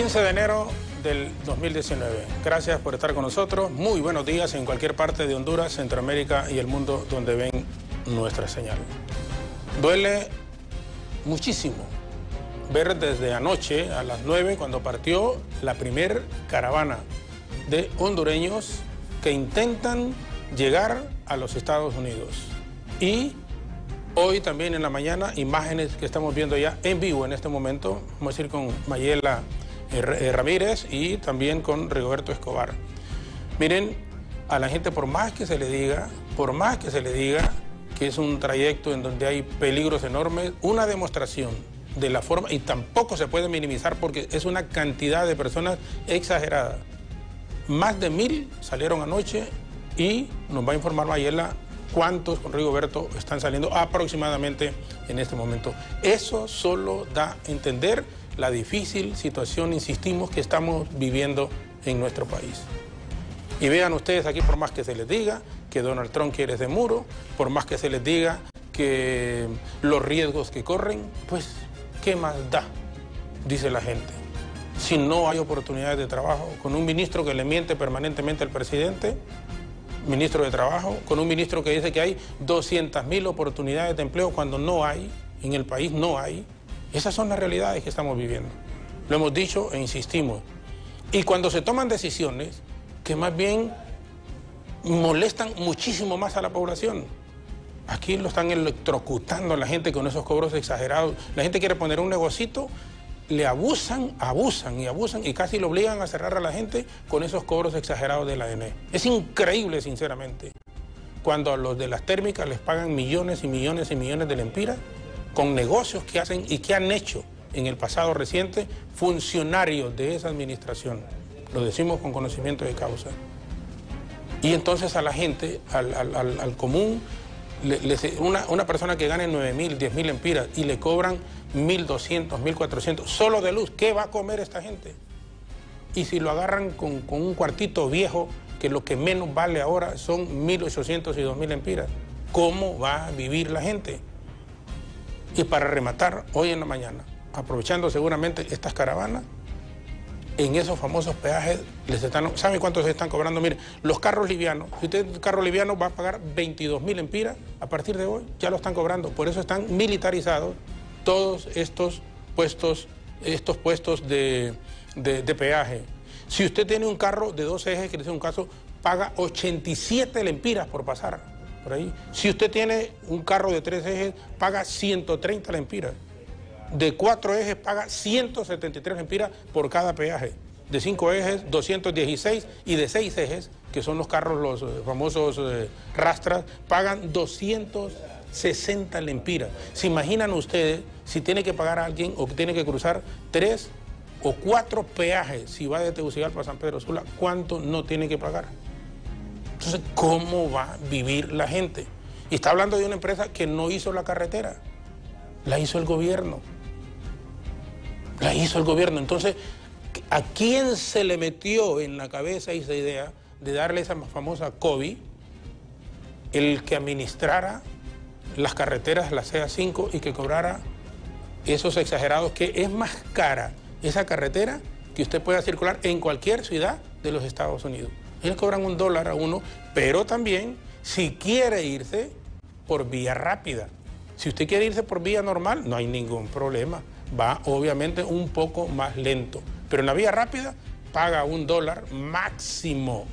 15 de enero del 2019. Gracias por estar con nosotros. Muy buenos días en cualquier parte de Honduras, Centroamérica y el mundo donde ven nuestra señal. Duele muchísimo ver desde anoche a las 9 cuando partió la primer caravana de hondureños que intentan llegar a los Estados Unidos. Y hoy también en la mañana, imágenes que estamos viendo ya en vivo en este momento, vamos a ir con Mayela Ramírez y también con Rigoberto Escobar. Miren, a la gente por más que se le diga que es un trayecto en donde hay peligros enormes, una demostración de la forma, y tampoco se puede minimizar porque es una cantidad de personas exagerada. Más de 1000 salieron anoche y nos va a informar Mayela cuántos con Rigoberto están saliendo aproximadamente en este momento. Eso solo da a entender la difícil situación, insistimos, que estamos viviendo en nuestro país. Y vean ustedes aquí, por más que se les diga que Donald Trump quiere ese muro, por más que se les diga que los riesgos que corren, pues, ¿qué más da? Dice la gente. Si no hay oportunidades de trabajo, con un ministro que le miente permanentemente al presidente, ministro de Trabajo, con un ministro que dice que hay 200.000 oportunidades de empleo cuando no hay, en el país no hay. Esas son las realidades que estamos viviendo. Lo hemos dicho e insistimos. Y cuando se toman decisiones que más bien molestan muchísimo más a la población. Aquí lo están electrocutando a la gente con esos cobros exagerados. La gente quiere poner un negocito, le abusan y casi lo obligan a cerrar a la gente con esos cobros exagerados de la ANE. Es increíble, sinceramente, cuando a los de las térmicas les pagan millones y millones y millones de lempiras con negocios que hacen y que han hecho en el pasado reciente funcionarios de esa administración. Lo decimos con conocimiento de causa. Y entonces a la gente, al común, una persona que gane 9.000, 10.000 lempiras y le cobran 1.200, 1.400 solo de luz, ¿qué va a comer esta gente? Y si lo agarran con un cuartito viejo, que lo que menos vale ahora son 1.800 y 2.000 lempiras, ¿cómo va a vivir la gente? Y para rematar, hoy en la mañana, aprovechando seguramente estas caravanas, en esos famosos peajes, ¿saben cuánto se están cobrando? Mire, los carros livianos, si usted un carro liviano va a pagar 22.000 lempiras, a partir de hoy ya lo están cobrando. Por eso están militarizados todos estos puestos de peaje. Si usted tiene un carro de 2 ejes, que es un caso, paga 87 lempiras por pasar por ahí. Si usted tiene un carro de 3 ejes, paga 130 lempiras. De 4 ejes paga 173 lempiras por cada peaje. De 5 ejes, 216, y de 6 ejes, que son los carros, los famosos rastras, pagan 260 lempiras. ¿Se imaginan ustedes si tiene que pagar a alguien o que tiene que cruzar 3 o 4 peajes si va de Tegucigalpa a San Pedro Sula? ¿Cuánto no tiene que pagar? Entonces, ¿cómo va a vivir la gente? Y está hablando de una empresa que no hizo la carretera, la hizo el gobierno. La hizo el gobierno. Entonces, ¿a quién se le metió en la cabeza esa idea de darle esa famosa COVID, el que administrara las carreteras, la CA5, y que cobrara esos exagerados, que es más cara esa carretera que usted pueda circular en cualquier ciudad de los Estados Unidos? Ellos cobran $1 a uno, pero también si quiere irse por vía rápida. Si usted quiere irse por vía normal, no hay ningún problema. Va obviamente un poco más lento. Pero en la vía rápida paga $1, máximo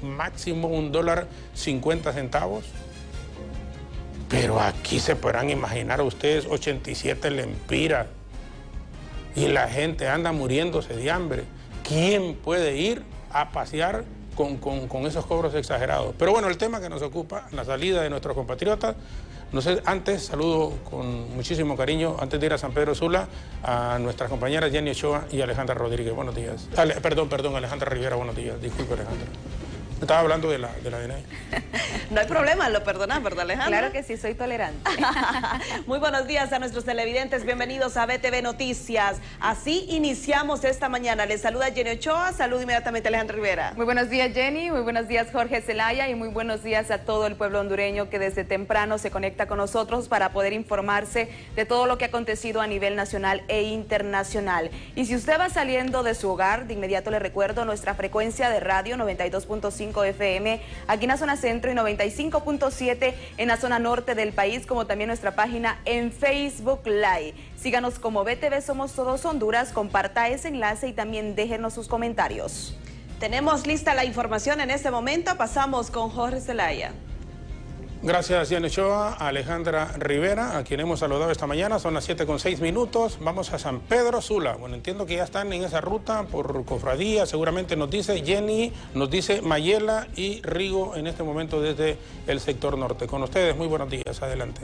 $1.50. Pero aquí se podrán imaginar ustedes 87 lempiras. Y la gente anda muriéndose de hambre. ¿Quién puede ir a pasear con esos cobros exagerados? Pero bueno, el tema que nos ocupa, la salida de nuestros compatriotas. No sé, antes saludo con muchísimo cariño, antes de ir a San Pedro Sula, a nuestras compañeras Jenny Ochoa y Alejandra Rodríguez. Buenos días. Perdón, Alejandra Rivera, buenos días. Disculpe, Alejandra. Estaba hablando de la DNI. No hay problema, lo perdonás, ¿verdad, Alejandra? Claro que sí, soy tolerante. Muy buenos días a nuestros televidentes, bienvenidos a BTV Noticias. Así iniciamos esta mañana. Les saluda Jenny Ochoa, saludo inmediatamente a Alejandra Rivera. Muy buenos días, Jenny, muy buenos días, Jorge Zelaya, y muy buenos días a todo el pueblo hondureño que desde temprano se conecta con nosotros para poder informarse de todo lo que ha acontecido a nivel nacional e internacional. Y si usted va saliendo de su hogar, de inmediato le recuerdo nuestra frecuencia de radio 92.5 FM aquí en la zona centro y 95.7 en la zona norte del país, como también nuestra página en Facebook Live. Síganos como BTV Somos Todos Honduras, comparta ese enlace y también déjenos sus comentarios. Tenemos lista la información en este momento, pasamos con Jorge Zelaya. Gracias, Jenny Ochoa, a Alejandra Rivera, a quien hemos saludado esta mañana. Son las 7:06. Vamos a San Pedro Sula. Bueno, entiendo que ya están en esa ruta por cofradía. Seguramente nos dice Jenny, nos dice Mayela y Rigo en este momento desde el sector norte. Con ustedes, muy buenos días. Adelante.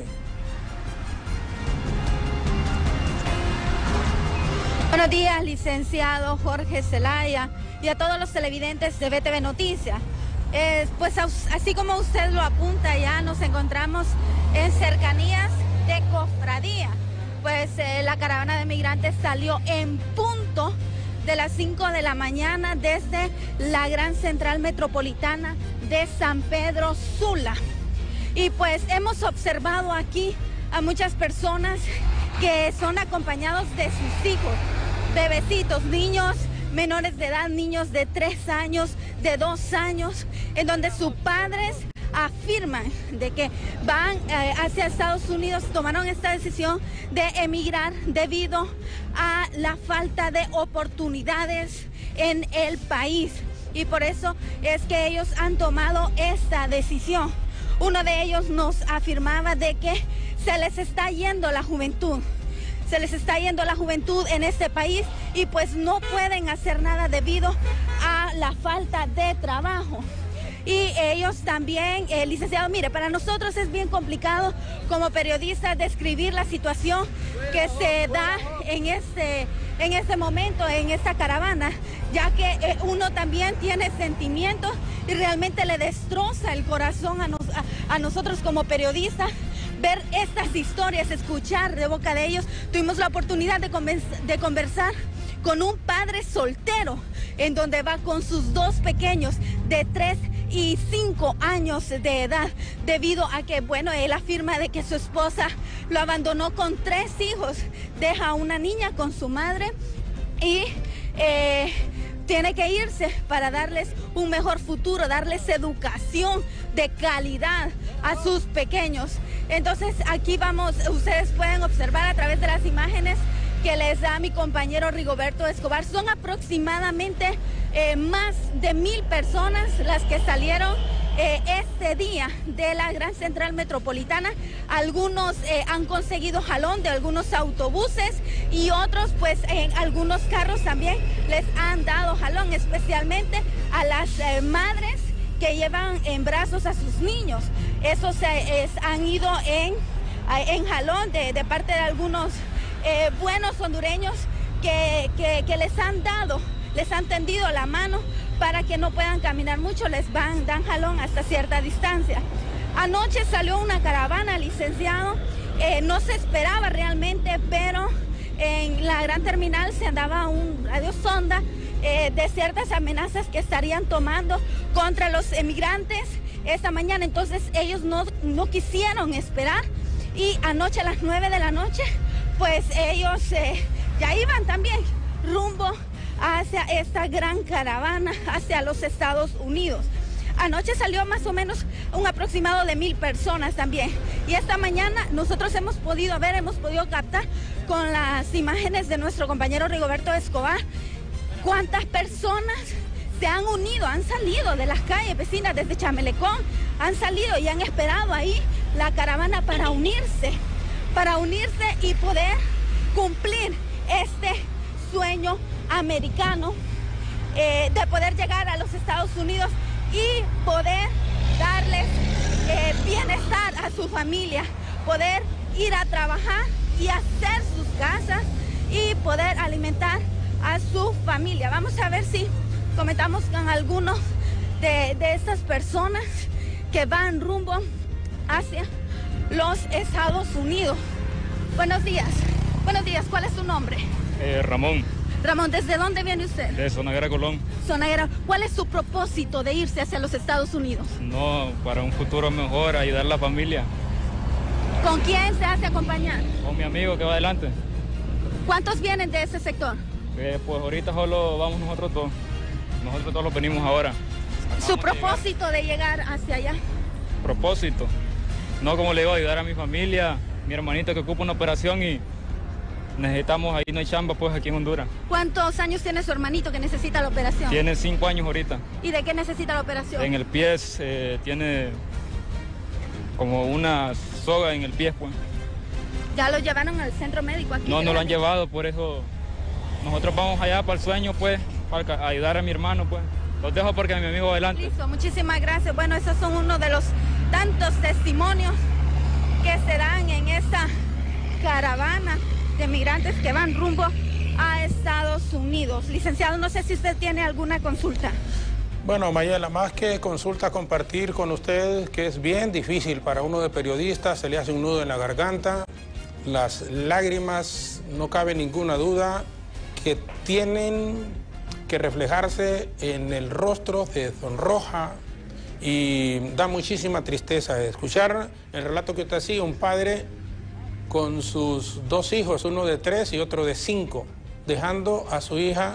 Buenos días, licenciado Jorge Zelaya, y a todos los televidentes de BTV Noticias. Pues así como usted lo apunta, ya nos encontramos en cercanías de cofradía. Pues la caravana de migrantes salió en punto de las 5 de la mañana desde la gran central metropolitana de San Pedro Sula. Y pues hemos observado aquí a muchas personas que son acompañados de sus hijos, bebecitos, niños menores de edad, niños de 3 años, de 2 años, en donde sus padres afirman de que van hacia Estados Unidos, tomaron esta decisión de emigrar debido a la falta de oportunidades en el país. Y por eso es que ellos han tomado esta decisión. Uno de ellos nos afirmaba de que se les está yendo la juventud. Se les está yendo la juventud en este país y pues no pueden hacer nada debido a la falta de trabajo. Y ellos también, licenciado, mire, para nosotros es bien complicado como periodistas describir la situación que se da en este momento, en esta caravana, ya que uno también tiene sentimientos y realmente le destroza el corazón a nosotros como periodistas ver estas historias, escuchar de boca de ellos. Tuvimos la oportunidad de conversar con un padre soltero, en donde va con sus 2 pequeños de 3 y 5 años de edad, debido a que, bueno, él afirma de que su esposa lo abandonó con 3 hijos, deja a una niña con su madre y tiene que irse para darles un mejor futuro, darles educación de calidad a sus pequeños. Entonces aquí vamos, ustedes pueden observar a través de las imágenes que les da mi compañero Rigoberto Escobar. Son aproximadamente más de 1000 personas las que salieron este día de la gran central metropolitana. Algunos han conseguido jalón de algunos autobuses y otros pues en algunos carros también les han dado jalón, especialmente a las madres que llevan en brazos a sus niños. Esos han ido en jalón de parte de algunos buenos hondureños que les han tendido la mano para que no puedan caminar mucho, dan jalón hasta cierta distancia. Anoche salió una caravana, licenciado, no se esperaba realmente, pero en la gran terminal se andaba un radio sonda de ciertas amenazas que estarían tomando contra los emigrantes esta mañana. Entonces ellos no quisieron esperar y anoche a las 9 de la noche, pues ellos ya iban también rumbo hacia esta gran caravana, hacia los Estados Unidos. Anoche salió más o menos un aproximado de 1000 personas también. Y esta mañana nosotros hemos podido captar con las imágenes de nuestro compañero Rigoberto Escobar cuántas personas se han unido, han salido de las calles vecinas desde Chamelecón, han salido y han esperado ahí la caravana para unirse y poder cumplir este sueño americano de poder llegar a los Estados Unidos y poder darles bienestar a su familia, poder ir a trabajar y hacer sus casas y poder alimentar a su familia. Vamos a ver si comentamos con algunos de estas personas que van rumbo hacia los Estados Unidos. Buenos días. Buenos días, ¿cuál es su nombre? Ramón. Ramón, ¿desde dónde viene usted? De Zonaguera, Colón. Zonaguera, ¿cuál es su propósito de irse hacia los Estados Unidos? No, para un futuro mejor, ayudar a la familia. ¿Con quién se hace acompañar? Con mi amigo que va adelante. ¿Cuántos vienen de ese sector? Pues ahorita solo vamos nosotros todos. Nosotros todos los venimos ahora. ¿Su propósito de llegar hacia allá? Propósito. No, como le digo, ayudar a mi familia, mi hermanito que ocupa una operación y necesitamos, ahí no hay chamba pues aquí en Honduras. ¿Cuántos años tiene su hermanito que necesita la operación? Tiene 5 años ahorita. ¿Y de qué necesita la operación? En el pie tiene como una soga en el pie pues. ¿Ya lo llevaron al centro médico aquí? No, no lo han llevado, por eso nosotros vamos allá para el sueño pues, para ayudar a mi hermano pues. Los dejo porque mi amigo va adelante. Listo, muchísimas gracias. Bueno, esos son uno de los tantos testimonios que se dan en esta caravana de migrantes que van rumbo a Estados Unidos. Licenciado, no sé si usted tiene alguna consulta. Bueno, Mayela, más que consulta, compartir con ustedes que es bien difícil para uno de periodista, se le hace un nudo en la garganta, las lágrimas, no cabe ninguna duda, que tienen que reflejarse en el rostro, se sonroja y da muchísima tristeza escuchar el relato que usted hacía, un padre con sus 2 hijos, uno de 3 y otro de 5, dejando a su hija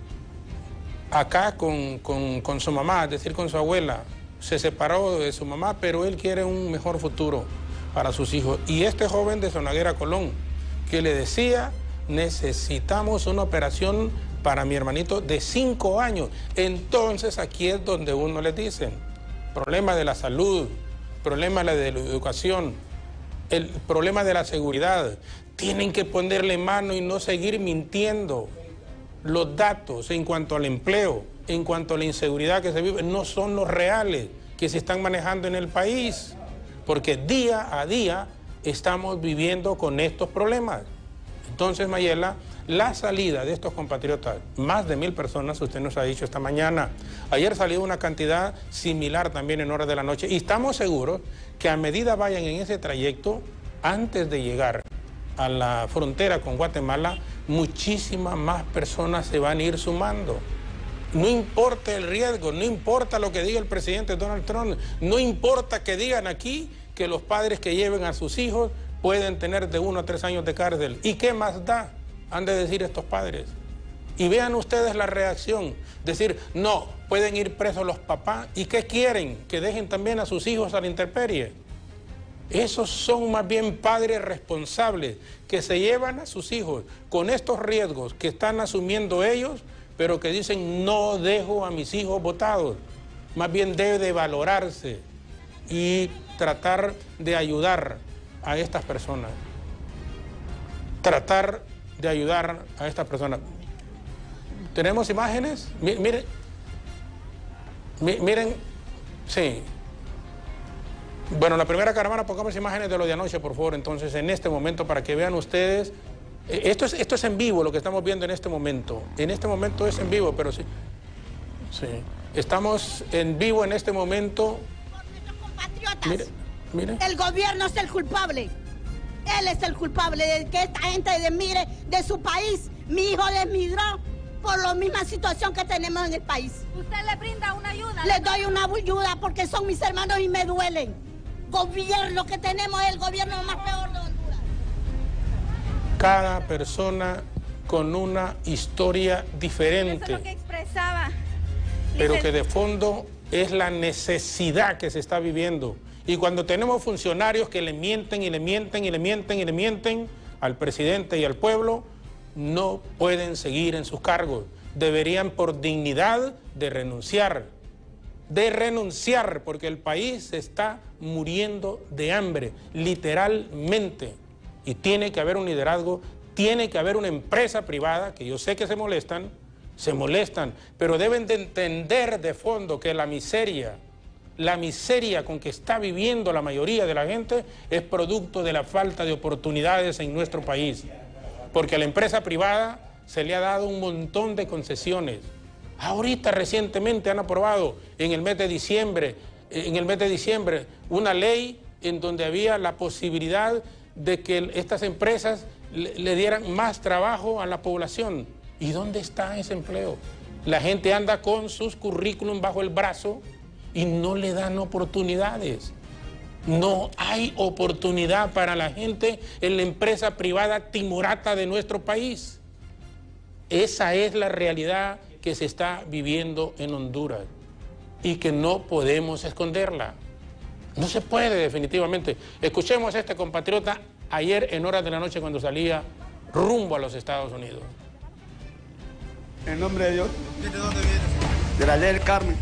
acá con su mamá, es decir, con su abuela. Se separó de su mamá, pero él quiere un mejor futuro para sus hijos. Y este joven de Zonaguera, Colón, que le decía, necesitamos una operación para mi hermanito de 5 años. Entonces aquí es donde uno le dicen, problema de la salud, problema de la educación, el problema de la seguridad. Tienen que ponerle mano y no seguir mintiendo. Los datos en cuanto al empleo, en cuanto a la inseguridad que se vive, no son los reales que se están manejando en el país, porque día a día estamos viviendo con estos problemas. Entonces, Mayela, la salida de estos compatriotas, más de 1000 personas, usted nos ha dicho esta mañana. Ayer salió una cantidad similar también en horas de la noche y estamos seguros que a medida vayan en ese trayecto, antes de llegar a la frontera con Guatemala, muchísimas más personas se van a ir sumando. No importa el riesgo, no importa lo que diga el presidente Donald Trump, no importa que digan aquí que los padres que lleven a sus hijos pueden tener de 1 a 3 años de cárcel. ¿Y qué más da? Han de decir estos padres. Y vean ustedes la reacción, decir, no, pueden ir presos los papás. ¿Y qué quieren? Que dejen también a sus hijos a la intemperie. Esos son más bien padres responsables que se llevan a sus hijos con estos riesgos que están asumiendo ellos, pero que dicen, no dejo a mis hijos botados. Más bien debe de valorarse y tratar de ayudar a estas personas. Tratar de ayudar a estas personas. ¿Tenemos imágenes? Miren, miren, sí. Bueno, la primera caravana, pongamos imágenes de lo de anoche, por favor, entonces, en este momento, para que vean ustedes. Esto es en vivo, lo que estamos viendo en este momento. En este momento es en vivo, pero sí. Sí. Estamos en vivo en este momento. Por nuestros compatriotas. Mire, mire. El gobierno es el culpable. Él es el culpable de que esta gente mire de su país. Mi hijo desmigró por la misma situación que tenemos en el país. ¿Usted le brinda una ayuda? Les doy una ayuda porque son mis hermanos y me duelen. Gobierno que tenemos es el gobierno más peor de Honduras. Cada persona con una historia diferente. Eso es lo que expresaba. Pero que de fondo es la necesidad que se está viviendo. Y cuando tenemos funcionarios que le mienten y le mienten y le mienten y le mienten al presidente y al pueblo, no pueden seguir en sus cargos. Deberían por dignidad de renunciar, porque el país se está muriendo de hambre, literalmente. Y tiene que haber un liderazgo, tiene que haber una empresa privada, que yo sé que se molestan, pero deben de entender de fondo que la miseria con que está viviendo la mayoría de la gente es producto de la falta de oportunidades en nuestro país. Porque a la empresa privada se le ha dado un montón de concesiones. Ahorita recientemente han aprobado en el mes de diciembre, una ley en donde había la posibilidad de que estas empresas le dieran más trabajo a la población. ¿Y dónde está ese empleo? La gente anda con sus currículum bajo el brazo y no le dan oportunidades. No hay oportunidad para la gente en la empresa privada timorata de nuestro país. Esa es la realidad que se está viviendo en Honduras y que no podemos esconderla. No se puede definitivamente. Escuchemos a este compatriota ayer en horas de la noche cuando salía rumbo a los Estados Unidos. En nombre de Dios. ¿De dónde vienes? De la ley del Carmen.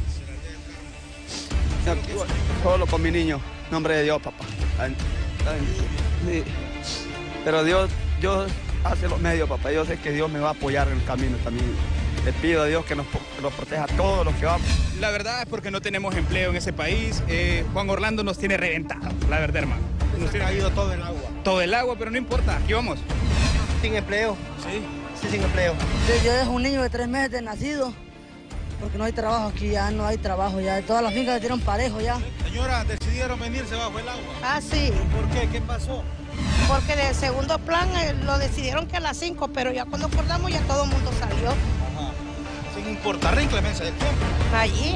Solo con mi niño. En nombre de Dios, papá. Sí. Pero Dios hace los medios, papá. Yo sé que Dios me va a apoyar en el camino también. Le pido a Dios que nos proteja a todos los que vamos. La verdad es porque no tenemos empleo en ese país. Juan Orlando nos tiene reventado, la verdad, hermano. Nos tiene caído todo el agua. Todo el agua, pero no importa. Aquí vamos. Sin empleo. Sí. Sí, sin empleo. Yo dejo un niño de 3 meses de nacido porque no hay trabajo aquí, ya no hay trabajo, ya todas las fincas le dieron parejo ya. Señora, decidieron venirse bajo el agua. Ah, sí. ¿Por qué? ¿Qué pasó? Porque del segundo plan lo decidieron que a las 5, pero ya cuando acordamos ya todo el mundo salió. Ajá. Sin importar la inclemencia del tiempo. Allí.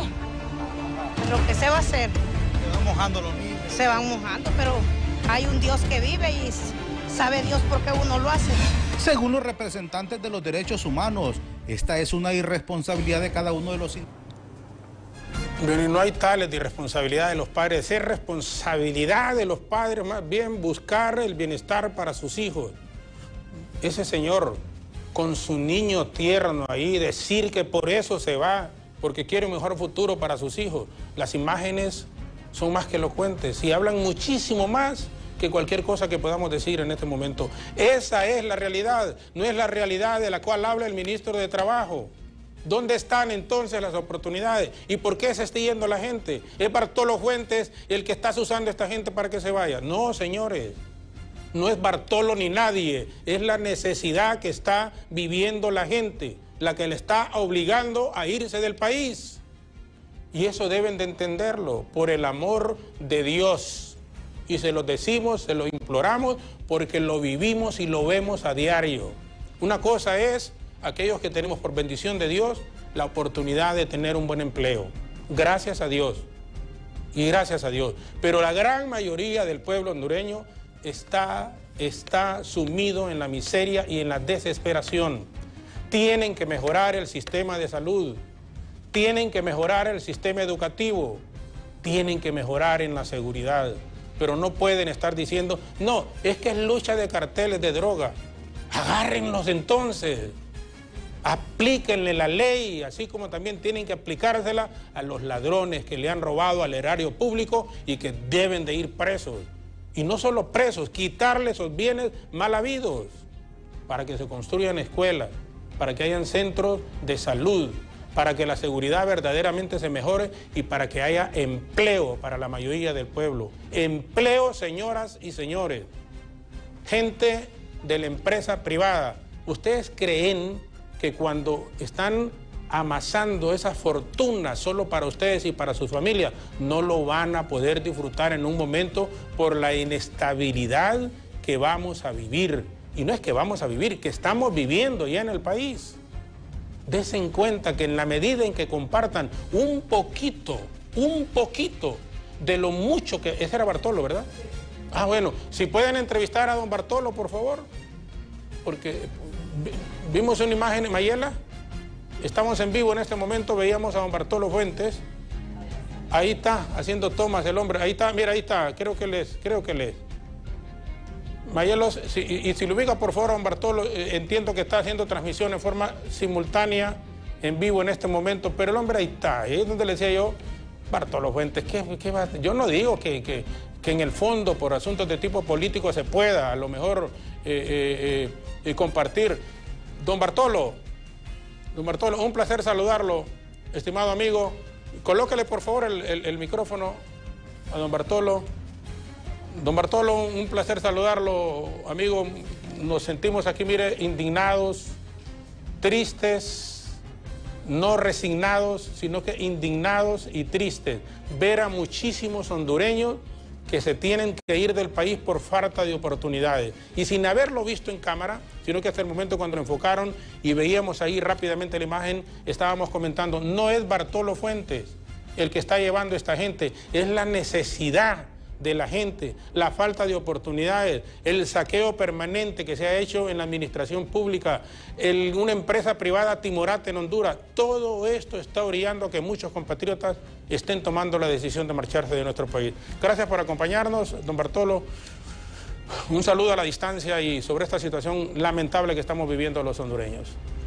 Lo que se va a hacer. Se van mojando los niños. Se van mojando, pero hay un Dios que vive y sabe Dios por qué uno lo hace. Según los representantes de los derechos humanos, esta es una irresponsabilidad de cada uno de los... Bueno, y no hay tales de irresponsabilidad de los padres, es responsabilidad de los padres más bien buscar el bienestar para sus hijos. Ese señor con su niño tierno ahí, decir que por eso se va, porque quiere un mejor futuro para sus hijos. Las imágenes son más que elocuentes y hablan muchísimo más que cualquier cosa que podamos decir en este momento. Esa es la realidad, no es la realidad de la cual habla el ministro de Trabajo. ¿Dónde están entonces las oportunidades? ¿Y por qué se está yendo la gente? ¿Es Bartolo Fuentes el que está usando a esta gente para que se vaya? No, señores, no es Bartolo ni nadie, es la necesidad que está viviendo la gente, la que le está obligando a irse del país. Y eso deben de entenderlo, por el amor de Dios. Y se lo decimos, se lo imploramos, porque lo vivimos y lo vemos a diario. Una cosa es aquellos que tenemos por bendición de Dios la oportunidad de tener un buen empleo. Gracias a Dios. Y gracias a Dios. Pero la gran mayoría del pueblo hondureño está sumido en la miseria y en la desesperación. Tienen que mejorar el sistema de salud. Tienen que mejorar el sistema educativo. Tienen que mejorar en la seguridad. Pero no pueden estar diciendo, no, es que es lucha de carteles de droga. Agárrenlos entonces. Aplíquenle la ley, así como también tienen que aplicársela a los ladrones que le han robado al erario público y que deben de ir presos. Y no solo presos, quitarle esos bienes mal habidos para que se construyan escuelas, para que hayan centros de salud, para que la seguridad verdaderamente se mejore y para que haya empleo para la mayoría del pueblo. Empleo, señoras y señores. Gente de la empresa privada, ¿ustedes creen que cuando están amasando esa fortuna solo para ustedes y para sus familias, no lo van a poder disfrutar en un momento por la inestabilidad que vamos a vivir? Y no es que vamos a vivir, que estamos viviendo ya en el país. Desen cuenta que en la medida en que compartan un poquito de lo mucho que... Ese era Bartolo, ¿verdad? Ah, bueno, si pueden entrevistar a don Bartolo, por favor, porque vimos una imagen en Mayela, estamos en vivo en este momento, veíamos a don Bartolo Fuentes, ahí está, haciendo tomas el hombre, ahí está, mira, ahí está, creo que les. Mayelos, si lo ubica por favor a don Bartolo, entiendo que está haciendo transmisión en forma simultánea, en vivo en este momento, pero el hombre ahí está, es donde le decía yo, Bartolo Fuentes, ¿qué va? Yo no digo que en el fondo, por asuntos de tipo político, se pueda a lo mejor compartir. Don Bartolo, un placer saludarlo, estimado amigo. Colóquele por favor el micrófono a don Bartolo. Don Bartolo, un placer saludarlo, amigo. Nos sentimos aquí, mire, indignados, tristes, no resignados, sino que indignados y tristes, ver a muchísimos hondureños que se tienen que ir del país por falta de oportunidades. Y sin haberlo visto en cámara, sino que hasta el momento cuando lo enfocaron y veíamos ahí rápidamente la imagen, estábamos comentando, no es Bartolo Fuentes el que está llevando a esta gente, es la necesidad de la gente, la falta de oportunidades, el saqueo permanente que se ha hecho en la administración pública, una empresa privada timorata en Honduras. Todo esto está orillando a que muchos compatriotas estén tomando la decisión de marcharse de nuestro país. Gracias por acompañarnos, don Bartolo. Un saludo a la distancia y sobre esta situación lamentable que estamos viviendo los hondureños.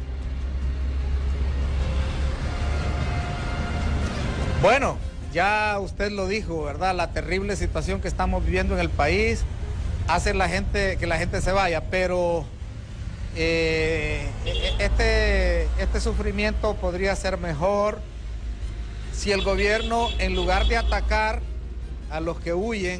Bueno, ya usted lo dijo, ¿verdad? La terrible situación que estamos viviendo en el país hace que la gente se vaya, pero este sufrimiento podría ser mejor si el gobierno, en lugar de atacar a los que huyen,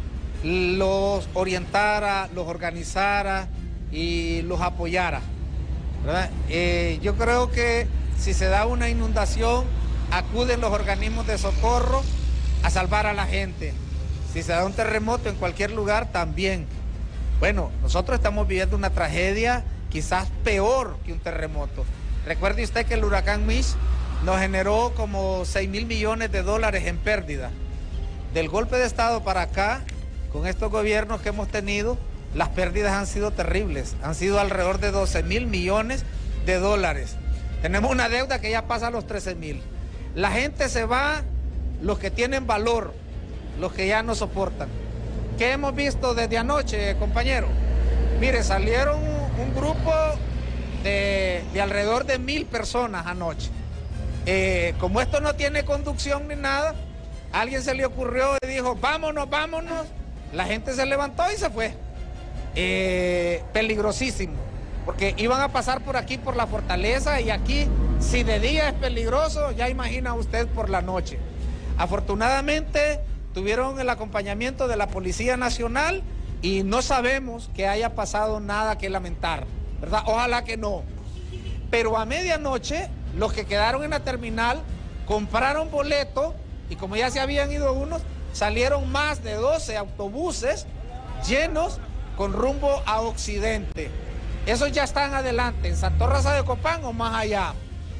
los orientara, los organizara y los apoyara, ¿verdad? Yo creo que si se da una inundación, acuden los organismos de socorro a salvar a la gente. Si se da un terremoto en cualquier lugar, también. Bueno, nosotros estamos viviendo una tragedia quizás peor que un terremoto. Recuerde usted que el huracán Mitch nos generó como 6.000 millones de dólares en pérdida. Del golpe de Estado para acá, con estos gobiernos que hemos tenido, las pérdidas han sido terribles. Han sido alrededor de 12.000 millones de dólares. Tenemos una deuda que ya pasa a los 13.000. La gente se va, los que tienen valor, los que ya no soportan. ¿Qué hemos visto desde anoche, compañero? Mire, salieron un grupo de alrededor de 1.000 personas anoche. Como esto no tiene conducción ni nada, a alguien se le ocurrió y dijo, vámonos, vámonos. La gente se levantó y se fue. Peligrosísimo, porque iban a pasar por aquí, por la fortaleza, y aquí, si de día es peligroso, ya imagina usted por la noche. Afortunadamente, tuvieron el acompañamiento de la Policía Nacional y no sabemos que haya pasado nada que lamentar, ¿verdad? Ojalá que no. Pero a medianoche, los que quedaron en la terminal compraron boleto y como ya se habían ido unos, salieron más de 12 autobuses llenos con rumbo a Occidente. Esos ya están adelante, en Santo Rosa de Copán o más allá.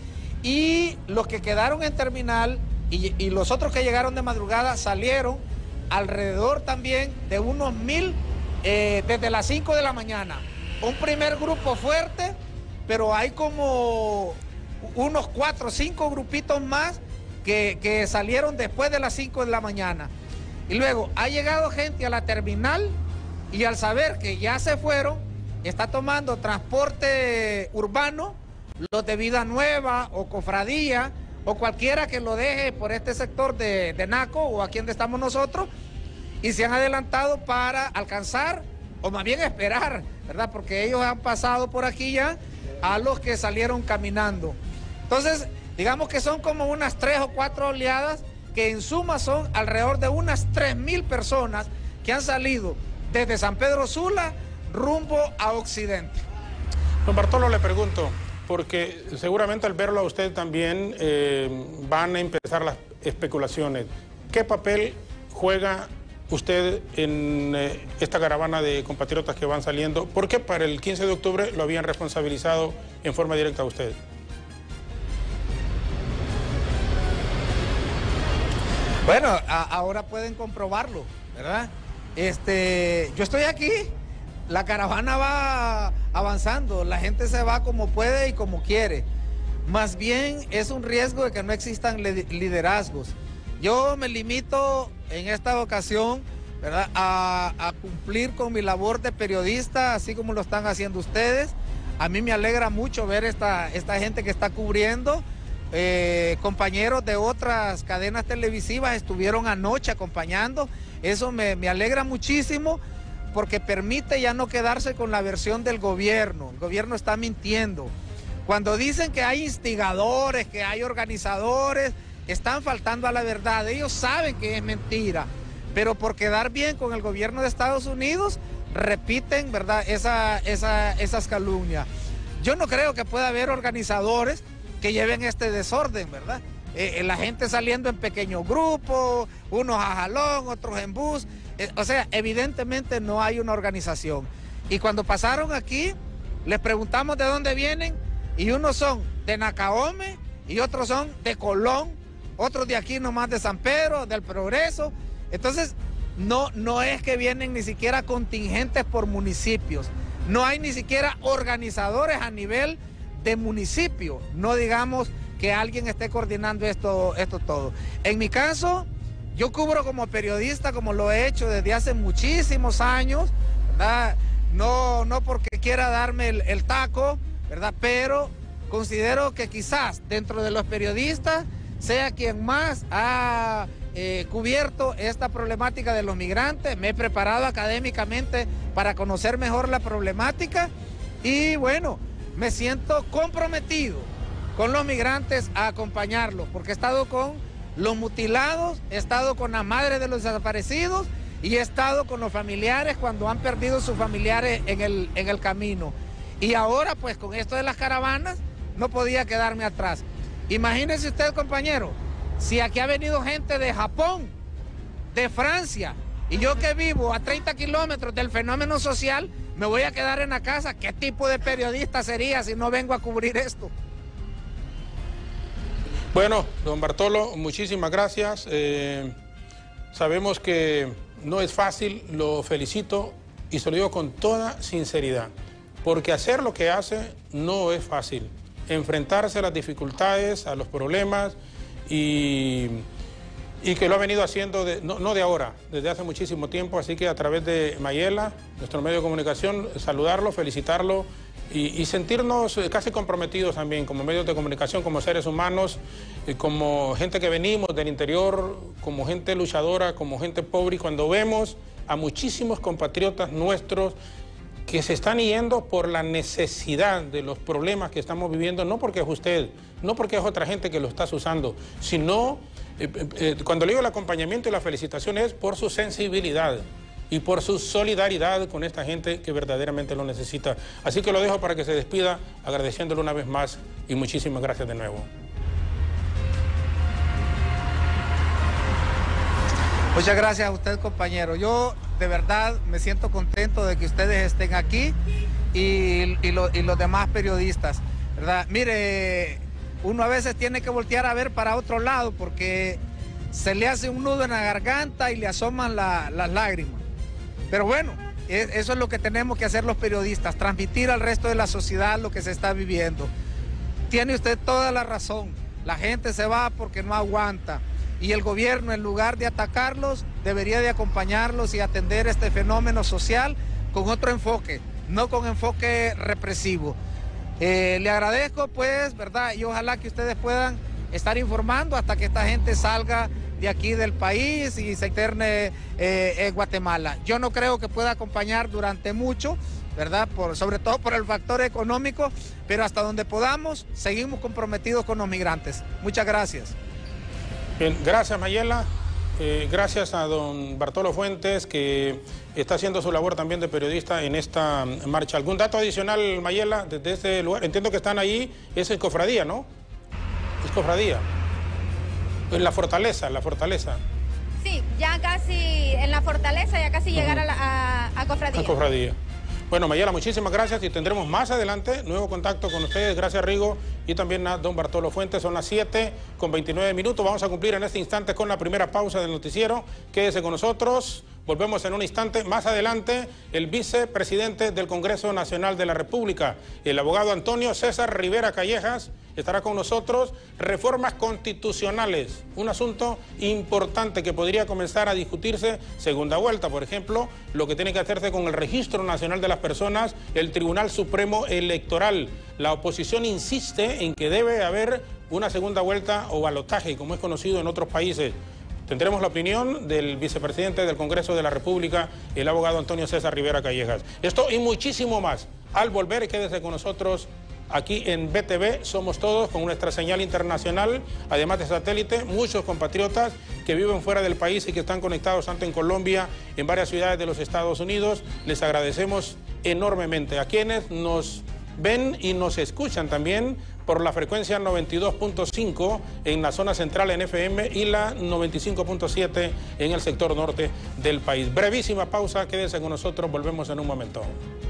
Y los que quedaron en terminal y los otros que llegaron de madrugada salieron alrededor también de unos 1.000 desde las 5 de la mañana. Un primer grupo fuerte, pero hay como unos 4 o 5 grupitos más que salieron después de las 5 de la mañana. Y luego ha llegado gente a la terminal y al saber que ya se fueron, está tomando transporte urbano, los de Vida Nueva o Cofradía o cualquiera que lo deje por este sector de Naco o aquí donde estamos nosotros, y se han adelantado para alcanzar o más bien esperar, ¿verdad? Porque ellos han pasado por aquí ya a los que salieron caminando. Entonces, digamos que son como unas 3 o 4 oleadas que en suma son alrededor de unas 3.000 personas que han salido desde San Pedro Sula rumbo a Occidente. Don Bartolo, le pregunto, porque seguramente al verlo a usted también van a empezar las especulaciones. ¿Qué papel juega usted en esta caravana de compatriotas que van saliendo? ¿Por qué para el 15 de octubre lo habían responsabilizado en forma directa a usted? Bueno, ahora pueden comprobarlo, ¿verdad? Yo estoy aquí, la caravana va avanzando, la gente se va como puede y como quiere. Más bien es un riesgo de que no existan liderazgos. Yo me limito en esta ocasión, ¿verdad?, a cumplir con mi labor de periodista, así como lo están haciendo ustedes. A mí me alegra mucho ver esta gente que está cubriendo. Compañeros de otras cadenas televisivas estuvieron anoche acompañando. Eso me alegra muchísimo porque permite ya no quedarse con la versión del gobierno. El gobierno está mintiendo. Cuando dicen que hay instigadores, que hay organizadores, están faltando a la verdad. Ellos saben que es mentira, pero por quedar bien con el gobierno de Estados Unidos, repiten, ¿verdad?, esas calumnias. Yo no creo que pueda haber organizadores que lleven este desorden, ¿verdad? La gente saliendo en pequeños grupos, unos a jalón, otros en bus. O sea, evidentemente no hay una organización. Y cuando pasaron aquí, les preguntamos de dónde vienen, y unos son de Nacaome, y otros son de Colón, otros de aquí nomás de San Pedro, del Progreso. Entonces, no es que vienen ni siquiera contingentes por municipios. No hay ni siquiera organizadores a nivel de municipio. No digamos que alguien esté coordinando esto todo. En mi caso, yo cubro como periodista, como lo he hecho desde hace muchísimos años, ¿verdad? No porque quiera darme el taco, ¿verdad? Pero considero que quizás dentro de los periodistas sea quien más ha cubierto esta problemática de los migrantes. Me he preparado académicamente para conocer mejor la problemática y bueno, me siento comprometido con los migrantes a acompañarlos, porque he estado con los mutilados, he estado con la madre de los desaparecidos y he estado con los familiares cuando han perdido sus familiares en el camino. Y ahora pues con esto de las caravanas no podía quedarme atrás. Imagínese usted, compañero, si aquí ha venido gente de Japón, de Francia, y yo que vivo a 30 kilómetros del fenómeno social, me voy a quedar en la casa. ¿Qué tipo de periodista sería si no vengo a cubrir esto? Bueno, don Bartolo, muchísimas gracias. Sabemos que no es fácil, lo felicito y se lo digo con toda sinceridad, porque hacer lo que hace no es fácil. Enfrentarse a las dificultades, a los problemas y que lo ha venido haciendo no de ahora, desde hace muchísimo tiempo, así que a través de Mayela, nuestro medio de comunicación, saludarlo, felicitarlo y sentirnos casi comprometidos también como medios de comunicación, como seres humanos, como gente que venimos del interior, como gente luchadora, como gente pobre, y cuando vemos a muchísimos compatriotas nuestros que se están yendo por la necesidad de los problemas que estamos viviendo, no porque es usted, no porque es otra gente que lo está usando, sino, cuando le digo el acompañamiento y la felicitación es por su sensibilidad y por su solidaridad con esta gente que verdaderamente lo necesita. Así que lo dejo para que se despida, agradeciéndole una vez más y muchísimas gracias de nuevo. Muchas gracias a usted, compañero. Yo de verdad me siento contento de que ustedes estén aquí y los demás periodistas, ¿verdad? Mire, uno a veces tiene que voltear a ver para otro lado porque se le hace un nudo en la garganta y le asoman las lágrimas. Pero bueno, eso es lo que tenemos que hacer los periodistas, transmitir al resto de la sociedad lo que se está viviendo. Tiene usted toda la razón, la gente se va porque no aguanta. Y el gobierno, en lugar de atacarlos, debería de acompañarlos y atender este fenómeno social con otro enfoque, no con enfoque represivo. Le agradezco, pues, ¿verdad? Y ojalá que ustedes puedan estar informando hasta que esta gente salga de aquí del país y se interne en Guatemala. Yo no creo que pueda acompañar durante mucho, ¿verdad? Sobre todo por el factor económico, pero hasta donde podamos, seguimos comprometidos con los migrantes. Muchas gracias. Bien, gracias Mayela, gracias a don Bartolo Fuentes, que está haciendo su labor también de periodista en esta marcha. ¿Algún dato adicional, Mayela, desde este lugar? Entiendo que están ahí, es el Cofradía, ¿no? Es Cofradía. En la Fortaleza, Sí, ya casi en la Fortaleza, ya casi llegar a Cofradía. A Cofradía. Bueno, Mayela, muchísimas gracias y tendremos más adelante nuevo contacto con ustedes. Gracias, Rigo, y también a don Bartolo Fuentes. Son las 7:29. Vamos a cumplir en este instante con la primera pausa del noticiero. Quédese con nosotros. Volvemos en un instante. Más adelante, el vicepresidente del Congreso Nacional de la República, el abogado Antonio César Rivera Callejas, estará con nosotros. Reformas constitucionales, un asunto importante que podría comenzar a discutirse, segunda vuelta, por ejemplo, lo que tiene que hacerse con el Registro Nacional de las Personas, el Tribunal Supremo Electoral. La oposición insiste en que debe haber una segunda vuelta o balotaje, como es conocido en otros países. Tendremos la opinión del vicepresidente del Congreso de la República, el abogado Antonio César Rivera Callejas. Esto y muchísimo más. Al volver, quédese con nosotros aquí en BTV. Somos Todos, con nuestra señal internacional, además de satélite. Muchos compatriotas que viven fuera del país y que están conectados tanto en Colombia, en varias ciudades de los Estados Unidos. Les agradecemos enormemente a quienes nos ven y nos escuchan también por la frecuencia 92.5 en la zona central en FM y la 95.7 en el sector norte del país. Brevísima pausa, quédense con nosotros, volvemos en un momento.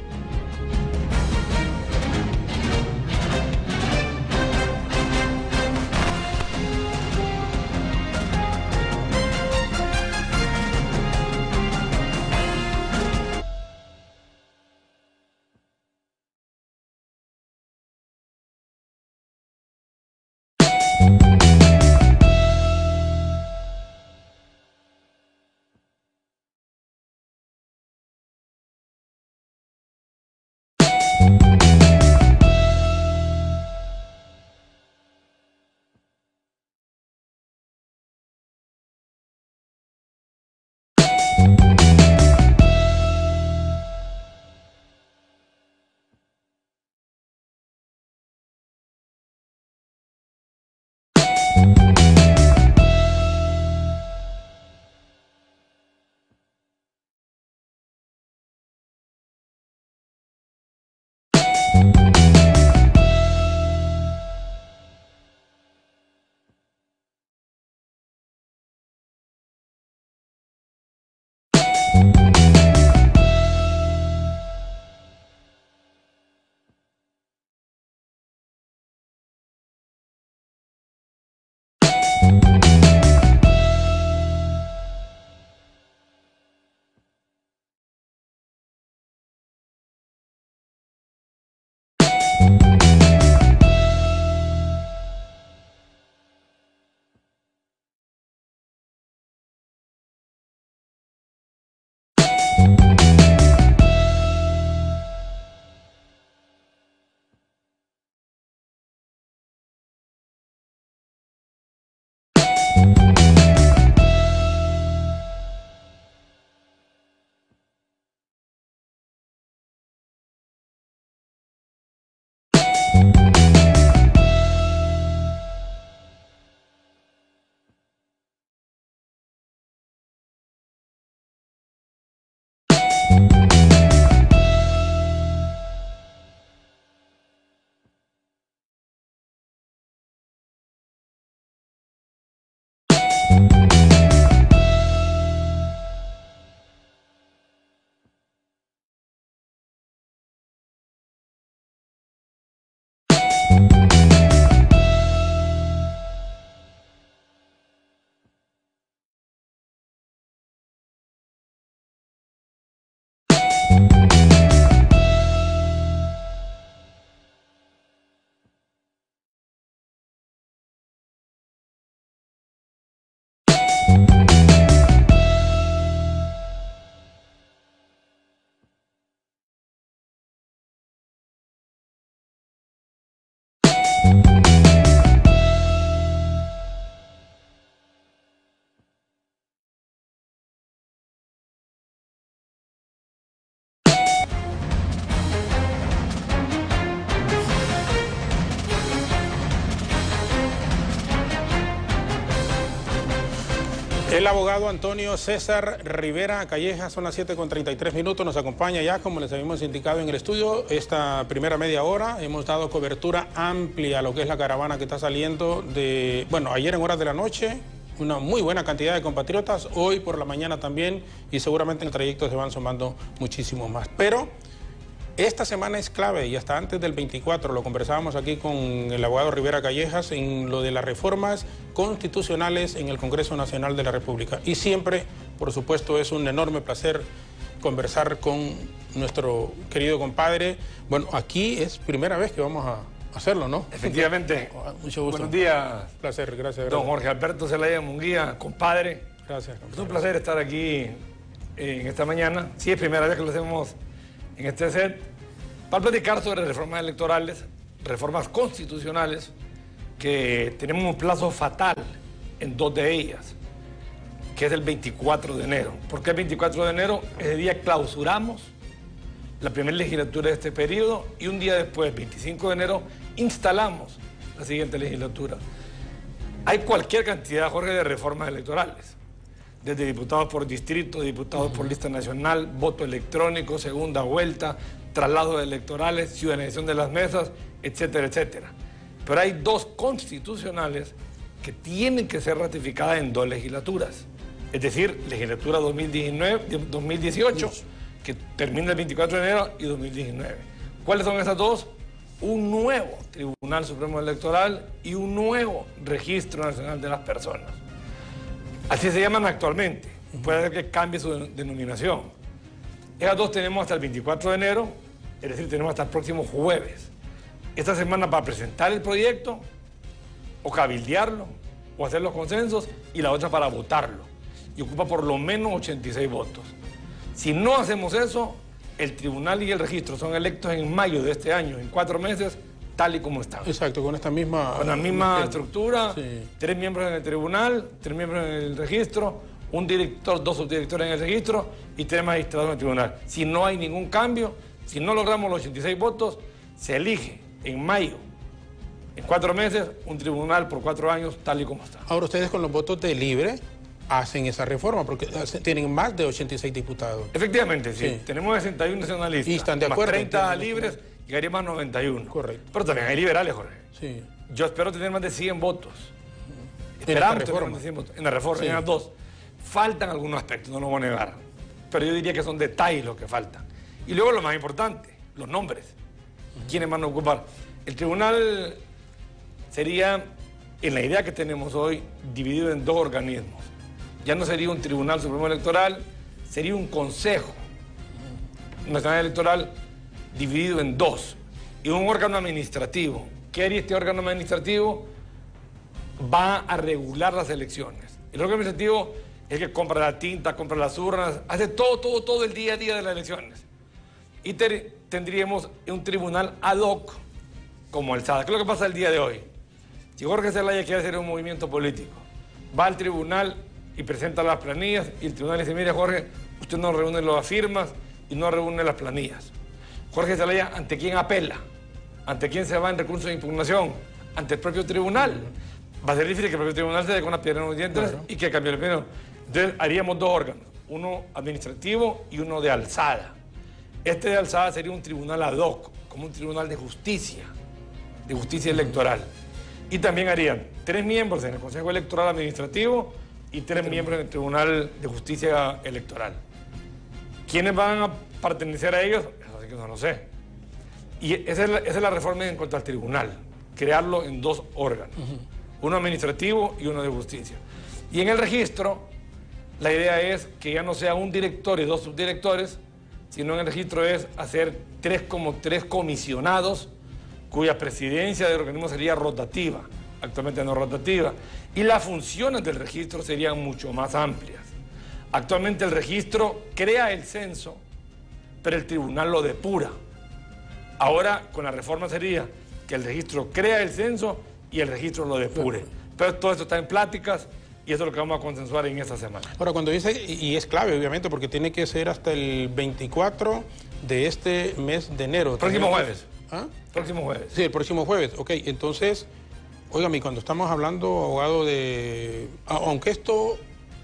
El abogado Antonio César Rivera Callejas, son las 7:33, nos acompaña ya, como les habíamos indicado en el estudio, esta primera media hora. Hemos dado cobertura amplia a lo que es la caravana que está saliendo de, bueno, ayer en horas de la noche, una muy buena cantidad de compatriotas, hoy por la mañana también, y seguramente en el trayecto se van sumando muchísimos más. Pero esta semana es clave, y hasta antes del 24 lo conversábamos aquí con el abogado Rivera Callejas en lo de las reformas constitucionales en el Congreso Nacional de la República. Y siempre, por supuesto, es un enorme placer conversar con nuestro querido compadre. Bueno, aquí es primera vez que vamos a hacerlo, ¿no? Efectivamente. Mucho gusto. Buenos días. Placer, gracias. Don Jorge Alberto Zelaya Munguía, compadre. Gracias. Compadre. Es un placer estar aquí en esta mañana. Sí, es primera vez que lo hacemos en este set, para platicar sobre reformas electorales, reformas constitucionales, que tenemos un plazo fatal en dos de ellas, que es el 24 de enero. ¿Por qué el 24 de enero? Ese día clausuramos la primera legislatura de este periodo y un día después, 25 de enero, instalamos la siguiente legislatura. Hay cualquier cantidad, Jorge, de reformas electorales, desde diputados por distrito, diputados por lista nacional, voto electrónico, segunda vuelta, traslados electorales, ciudadanización de las mesas, etcétera, etcétera. Pero hay 2 constitucionales que tienen que ser ratificadas en 2 legislaturas. Es decir, legislatura 2018, que termina el 24 de enero, y 2019. ¿Cuáles son esas 2? Un nuevo Tribunal Supremo Electoral y un nuevo Registro Nacional de las Personas. Así se llaman actualmente. Puede ser que cambie su denominación. Esas 2 tenemos hasta el 24 de enero, es decir, tenemos hasta el próximo jueves. Esta semana para presentar el proyecto, o cabildearlo, o hacer los consensos, y la otra para votarlo. Y ocupa por lo menos 86 votos. Si no hacemos eso, el tribunal y el registro son electos en mayo de este año, en 4 meses, tal y como están. Exacto, con esta misma... Con la misma estructura, sí. 3 miembros en el tribunal, 3 miembros en el registro, un director, 2 subdirectores en el registro y 3 magistrados en el tribunal. Si no hay ningún cambio, si no logramos los 86 votos, se elige en mayo, en 4 meses, un tribunal por 4 años, tal y como está. Ahora ustedes con los votos de Libre hacen esa reforma porque tienen más de 86 diputados. Efectivamente, sí. Tenemos 61 nacionalistas. Y están de acuerdo. Más 30 libres, llegaríamos a 91. Correcto. Pero también hay liberales, Jorge. Sí. Yo espero tener más de 100 votos. Esperamos tener más de 100 votos. En la reforma, sí. En las 2. Faltan algunos aspectos, no lo voy a negar. Pero yo diría que son detalles los que faltan. Y luego lo más importante, los nombres. ¿Quiénes van a ocupar? El tribunal sería, en la idea que tenemos hoy, dividido en 2 organismos. Ya no sería un Tribunal Supremo Electoral, sería un Consejo Nacional Electoral dividido en 2 y un órgano administrativo. ¿Qué haría este órgano administrativo? Va a regular las elecciones. El órgano administrativo es el que compra la tinta, compra las urnas, hace todo el día a día de las elecciones. Y tendríamos un tribunal ad hoc como el SADA. ¿Qué es lo que pasa el día de hoy? Si Jorge Zelaya quiere hacer un movimiento político, va al tribunal y presenta las planillas y el tribunal dice, mire Jorge, usted no reúne las firmas y no reúne las planillas. Jorge Zelaya, ¿ante quién apela? ¿Ante quién se va en recurso de impugnación? Ante el propio tribunal. Va a ser difícil que el propio tribunal se dé con una piedra en los dientes, claro, y que cambie el opinión. Entonces haríamos 2 órganos, uno administrativo y uno de alzada. Este de alzada sería un tribunal ad hoc, como un tribunal de justicia electoral. Y también harían 3 miembros en el Consejo Electoral Administrativo y 3 miembros en el Tribunal de Justicia Electoral. ¿Quiénes van a pertenecer a ellos? Eso sí que no lo sé. Y esa es la reforma en cuanto al tribunal, crearlo en 2 órganos, uno administrativo y uno de justicia. Y en el registro, la idea es que ya no sea un director y 2 subdirectores, sino en el registro es hacer 3 comisionados, cuya presidencia del organismo sería rotativa, actualmente no rotativa, y las funciones del registro serían mucho más amplias. Actualmente el registro crea el censo, pero el tribunal lo depura. Ahora, con la reforma sería que el registro crea el censo y el registro lo depure. Pero todo esto está en pláticas y eso es lo que vamos a consensuar en esta semana. Ahora, cuando dice, y es clave obviamente, porque tiene que ser hasta el 24 de este mes de enero. Próximo jueves. ¿Ah? Próximo jueves. Sí, el próximo jueves. Ok, entonces, óigame, cuando estamos hablando, abogado, de... Aunque esto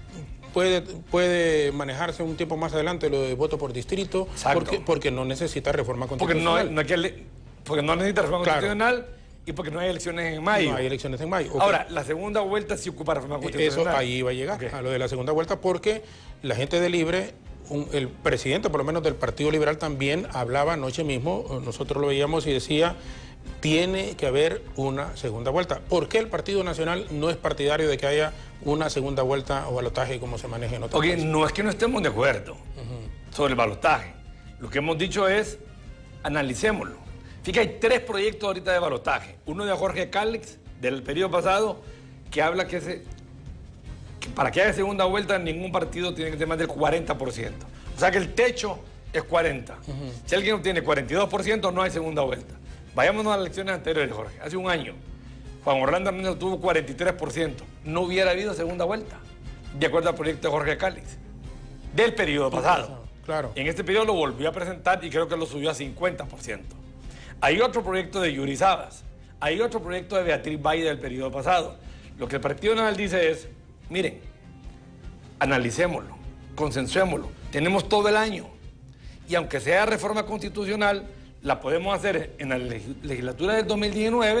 puede manejarse un tiempo más adelante, lo de voto por distrito, porque no necesita reforma constitucional. Porque no necesita reforma constitucional y porque no hay elecciones en mayo. No hay elecciones en mayo. Okay. Ahora, la segunda vuelta sí ocupa reforma constitucional. Eso ahí va a llegar, a lo de la segunda vuelta, porque la gente de Libre... el presidente, por lo menos del Partido Liberal, también hablaba anoche mismo, nosotros lo veíamos y decía, tiene que haber una segunda vuelta. ¿Por qué el Partido Nacional no es partidario de que haya una segunda vuelta o balotaje como se maneja en otros países? No es que no estemos de acuerdo sobre el balotaje. Lo que hemos dicho es, analicémoslo. Fíjate, hay 3 proyectos ahorita de balotaje. Uno de Jorge Cálix, del periodo pasado, que habla que para que haya segunda vuelta, ningún partido tiene que tener más del 40%. O sea que el techo es 40%. Si alguien obtiene 42%, no hay segunda vuelta. Vayámonos a las elecciones anteriores, Jorge. Hace un año, Juan Orlando Hernández tuvo 43%. No hubiera habido segunda vuelta, de acuerdo al proyecto de Jorge Cálix, del periodo pasado. Claro. En este periodo lo volvió a presentar y creo que lo subió a 50%. Hay otro proyecto de Yuri Sabas. Hay otro proyecto de Beatriz Valle del periodo pasado. Lo que el Partido Nacional dice es, miren, analicémoslo, consensuémoslo. Tenemos todo el año. Y aunque sea reforma constitucional, la podemos hacer en la legislatura del 2019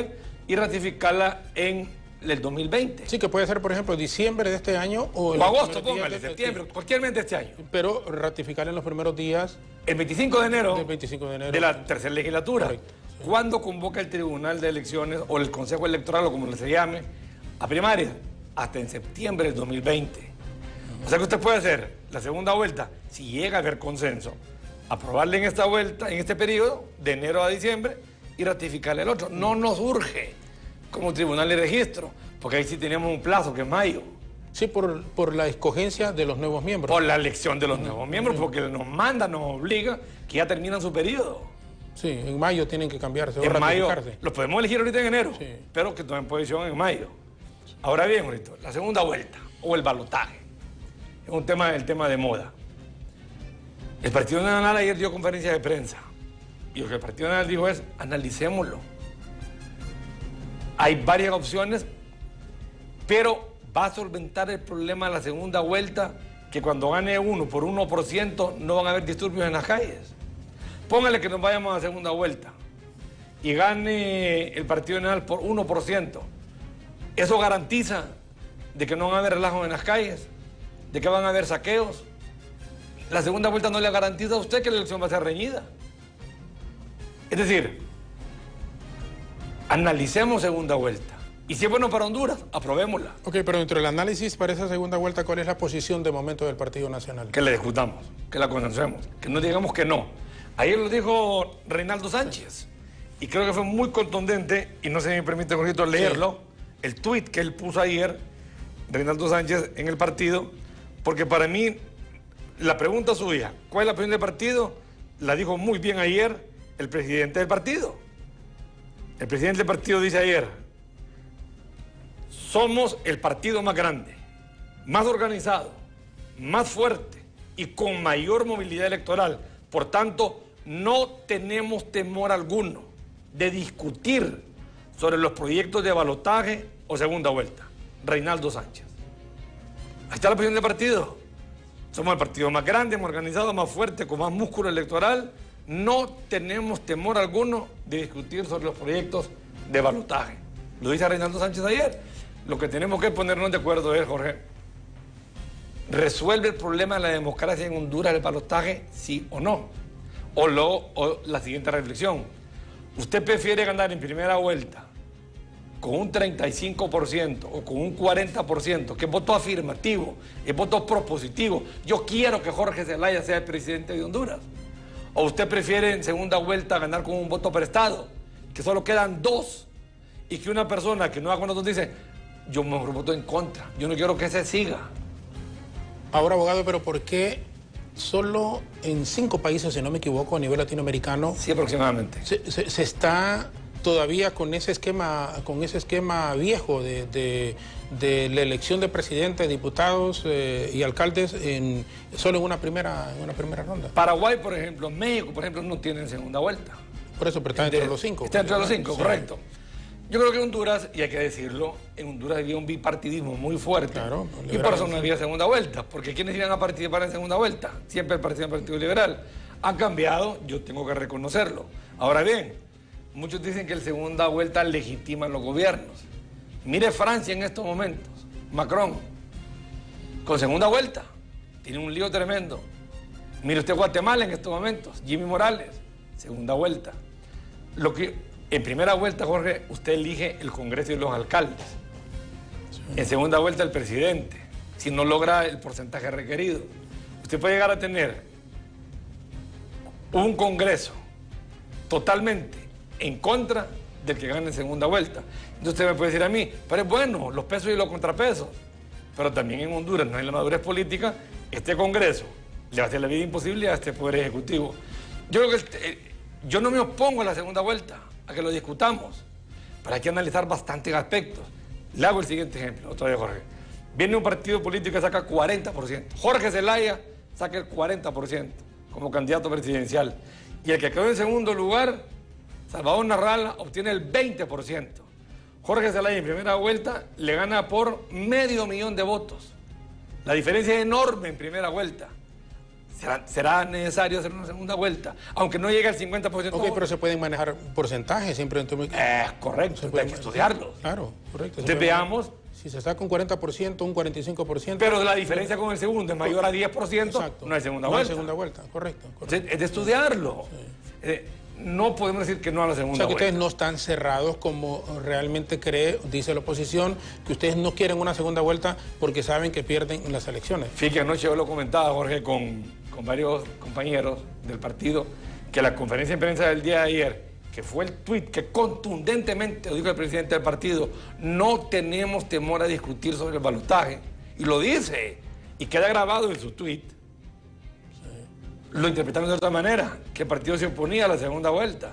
y ratificarla en el 2020. Sí, que puede ser, por ejemplo, diciembre de este año o agosto, póngale, septiembre, cualquier mes de este año. Pero ratificar en los primeros días. El 25 de enero, del 25 de enero de la tercera legislatura. Correcto, sí. ¿Cuándo convoca el Tribunal de Elecciones o el Consejo Electoral o como se llame a primaria? Hasta en septiembre del 2020. O sea que usted puede hacer la segunda vuelta, si llega a haber consenso, aprobarle en esta vuelta, en este periodo, de enero a diciembre, y ratificarle el otro. No nos urge como tribunal de registro, porque ahí sí tenemos un plazo que es mayo. Sí, por la escogencia de los nuevos miembros. Por la elección de los nuevos miembros, porque nos manda, nos obliga, que ya terminan su periodo. Sí, en mayo tienen que cambiarse. En mayo, los podemos elegir ahorita en enero, sí, pero que tomen posición en mayo. Ahora bien, ahorita, la segunda vuelta, o el balotaje, es el tema de moda. El Partido Nacional ayer dio conferencia de prensa, y lo que el Partido Nacional dijo es, analicémoslo. Hay varias opciones, pero va a solventar el problema de la segunda vuelta, que cuando gane uno por 1% no van a haber disturbios en las calles. Póngale que nos vayamos a segunda vuelta y gane el Partido Nacional por 1%. ¿Eso garantiza de que no van a haber relajos en las calles? ¿De que van a haber saqueos? La segunda vuelta no le garantiza a usted que la elección va a ser reñida. Es decir, analicemos segunda vuelta. Y si es bueno para Honduras, aprobémosla. Ok, pero dentro del análisis para esa segunda vuelta, ¿cuál es la posición de momento del Partido Nacional? Que la discutamos, que la consensuemos, que no digamos que no. Ayer lo dijo Reinaldo Sánchez, y creo que fue muy contundente, y no se me permite, Jorgito, leerlo, sí, el tuit que él puso ayer, Reinaldo Sánchez, en el partido, porque para mí, la pregunta suya, ¿cuál es la posición del partido? La dijo muy bien ayer el presidente del partido. El presidente del partido dice ayer, somos el partido más grande, más organizado, más fuerte y con mayor movilidad electoral. Por tanto, no tenemos temor alguno de discutir sobre los proyectos de balotaje o segunda vuelta. Reinaldo Sánchez. Ahí está la posición del partido. Somos el partido más grande, más organizado, más fuerte, con más músculo electoral. No tenemos temor alguno de discutir sobre los proyectos de balotaje. Lo dice Reinaldo Sánchez ayer. Lo que tenemos que ponernos de acuerdo es, Jorge, ¿resuelve el problema de la democracia en Honduras el balotaje, sí o no? O la siguiente reflexión. ¿Usted prefiere ganar en primera vuelta con un 35% o con un 40%, que es voto afirmativo, es voto propositivo? Yo quiero que Jorge Zelaya sea el presidente de Honduras. ¿O usted prefiere en segunda vuelta ganar con un voto prestado, que solo quedan 2, y que una persona que no haga con nosotros dice, yo mejor voto en contra, yo no quiero que se siga? Ahora, abogado, pero ¿por qué solo en 5 países, si no me equivoco, a nivel latinoamericano? Sí, aproximadamente. Se está todavía con ese esquema viejo de la elección de presidentes, diputados y alcaldes solo en una primera ronda. Paraguay, por ejemplo, México, por ejemplo, no tienen segunda vuelta. Por eso, pero está entre los 5. Está entre los 5, sí, correcto. Yo creo que Honduras, y hay que decirlo, en Honduras había un bipartidismo muy fuerte. Claro, y por eso no había segunda vuelta. Porque ¿quiénes iban a participar en segunda vuelta? Siempre el Partido Liberal. Ha cambiado, yo tengo que reconocerlo. Ahora bien, muchos dicen que la segunda vuelta legitima los gobiernos. Mire Francia en estos momentos, Macron, con segunda vuelta, tiene un lío tremendo. Mire usted Guatemala en estos momentos, Jimmy Morales, segunda vuelta. En primera vuelta, Jorge, usted elige el Congreso y los alcaldes. Sí. En segunda vuelta, el presidente, si no logra el porcentaje requerido. Usted puede llegar a tener un Congreso totalmente en contra del que gane en segunda vuelta. Entonces usted me puede decir a mí, pero es bueno, los pesos y los contrapesos. Pero también en Honduras no hay la madurez política. Este Congreso le va a hacer la vida imposible a este Poder Ejecutivo. Yo creo que yo no me opongo a la segunda vuelta, a que lo discutamos, pero hay que analizar bastantes aspectos. Le hago el siguiente ejemplo, otra vez, Jorge. Viene un partido político que saca 40%. Jorge Zelaya saca el 40% como candidato presidencial. Y el que quedó en segundo lugar, Salvador Narrala, obtiene el 20%. Jorge Zelaya en primera vuelta le gana por 500,000 de votos. La diferencia es enorme en primera vuelta. será necesario hacer una segunda vuelta, aunque no llegue al 50%. Ok, pero se pueden manejar porcentajes siempre. Correcto, hay que estudiarlo. Claro, correcto. Entonces veamos. Si se saca un 40%, un 45%. Pero la diferencia con el segundo es mayor a 10%, exacto, no hay segunda vuelta. No hay segunda vuelta, correcto. Entonces, es de estudiarlo. Sí. No podemos decir que no a la segunda vuelta. O sea, que ustedes no están cerrados como realmente dice la oposición, que ustedes no quieren una segunda vuelta porque saben que pierden en las elecciones. Fíjate que anoche yo lo comentaba, Jorge, con varios compañeros del partido, que la conferencia de prensa del día de ayer, que fue el tuit que contundentemente lo dijo el presidente del partido, no tenemos temor a discutir sobre el balotaje, y lo dice, y queda grabado en su tuit. Lo interpretaron de otra manera, que el partido se oponía a la segunda vuelta.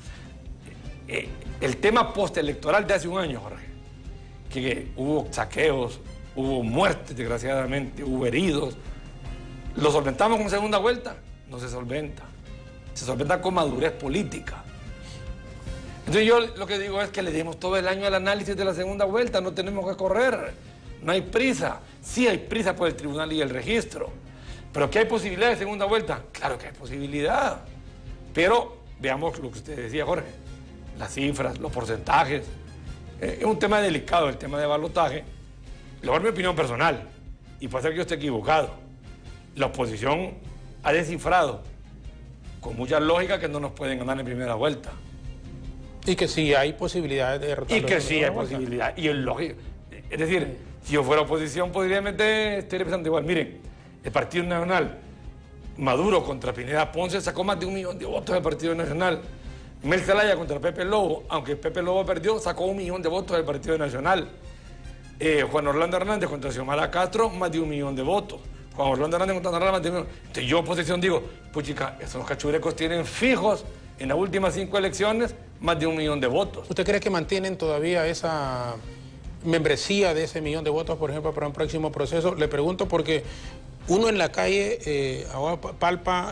El tema postelectoral de hace un año, Jorge, que hubo saqueos, hubo muertes, desgraciadamente, hubo heridos, ¿lo solventamos con segunda vuelta? No se solventa. Se solventa con madurez política. Entonces yo lo que digo es que le dimos todo el año al análisis de la segunda vuelta, no tenemos que correr, no hay prisa. Sí hay prisa por el tribunal y el registro, pero ¿que hay posibilidad de segunda vuelta? Claro que hay posibilidad, pero veamos lo que usted decía, Jorge, las cifras, los porcentajes. Es un tema delicado el tema de balotaje. Le voy a dar mi opinión personal, y puede ser que yo esté equivocado. La oposición ha descifrado con mucha lógica que no nos pueden ganar en primera vuelta. Y que sí hay posibilidades de derrotar. Y que sí hay posibilidad. Y es lógico. Es decir, si yo fuera oposición, podría estoy pensando igual. Miren, el Partido Nacional, Maduro contra Pineda Ponce sacó más de 1 millón de votos del Partido Nacional. Mel Zelaya contra Pepe Lobo, aunque Pepe Lobo perdió, sacó 1 millón de votos del Partido Nacional. Juan Orlando Hernández contra Xiomara Castro, más de 1 millón de votos. Juan Orlando Hernández contra Narra, más de 1 millón. Entonces yo, oposición, digo, pues chica, esos cachurecos tienen fijos en las últimas 5 elecciones más de 1 millón de votos. ¿Usted cree que mantienen todavía esa membresía de ese 1 millón de votos, por ejemplo, para un próximo proceso? Le pregunto porque uno en la calle palpa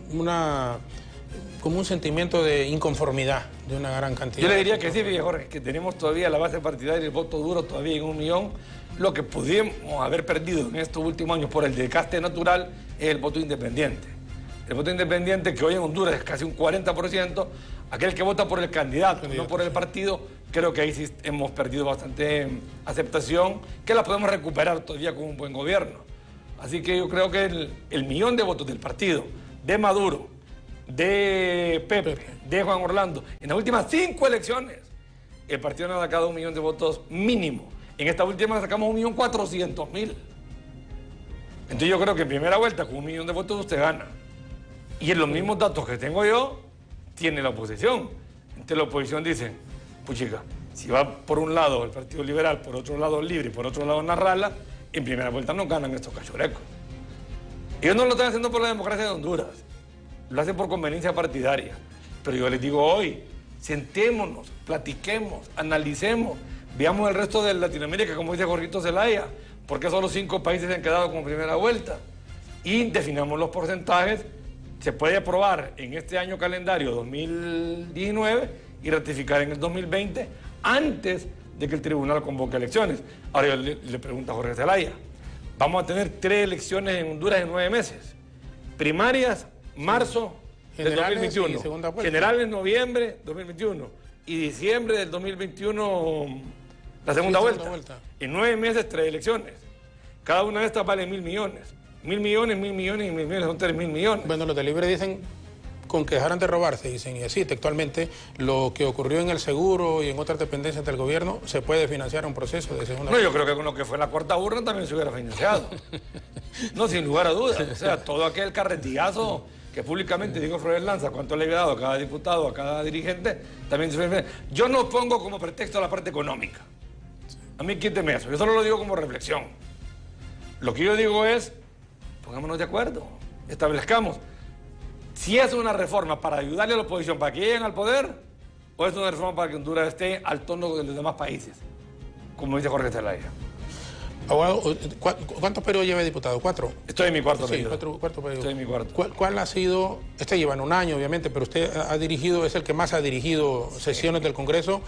como un sentimiento de inconformidad de una gran cantidad. Yo le diría que sí, Jorge, que tenemos todavía la base partidaria y el voto duro todavía en 1 millón. Lo que pudimos haber perdido en estos últimos años por el desgaste natural es el voto independiente. El voto independiente, que hoy en Honduras es casi un 40%, aquel que vota por el candidato, no por el partido, creo que ahí sí hemos perdido bastante aceptación, que la podemos recuperar todavía con un buen gobierno. Así que yo creo que el 1 millón de votos del partido, de Maduro, de Pepe, de Juan Orlando, en las últimas 5 elecciones, el partido nos ha sacado 1 millón de votos mínimo. En esta última sacamos 1.400.000. Entonces yo creo que en primera vuelta, con 1 millón de votos, usted gana. Y en los mismos datos que tengo yo, tiene la oposición. Entonces la oposición dice, pues chica, si va por un lado el Partido Liberal, por otro lado Libre y por otro lado Narrala, en primera vuelta no ganan estos cachurecos. Ellos no lo están haciendo por la democracia de Honduras, lo hacen por conveniencia partidaria. Pero yo les digo hoy, sentémonos, platiquemos, analicemos, veamos el resto de Latinoamérica, como dice Jorgito Zelaya, porque solo 5 países se han quedado como primera vuelta. Y definamos los porcentajes. Se puede aprobar en este año calendario 2019 y ratificar en el 2020 antes de que el tribunal convoque elecciones. Ahora yo le pregunto a Jorge Zelaya, vamos a tener 3 elecciones en Honduras en 9 meses. Primarias, marzo del 2021. Generales, noviembre 2021. Y diciembre del 2021, la segunda vuelta. En 9 meses, 3 elecciones. Cada una de estas vale 1.000 millones. 1.000 millones, 1.000 millones y 1.000 millones son 3.000 millones. Bueno, los de Libre dicen con que dejaran de robarse, dicen, y así textualmente, lo que ocurrió en el seguro y en otras dependencias del gobierno, se puede financiar un proceso de segunda. No, yo creo que con lo que fue la cuarta urna también se hubiera financiado. No, sin lugar a dudas. O sea, todo aquel carretillazo que públicamente dijo Flores Lanza, cuánto le había dado a cada diputado, a cada dirigente, también se financia. Yo no pongo como pretexto la parte económica. A mí quíteme eso, yo solo lo digo como reflexión. Lo que yo digo es, pongámonos de acuerdo, establezcamos si es una reforma para ayudarle a la oposición para que lleguen al poder o es una reforma para que Honduras esté al tono de los demás países, como dice Jorge Zelaya. Abogado, ¿cuántos periodos lleva de diputado? ¿4? Estoy en mi cuarto periodo. Cuarto periodo. Estoy en mi cuarto. ¿Cuál ha sido? Este lleva en un año, obviamente, pero usted ha dirigido, es el que más ha dirigido sesiones del Congreso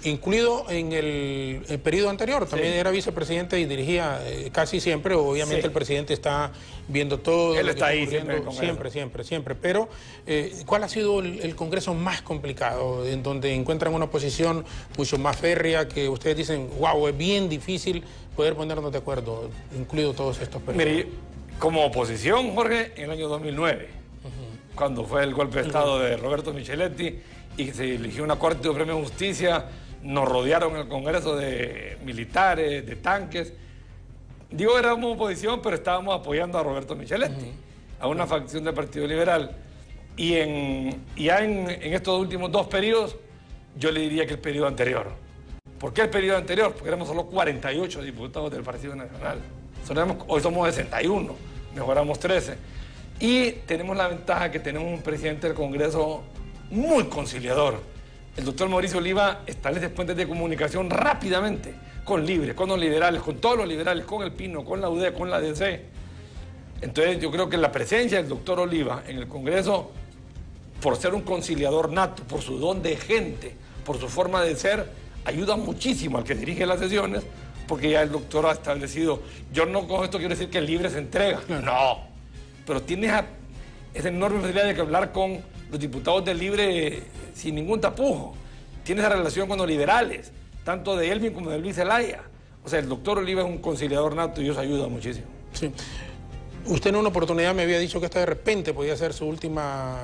incluido en el periodo anterior, también era vicepresidente y dirigía casi siempre, obviamente el presidente está viendo todo. Él está ahí siempre. Pero, ¿cuál ha sido el Congreso más complicado, en donde encuentran una posición mucho más férrea, que ustedes dicen, wow, es bien difícil poder ponernos de acuerdo, incluido todos estos periodos? Mire, como oposición, Jorge, en el año 2009, cuando fue el golpe de Estado de Roberto Micheletti y se eligió una Corte Suprema de Justicia, nos rodearon el Congreso de militares, de tanques. Digo, éramos oposición, pero estábamos apoyando a Roberto Micheletti, a una facción del Partido Liberal. Y ya en estos últimos 2 periodos, yo le diría que el periodo anterior. ¿Por qué el periodo anterior? Porque éramos solo 48 diputados del Partido Nacional. Hoy somos 61, mejoramos 13. Y tenemos la ventaja que tenemos un presidente del Congreso muy conciliador. El doctor Mauricio Oliva establece puentes de comunicación rápidamente con Libre, con los liberales, con todos los liberales, con el Pino, con la UD, con la DC. Entonces yo creo que la presencia del doctor Oliva en el Congreso, por ser un conciliador nato, por su don de gente, por su forma de ser, ayuda muchísimo al que dirige las sesiones, porque ya el doctor ha establecido, yo no con esto quiero decir que el Libre se entrega, no, pero tienes esa enorme facilidad de hablar con los diputados del Libre sin ningún tapujo. Tiene esa relación con los liberales, tanto de Elvin como de Luis Zelaya. O sea, el doctor Oliva es un conciliador nato y eso ayuda muchísimo. Sí. Usted en una oportunidad me había dicho que esta de repente podía ser su último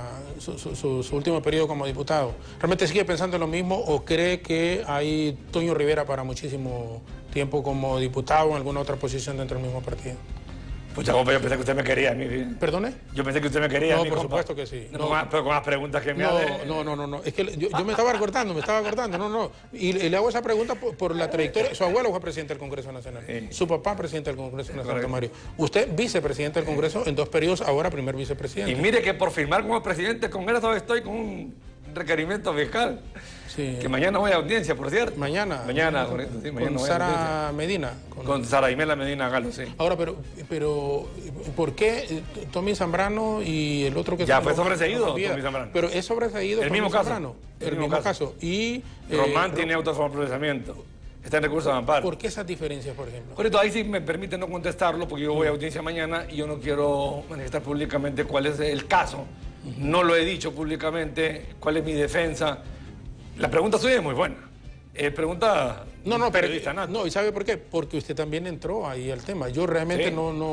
periodo como diputado. ¿Realmente sigue pensando lo mismo o cree que hay Toño Rivera para muchísimo tiempo como diputado en alguna otra posición dentro del mismo partido? Pucha, compa, yo pensé que usted me quería a mí. ¿Perdone? Yo pensé que usted me quería a mí, por compa. supuesto que sí. No, pero con las preguntas que me hace... No. Es que yo me estaba acordando, no. Y le hago esa pregunta por la trayectoria. Su abuelo fue presidente del Congreso Nacional. Sí. Su papá presidente del Congreso Nacional, Mario. Usted vicepresidente del Congreso en 2 periodos, ahora primer vicepresidente. Y mire que por firmar como presidente del Congreso estoy con un requerimiento fiscal. Sí. Que mañana voy a audiencia, por cierto. Mañana, correcto, sí, mañana con Sara Medina. Con Sara Imela Medina Galo, sí. Ahora, pero ¿por qué Tommy Zambrano y el otro que... Ya fue sobreseído Tommy Zambrano. Pero es sobreseído el mismo Zambrano. Caso. El mismo caso. Y Román tiene autoforma de procesamiento. Está en recurso de amparo. ¿Por qué esas diferencias, por ejemplo? Por eso ahí sí me permite no contestarlo, porque yo voy a audiencia mañana y yo no quiero manifestar públicamente cuál es el caso. No lo he dicho públicamente, cuál es mi defensa. La pregunta suya es muy buena. Pregunta periodista nato. No, ¿y sabe por qué? Porque usted también entró ahí al tema. Yo realmente sí. no...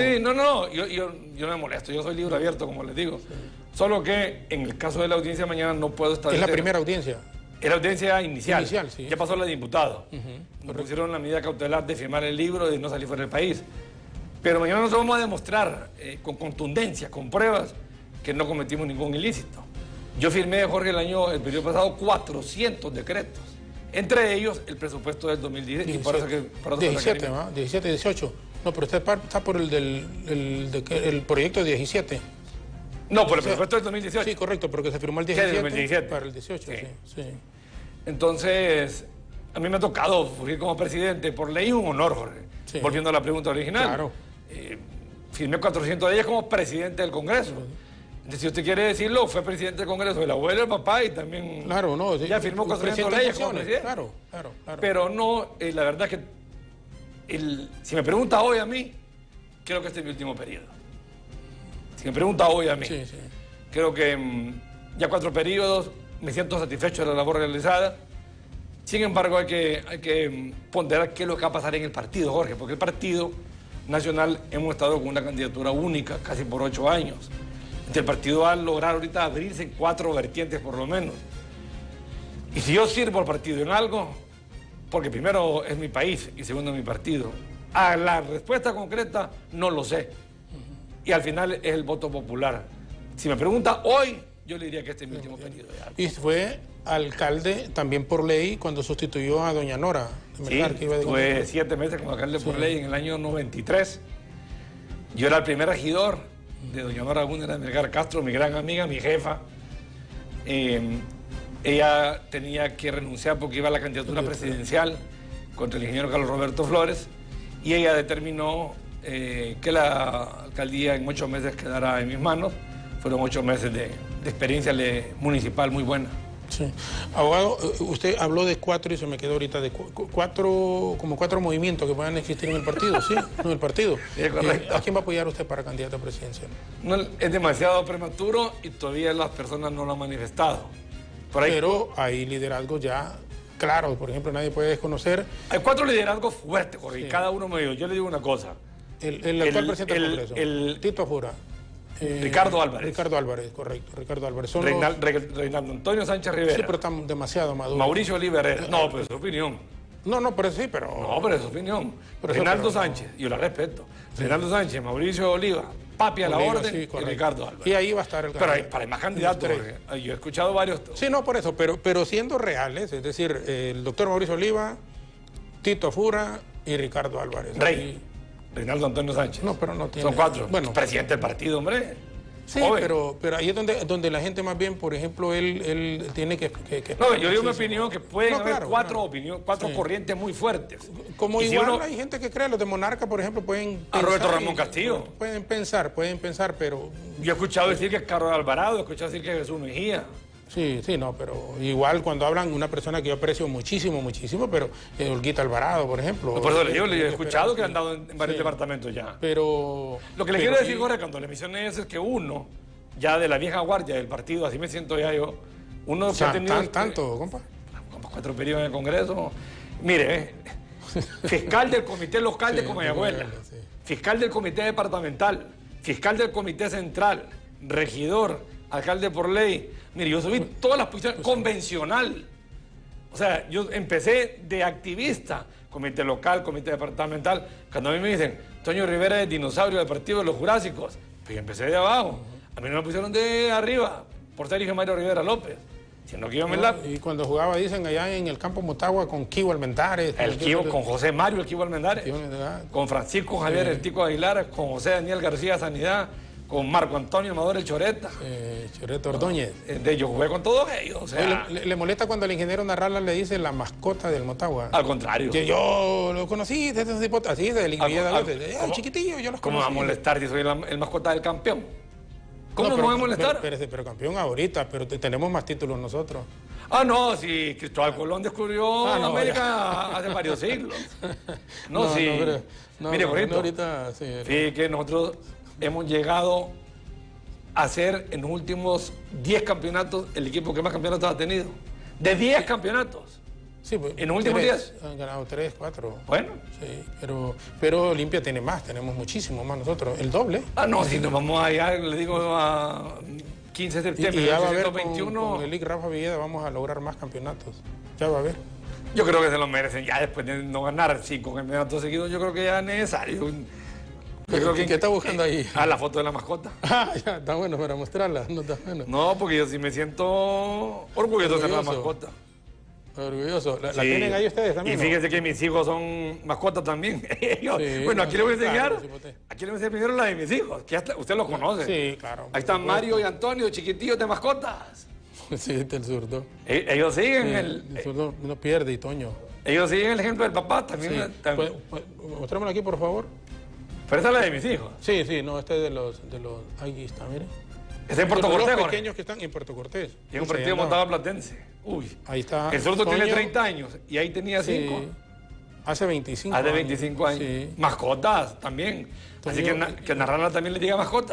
Yo no me molesto. Yo soy libro abierto, como les digo. Sí. Solo que en el caso de la audiencia mañana no puedo establecer... ¿Es la primera audiencia? Es la audiencia inicial. Sí. Ya pasó la de diputado. Nos pusieron la medida cautelar de firmar el libro y de no salir fuera del país. Pero mañana nos vamos a demostrar con contundencia, con pruebas, que no cometimos ningún ilícito. Yo firmé, Jorge, el periodo pasado 400 decretos. Entre ellos, el presupuesto del 2017. 17, 18. No, pero usted está por el proyecto 17. No, por el presupuesto del 2018. Sí, correcto, porque se firmó el 17. 2017. Para el 18, sí. Entonces, a mí me ha tocado fungir como presidente. Por ley, un honor, Jorge. Sí. Volviendo a la pregunta original. Claro. Firmé 400 de ellas como presidente del Congreso. Si usted quiere decirlo, fue presidente del Congreso, el abuelo, el papá y también... Claro, no. Sí, ya firmó 400 leyes como presidente. Claro. Pero no, la verdad es que... si me pregunta hoy a mí, creo que este es mi último periodo. Si me pregunta hoy a mí, creo que ya 4 periodos, me siento satisfecho de la labor realizada. Sin embargo, hay que ponderar qué es lo que va a pasar en el partido, Jorge, porque el Partido Nacional hemos estado con una candidatura única casi por 8 años. El partido va a lograr ahorita abrirse en 4 vertientes por lo menos. Y si yo sirvo al partido en algo, porque primero es mi país y segundo es mi partido, a la respuesta concreta no lo sé. Y al final es el voto popular. Si me pregunta hoy, yo le diría que este es mi último periodo. Y fue alcalde también por ley cuando sustituyó a doña Nora. Sí, fue 7 meses como alcalde por ley en el año 93. Yo era el primer regidor de doña Nora Gúndera de Melgar Castro, mi gran amiga, mi jefa. Ella tenía que renunciar porque iba a la candidatura presidencial contra el ingeniero Carlos Roberto Flores y ella determinó que la alcaldía en 8 meses quedara en mis manos. Fueron 8 meses de experiencia municipal muy buena. Sí. Abogado, usted habló de 4 y se me quedó ahorita de 4 movimientos que puedan existir en el partido, ¿sí? En el partido. Sí, correcto. ¿A quién va a apoyar usted para candidato a presidencial? No, es demasiado prematuro y todavía las personas no lo han manifestado. Pero hay liderazgos ya claros, por ejemplo, nadie puede desconocer. Hay 4 liderazgos fuertes, Jorge, y cada uno me dijo, yo le digo una cosa. El actual presidente del Congreso, Tito Fura. Ricardo Álvarez. Ricardo Álvarez, correcto. Ricardo Álvarez. Reinaldo Antonio Sánchez Rivera. Sí, pero están demasiado maduros. Mauricio Oliva Herrera. No, pero es su opinión. No, pero sí, pero... No, pero es su opinión. Reinaldo Sánchez, yo la respeto. Sí. Reinaldo Sánchez, Mauricio Oliva, Papi a la orden, sí, y Ricardo Álvarez. Y ahí va a estar el candidato. Pero hay más candidatos. Yo he escuchado varios. Sí, no, por eso, pero siendo reales, es decir, el doctor Mauricio Oliva, Tito Fura y Ricardo Álvarez. Reinaldo Antonio Sánchez. No, pero no tiene... Son 4. Bueno, presidente del partido, hombre. Sí, pero ahí es donde la gente más bien, por ejemplo, él tiene que... No, yo digo mi opinión, que pueden haber 4 corrientes muy fuertes. Como y igual hay gente que cree, los de Monarca, por ejemplo, pueden... A Roberto Ramón Castillo. Pueden pensar, pero... Yo he escuchado decir que es Carlos Alvarado, he escuchado decir que es Jesús Mejía. Sí, no, pero igual cuando hablan una persona que yo aprecio muchísimo, pero Olguita Alvarado, por ejemplo. Por eso yo le he escuchado que han dado en varios departamentos ya. Pero... Lo que le quiero decir, Jorge, cuando le mencioné eso es que uno, ya de la vieja guardia del partido, así me siento ya yo, uno que ha tenido... ¿Tanto, compa? 4 periodos en el Congreso. Mire, fiscal del comité local de Comayagüela, fiscal del comité departamental, fiscal del comité central, regidor, alcalde por ley. Mire, yo subí todas las posiciones convencional. O sea, yo empecé de activista, comité local, comité departamental. Cuando a mí me dicen, Toño Rivera es dinosaurio del partido de los Jurásicos, pues yo empecé de abajo. A mí no me pusieron de arriba por ser hijo de Mario Rivera López, sino que yo me Y cuando jugaba, dicen, allá en el campo Motagua con Kibo Almendares. Con José Mario, el Kibo Almendares. Con Francisco Javier, el Tico Aguilar, con José Daniel García Sanidad, con Marco Antonio Amador el Choreta. Choreta Ordóñez. Yo jugué con todos ellos. O sea, ¿Le molesta cuando el ingeniero Narrala le dice la mascota del Motagua? Al contrario. Que yo lo conocí, así, de el chiquitillo, yo los conocí. ¿Cómo va a molestar si soy el mascota del campeón? ¿Cómo me voy a molestar? Pero campeón ahorita, pero tenemos más títulos nosotros. No, sí, Cristóbal Colón descubrió América hace varios siglos. Mire, bonito. Ahorita, sí, que nosotros hemos llegado a ser en los últimos 10 campeonatos el equipo que más campeonatos ha tenido. De 10 campeonatos. Sí, pues, en los últimos 10. Han ganado 3, 4. Bueno. Sí, pero Olimpia tiene más, tenemos muchísimo más nosotros, el doble. No, si nos vamos allá, le digo, a 15 de septiembre, y ya va a ver con el IC Rafa Villeda vamos a lograr más campeonatos. Ya va a ver. Yo creo que se lo merecen, ya después de no ganar 5 campeonatos seguidos, yo creo que ya es necesario. ¿Qué está buscando ahí? La foto de la mascota. Ya, está bueno para mostrarla. No, está bueno. No, porque yo sí me siento orgulloso de ser la mascota. Orgulloso. ¿La tienen ahí ustedes también? Y fíjense que mis hijos son mascotas también. Bueno, aquí les voy a enseñar. Aquí les voy a enseñar primero la de mis hijos, que usted los conoce. Sí, claro. Ahí están Mario y Antonio, chiquitillos de mascotas. Sí, el zurdo. Ellos siguen el zurdo no pierde, y Toño. Ellos siguen el ejemplo del papá también. Mostrémoslo aquí, por favor. Pero esa es la de mis hijos. Sí, no, este es de los... Ahí está, mire. Está en Puerto Cortés. Los pequeños que están en Puerto Cortés. Y es un partido montado platense. Uy. Ahí está. El zurdo tiene 30 años y ahí tenía 5. Sí. Hace 25 años. Hace 25 años. Sí. Mascotas también. Así que Narrala también le diga mascotas.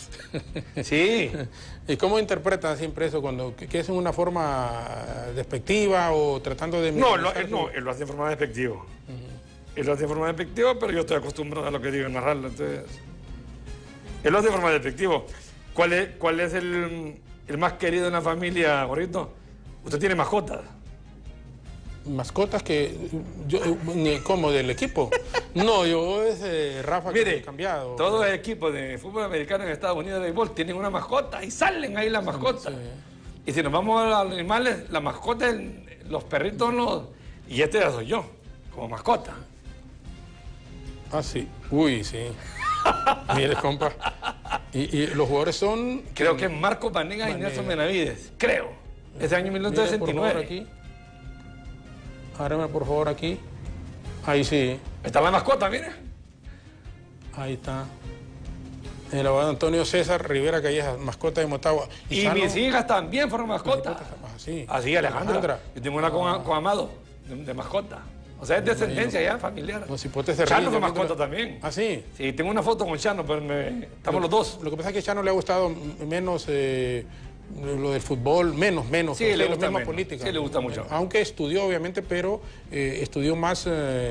Sí. ¿Y cómo interpretan siempre eso? ¿Que es en una forma despectiva o tratando de... No, él lo hace de forma despectiva. Él lo hace de forma despectiva, pero yo estoy acostumbrado a lo que digo en Narrala. Entonces, él lo hace de forma despectiva. ¿Cuál es el más querido en la familia, Gorrito? ¿Usted tiene mascotas? Mascotas que... ¿Cómo? ¿Del equipo? No, yo es Rafa. Mire, que he cambiado. Todos los equipos de fútbol americano en Estados Unidos de béisbol tienen una mascota y salen ahí las mascotas. Sí. Y si nos vamos a los animales, las mascotas, los perritos, y este ya soy yo, como mascota. Ah, sí. Uy, sí. Mire, compa. Y los jugadores son... Creo que Marcos Vanegas y Nelson Benavides. Creo. Ese año 1969. Ábreme por favor aquí. Ahí sí. Está la mascota, mire. Ahí está. El abogado Antonio César Rivera Callejas, mascota de Motagua. Y mis hijas también fueron mascotas. Así. Así, Alejandra. Yo tengo una con Amado, de mascota. O sea, es descendencia ya familiar. Los hipotes de Chano fue mascota también. ¿Ah, sí? Sí, tengo una foto con Chano, pero estamos los dos. Lo que pasa es que a Chano le ha gustado menos lo del fútbol, menos. Sí, le gusta menos menos. política. Sí, le gusta mucho. Aunque estudió, obviamente, pero estudió más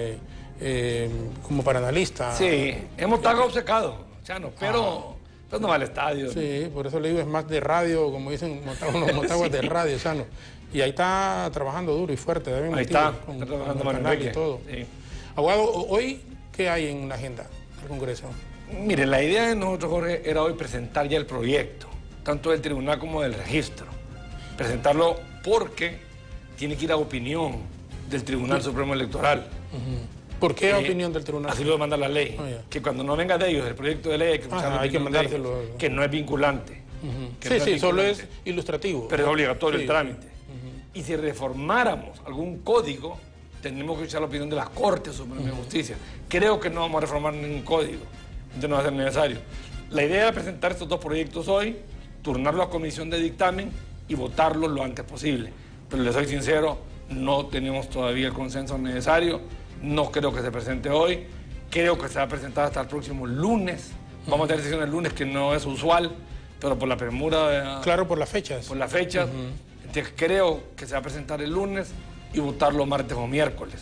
como para analista. Sí, hemos estado obcecados, Chano, pero no va al estadio. Sí, por eso le digo, es más de radio, como dicen, unos motaguas de radio, Chano. Y ahí está trabajando duro y fuerte. Ahí está trabajando con el canal y todo. Sí. Abogado, ¿hoy qué hay en la agenda del Congreso? Mire, la idea de nosotros, Jorge, era hoy presentar ya el proyecto, tanto del tribunal como del registro. Presentarlo porque tiene que ir a opinión del Tribunal Supremo Electoral. ¿Por qué a opinión del tribunal? Así lo demanda la ley. Que cuando no venga de ellos el proyecto de ley hay que mandárselo. Que no es vinculante. Sí, solo es ilustrativo. Pero es obligatorio el trámite. Y si reformáramos algún código, tendríamos que escuchar la opinión de la Corte Suprema de Justicia. Creo que no vamos a reformar ningún código, entonces no va a ser necesario. La idea era presentar estos dos proyectos hoy, turnarlos a comisión de dictamen y votarlos lo antes posible. Pero les soy sincero, no tenemos todavía el consenso necesario, no creo que se presente hoy, creo que se va a presentar hasta el próximo lunes. Vamos a tener sesión el lunes, que no es usual, pero por la premura... Claro, por las fechas. Por las fechas. Entonces creo que se va a presentar el lunes y votarlo martes o miércoles.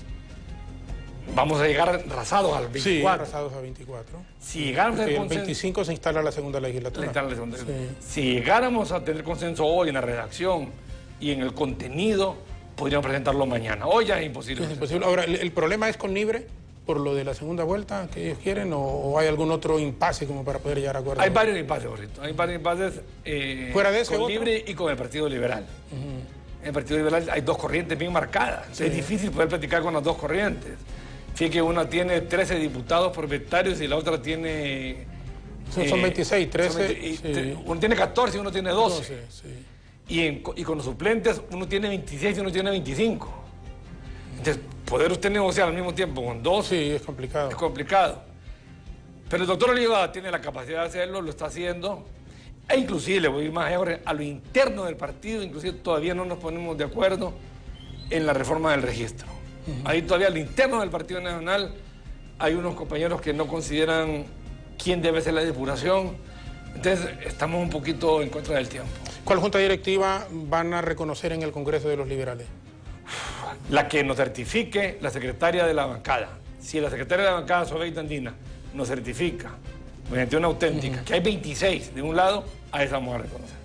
Vamos a llegar rasados al 24. Sí, rasados al 24. Si llegáramos a tener consenso... El 25 se instala la segunda legislatura. Si llegáramos a tener consenso hoy en la redacción y en el contenido, podríamos presentarlo mañana. Hoy ya es imposible. Es imposible. Ahora, ¿el problema es con Libre por lo de la segunda vuelta que ellos quieren o hay algún otro impasse como para poder llegar a acuerdo? Hay varios impases, Jorgito. Hay varios impases ¿fuera de ese con otro? Libre y con el Partido Liberal. En el Partido Liberal hay dos corrientes bien marcadas. Sí. Es difícil poder platicar con las dos corrientes. Fíjate que una tiene 13 diputados propietarios y la otra tiene... Son 26, 13... Uno tiene 14 y uno tiene 12. Sí. Y con los suplentes uno tiene 26 y uno tiene 25. Entonces, poder usted negociar al mismo tiempo con dos... Sí, es complicado. Es complicado. Pero el doctor Oliva tiene la capacidad de hacerlo, lo está haciendo. E inclusive, le voy a ir más allá, a lo interno del partido, inclusive todavía no nos ponemos de acuerdo en la reforma del registro. Ahí todavía al interno del Partido Nacional hay unos compañeros que no consideran quién debe ser la depuración. Entonces, estamos un poquito en contra del tiempo. ¿Cuál junta directiva van a reconocer en el Congreso de los Liberales? La que nos certifique la secretaria de la bancada. Si la secretaria de la bancada, Sobeida Andina, nos certifica mediante una auténtica, que hay 26 de un lado, a esa vamos a reconocer.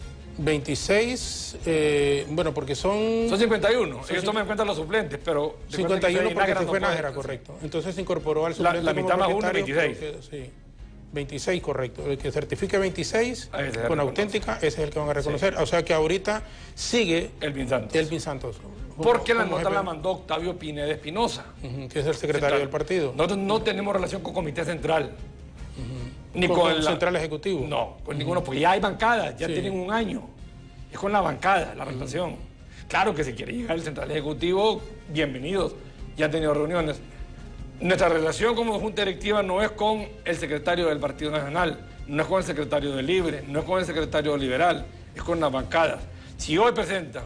26, bueno, porque son... Son 51, ellos toman en cuenta los suplentes, pero... 51 porque se fue Nájera, correcto. Entonces se incorporó al suplente la mitad más uno, 26. Sí, 26, correcto. El que certifique 26 con auténtica, ese es el que van a reconocer. Sí. O sea que ahorita sigue... Elvin Santos. Elvin Santos. Porque la nota la mandó Octavio Pineda Espinosa. Que es el secretario del partido. Nosotros no tenemos relación con Comité Central. Ni con el Central Ejecutivo. No, con ninguno, porque ya hay bancadas, ya tienen un año. Es con la bancada, la relación. Claro que si quiere llegar el Central Ejecutivo, bienvenidos. Ya han tenido reuniones. Nuestra relación como junta directiva no es con el secretario del Partido Nacional, no es con el secretario de Libre, no es con el secretario Liberal, es con las bancadas. Si hoy presentan,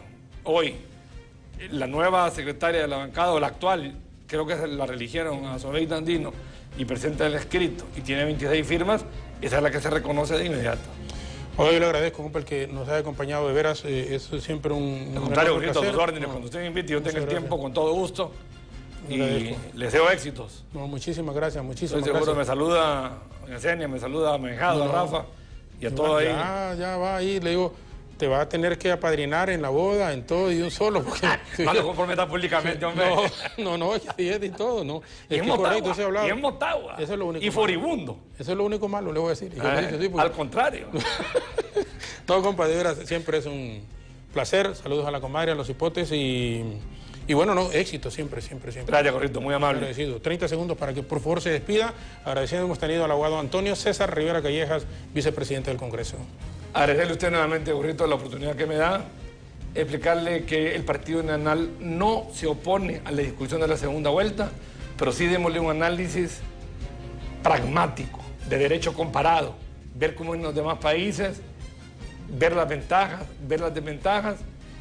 la nueva secretaria de la bancada, o la actual, creo que la reeligieron a Sobeida Andino, y presenta el escrito y tiene 26 firmas, esa es la que se reconoce de inmediato. Hoy le agradezco, compa, el que nos haya acompañado, de veras, es siempre un... Al contrario, a tus órdenes, cuando usted me invite, yo tengo el tiempo con todo gusto y les deseo éxitos. No, muchísimas gracias, muchísimas gracias. Estoy seguro me saluda doña Senia, me saluda a Menjado, a Rafa y a todo ahí. Ya va ahí, le digo... Te va a tener que apadrinar en la boda, en todo y de un solo. Porque, no lo comprometas públicamente, hombre. No, y todo, ¿no? Es que correcto, eso he hablado. Y en Motagua. Eso es lo único. Y furibundo. Eso es lo único malo, le voy a decir. Al contrario. No, compa, de veras, siempre es un placer. Saludos a la comadre, a los hipotes y bueno, no, éxito siempre. Gracias, Corrito, muy amable. Agradecido. 30 segundos para que por favor se despida. Agradeciendo hemos tenido al abogado Antonio César Rivera Callejas, vicepresidente del Congreso. Agradecerle a usted nuevamente, Burrito, la oportunidad que me da, explicarle que el Partido Nacional no se opone a la discusión de la segunda vuelta, pero sí démosle un análisis pragmático, de derecho comparado, ver cómo en los demás países, ver las ventajas, ver las desventajas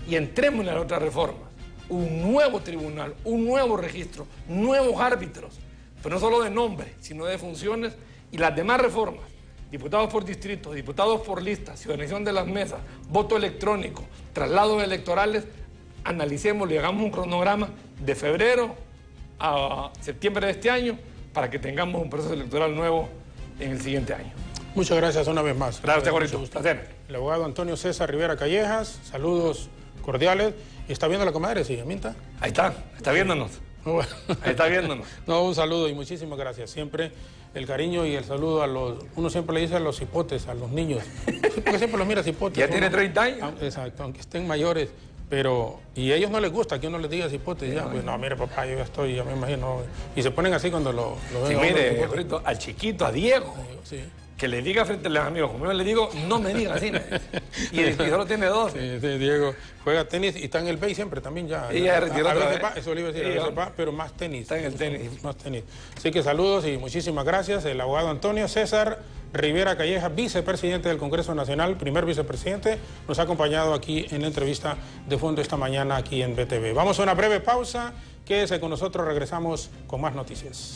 y entremos en las otras reformas. Un nuevo tribunal, un nuevo registro, nuevos árbitros, pero no solo de nombre, sino de funciones, y las demás reformas, diputados por distrito, diputados por lista, ciudadanización de las mesas, voto electrónico, traslados electorales, analicémoslo y hagamos un cronograma de febrero a septiembre de este año para que tengamos un proceso electoral nuevo en el siguiente año. Muchas gracias una vez más. Gracias, Jorito. Placer. El abogado Antonio César Rivera Callejas, saludos cordiales. ¿Está viendo la comadre, sí, Aminta? Ahí está viéndonos. Bueno. Ahí está viéndonos. No, un saludo y muchísimas gracias. Siempre el cariño y el saludo a los... Uno siempre le dice a los hipotes, a los niños. Porque siempre los mira hipotes. Ya tiene 30 años. Exacto, aunque estén mayores. Pero, y a ellos no les gusta que uno les diga hipotes. Ya, pues no, mire papá, yo ya estoy, ya me imagino. Y se ponen así cuando lo ven. Sí, mire, Jorito, al chiquito, a Diego. Sí. Que le diga frente a los amigos, como yo le digo, no me diga así. Y solo tiene 12. Sí, Diego juega tenis y está en el BEI siempre también ya. Y ya retiró otra vez. Eso le iba a decir, Sí, pero más tenis. Está en el tenis. Más tenis. Así que saludos y muchísimas gracias. El abogado Antonio César Rivera Callejas, vicepresidente del Congreso Nacional, primer vicepresidente, nos ha acompañado aquí en la entrevista de fondo esta mañana aquí en BTV. Vamos a una breve pausa. Quédese con nosotros, regresamos con más noticias.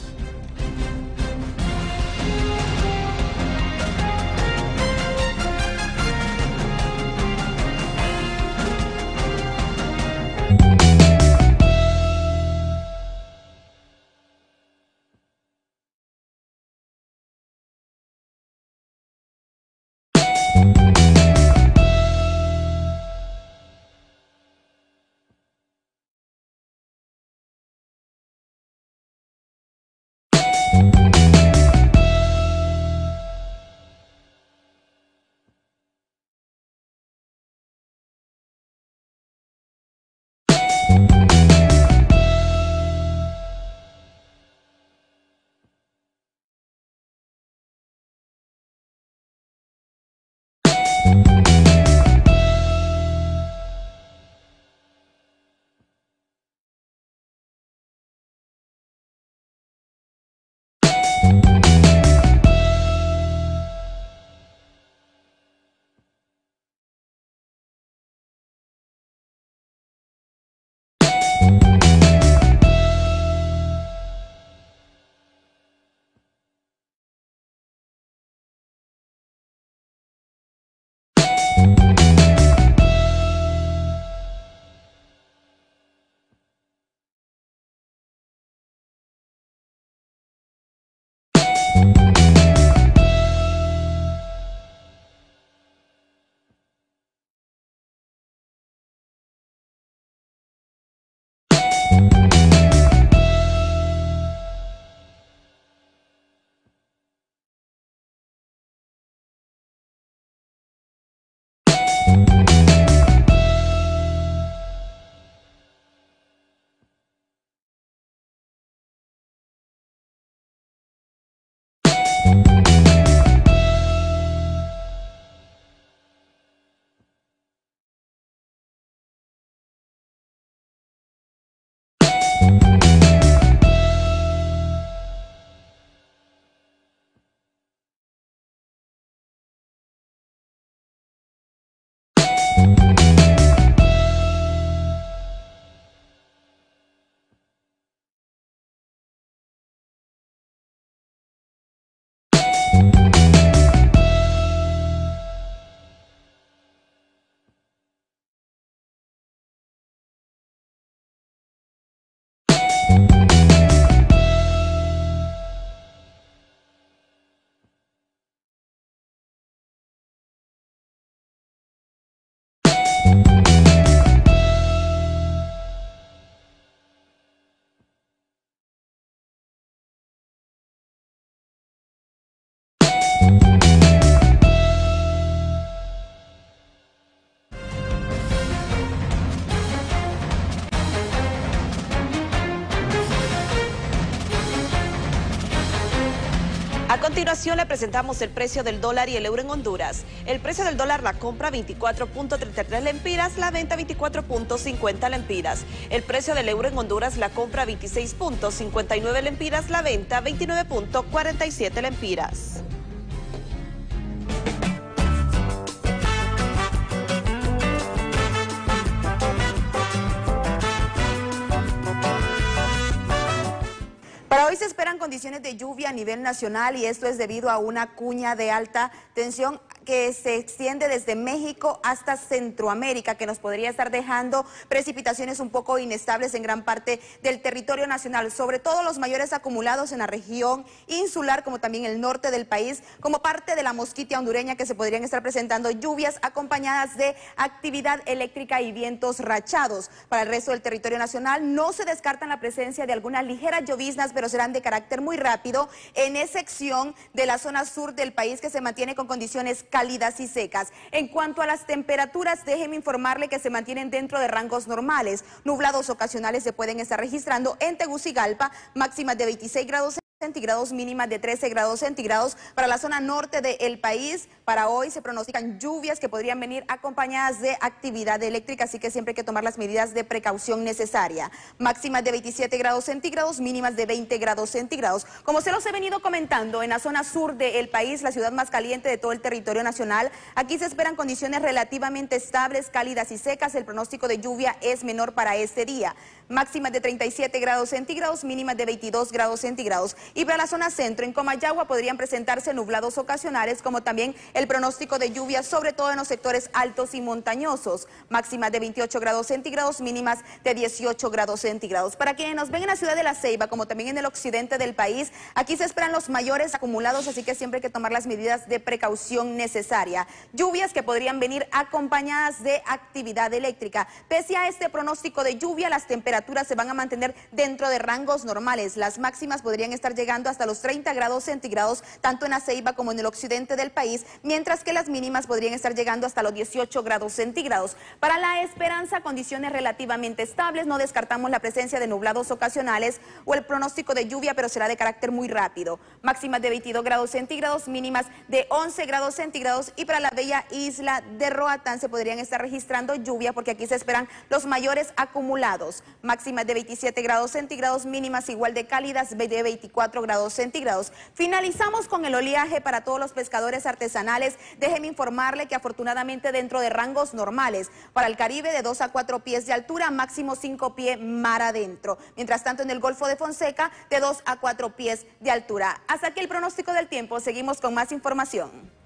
A continuación le presentamos el precio del dólar y el euro en Honduras. El precio del dólar, la compra 24.33 lempiras, la venta 24.50 lempiras. El precio del euro en Honduras, la compra 26.59 lempiras, la venta 29.47 lempiras. esperan condiciones de lluvia a nivel nacional y esto es debido a una cuña de alta tensión que se extiende desde México hasta Centroamérica, que nos podría estar dejando precipitaciones un poco inestables en gran parte del territorio nacional, sobre todo los mayores acumulados en la región insular, como también el norte del país, como parte de la mosquitia hondureña, que se podrían estar presentando lluvias acompañadas de actividad eléctrica y vientos rachados. Para el resto del territorio nacional no se descartan la presencia de algunas ligeras lloviznas, pero serán de carácter muy rápido, en excepción de la zona sur del país, que se mantiene con condiciones cálidas y secas. En cuanto a las temperaturas, déjeme informarle que se mantienen dentro de rangos normales. Nublados ocasionales se pueden estar registrando en Tegucigalpa, máximas de 26 grados centígrados, mínimas de 13 grados centígrados. Para la zona norte del país, para hoy se pronostican lluvias que podrían venir acompañadas de actividad eléctrica, así que siempre hay que tomar las medidas de precaución necesaria. Máximas de 27 grados centígrados, mínimas de 20 grados centígrados. Como se los he venido comentando, en la zona sur del país, la ciudad más caliente de todo el territorio nacional, aquí se esperan condiciones relativamente estables, cálidas y secas. El pronóstico de lluvia es menor para este día. Máximas de 37 grados centígrados, mínimas de 22 grados centígrados. Y para la zona centro, en Comayagua, podrían presentarse nublados ocasionales, como también el pronóstico de lluvia, sobre todo en los sectores altos y montañosos. Máximas de 28 grados centígrados, mínimas de 18 grados centígrados. Para quienes nos ven en la ciudad de La Ceiba, como también en el occidente del país, aquí se esperan los mayores acumulados, así que siempre hay que tomar las medidas de precaución necesaria. Lluvias que podrían venir acompañadas de actividad eléctrica. Pese a este pronóstico de lluvia, las temperaturas se van a mantener dentro de rangos normales. Las máximas podrían estar llegando hasta los 30 grados centígrados, tanto en La Ceiba como en el occidente del país, mientras que las mínimas podrían estar llegando hasta los 18 grados centígrados. Para La Esperanza, condiciones relativamente estables, no descartamos la presencia de nublados ocasionales o el pronóstico de lluvia, pero será de carácter muy rápido. Máximas de 22 grados centígrados, mínimas de 11 grados centígrados, y para la bella isla de Roatán se podrían estar registrando lluvia, porque aquí se esperan los mayores acumulados. Máximas de 27 grados centígrados, mínimas igual de cálidas de 24 grados centígrados. Finalizamos con el oleaje para todos los pescadores artesanales. Déjeme informarle que afortunadamente dentro de rangos normales. Para el Caribe, de 2 a 4 pies de altura, máximo 5 pies mar adentro. Mientras tanto, en el Golfo de Fonseca, de 2 a 4 pies de altura. Hasta aquí el pronóstico del tiempo. Seguimos con más información.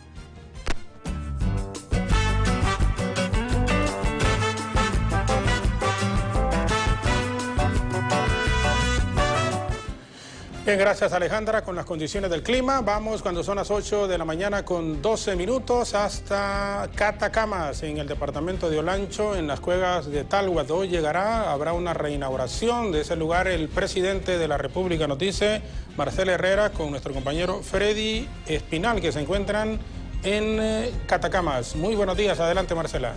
Bien, gracias Alejandra. Con las condiciones del clima, vamos cuando son las 8 de la mañana con 12 minutos hasta Catacamas, en el departamento de Olancho, en las cuevas de Talgua. Hoy llegará, habrá una reinauguración de ese lugar. El presidente de la República, nos dice Marcela Herrera, con nuestro compañero Freddy Espinal, que se encuentran en Catacamas. Muy buenos días, adelante Marcela.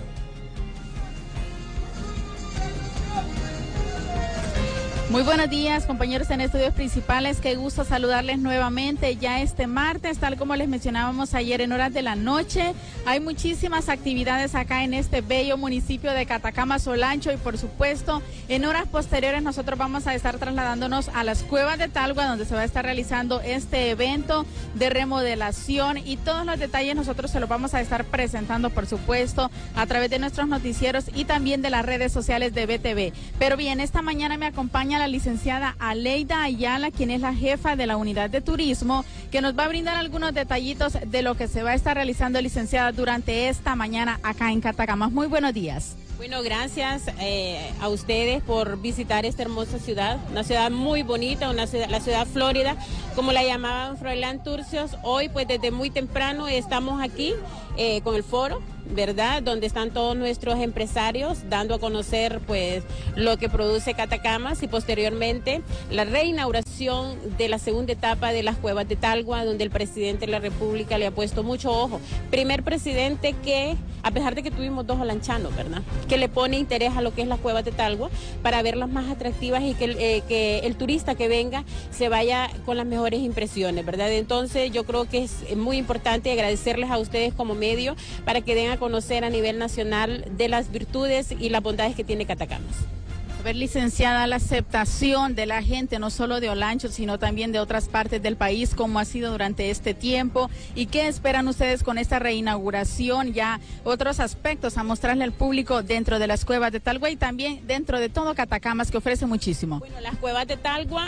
Muy buenos días, compañeros en estudios principales. Qué gusto saludarles nuevamente ya este martes, tal como les mencionábamos ayer en horas de la noche. Hay muchísimas actividades acá en este bello municipio de Catacamas, Olancho, y por supuesto en horas posteriores nosotros vamos a estar trasladándonos a las cuevas de Talgua, donde se va a estar realizando este evento de remodelación, y todos los detalles nosotros se los vamos a estar presentando, por supuesto, a través de nuestros noticieros y también de las redes sociales de BTV. Pero bien, esta mañana me acompaña la licenciada Aleida Ayala, quien es la jefa de la unidad de turismo, que nos va a brindar algunos detallitos de lo que se va a estar realizando, licenciada, durante esta mañana acá en Catacamas. Muy buenos días. Bueno, gracias a ustedes por visitar esta hermosa ciudad, una ciudad muy bonita, la ciudad florida, como la llamaban Froilán Turcios. Hoy, pues desde muy temprano estamos aquí con el foro, ¿verdad?, donde están todos nuestros empresarios dando a conocer pues lo que produce Catacamas, y posteriormente la reinauguración de la segunda etapa de las cuevas de Talgua, donde el presidente de la República le ha puesto mucho ojo. Primer presidente que, a pesar de que tuvimos dos olanchanos, ¿verdad?, que le pone interés a lo que es las cuevas de Talgua para verlas más atractivas y que el turista que venga se vaya con las mejores impresiones, ¿verdad? Entonces yo creo que es muy importante agradecerles a ustedes como medio para que den a conocer a nivel nacional de las virtudes y las bondades que tiene Catacamas. A ver, licenciada, la aceptación de la gente, no solo de Olancho, sino también de otras partes del país, ¿cómo ha sido durante este tiempo? ¿Y qué esperan ustedes con esta reinauguración? Ya otros aspectos a mostrarle al público dentro de las cuevas de Talgua y también dentro de todo Catacamas, que ofrece muchísimo. Bueno, las cuevas de Talgua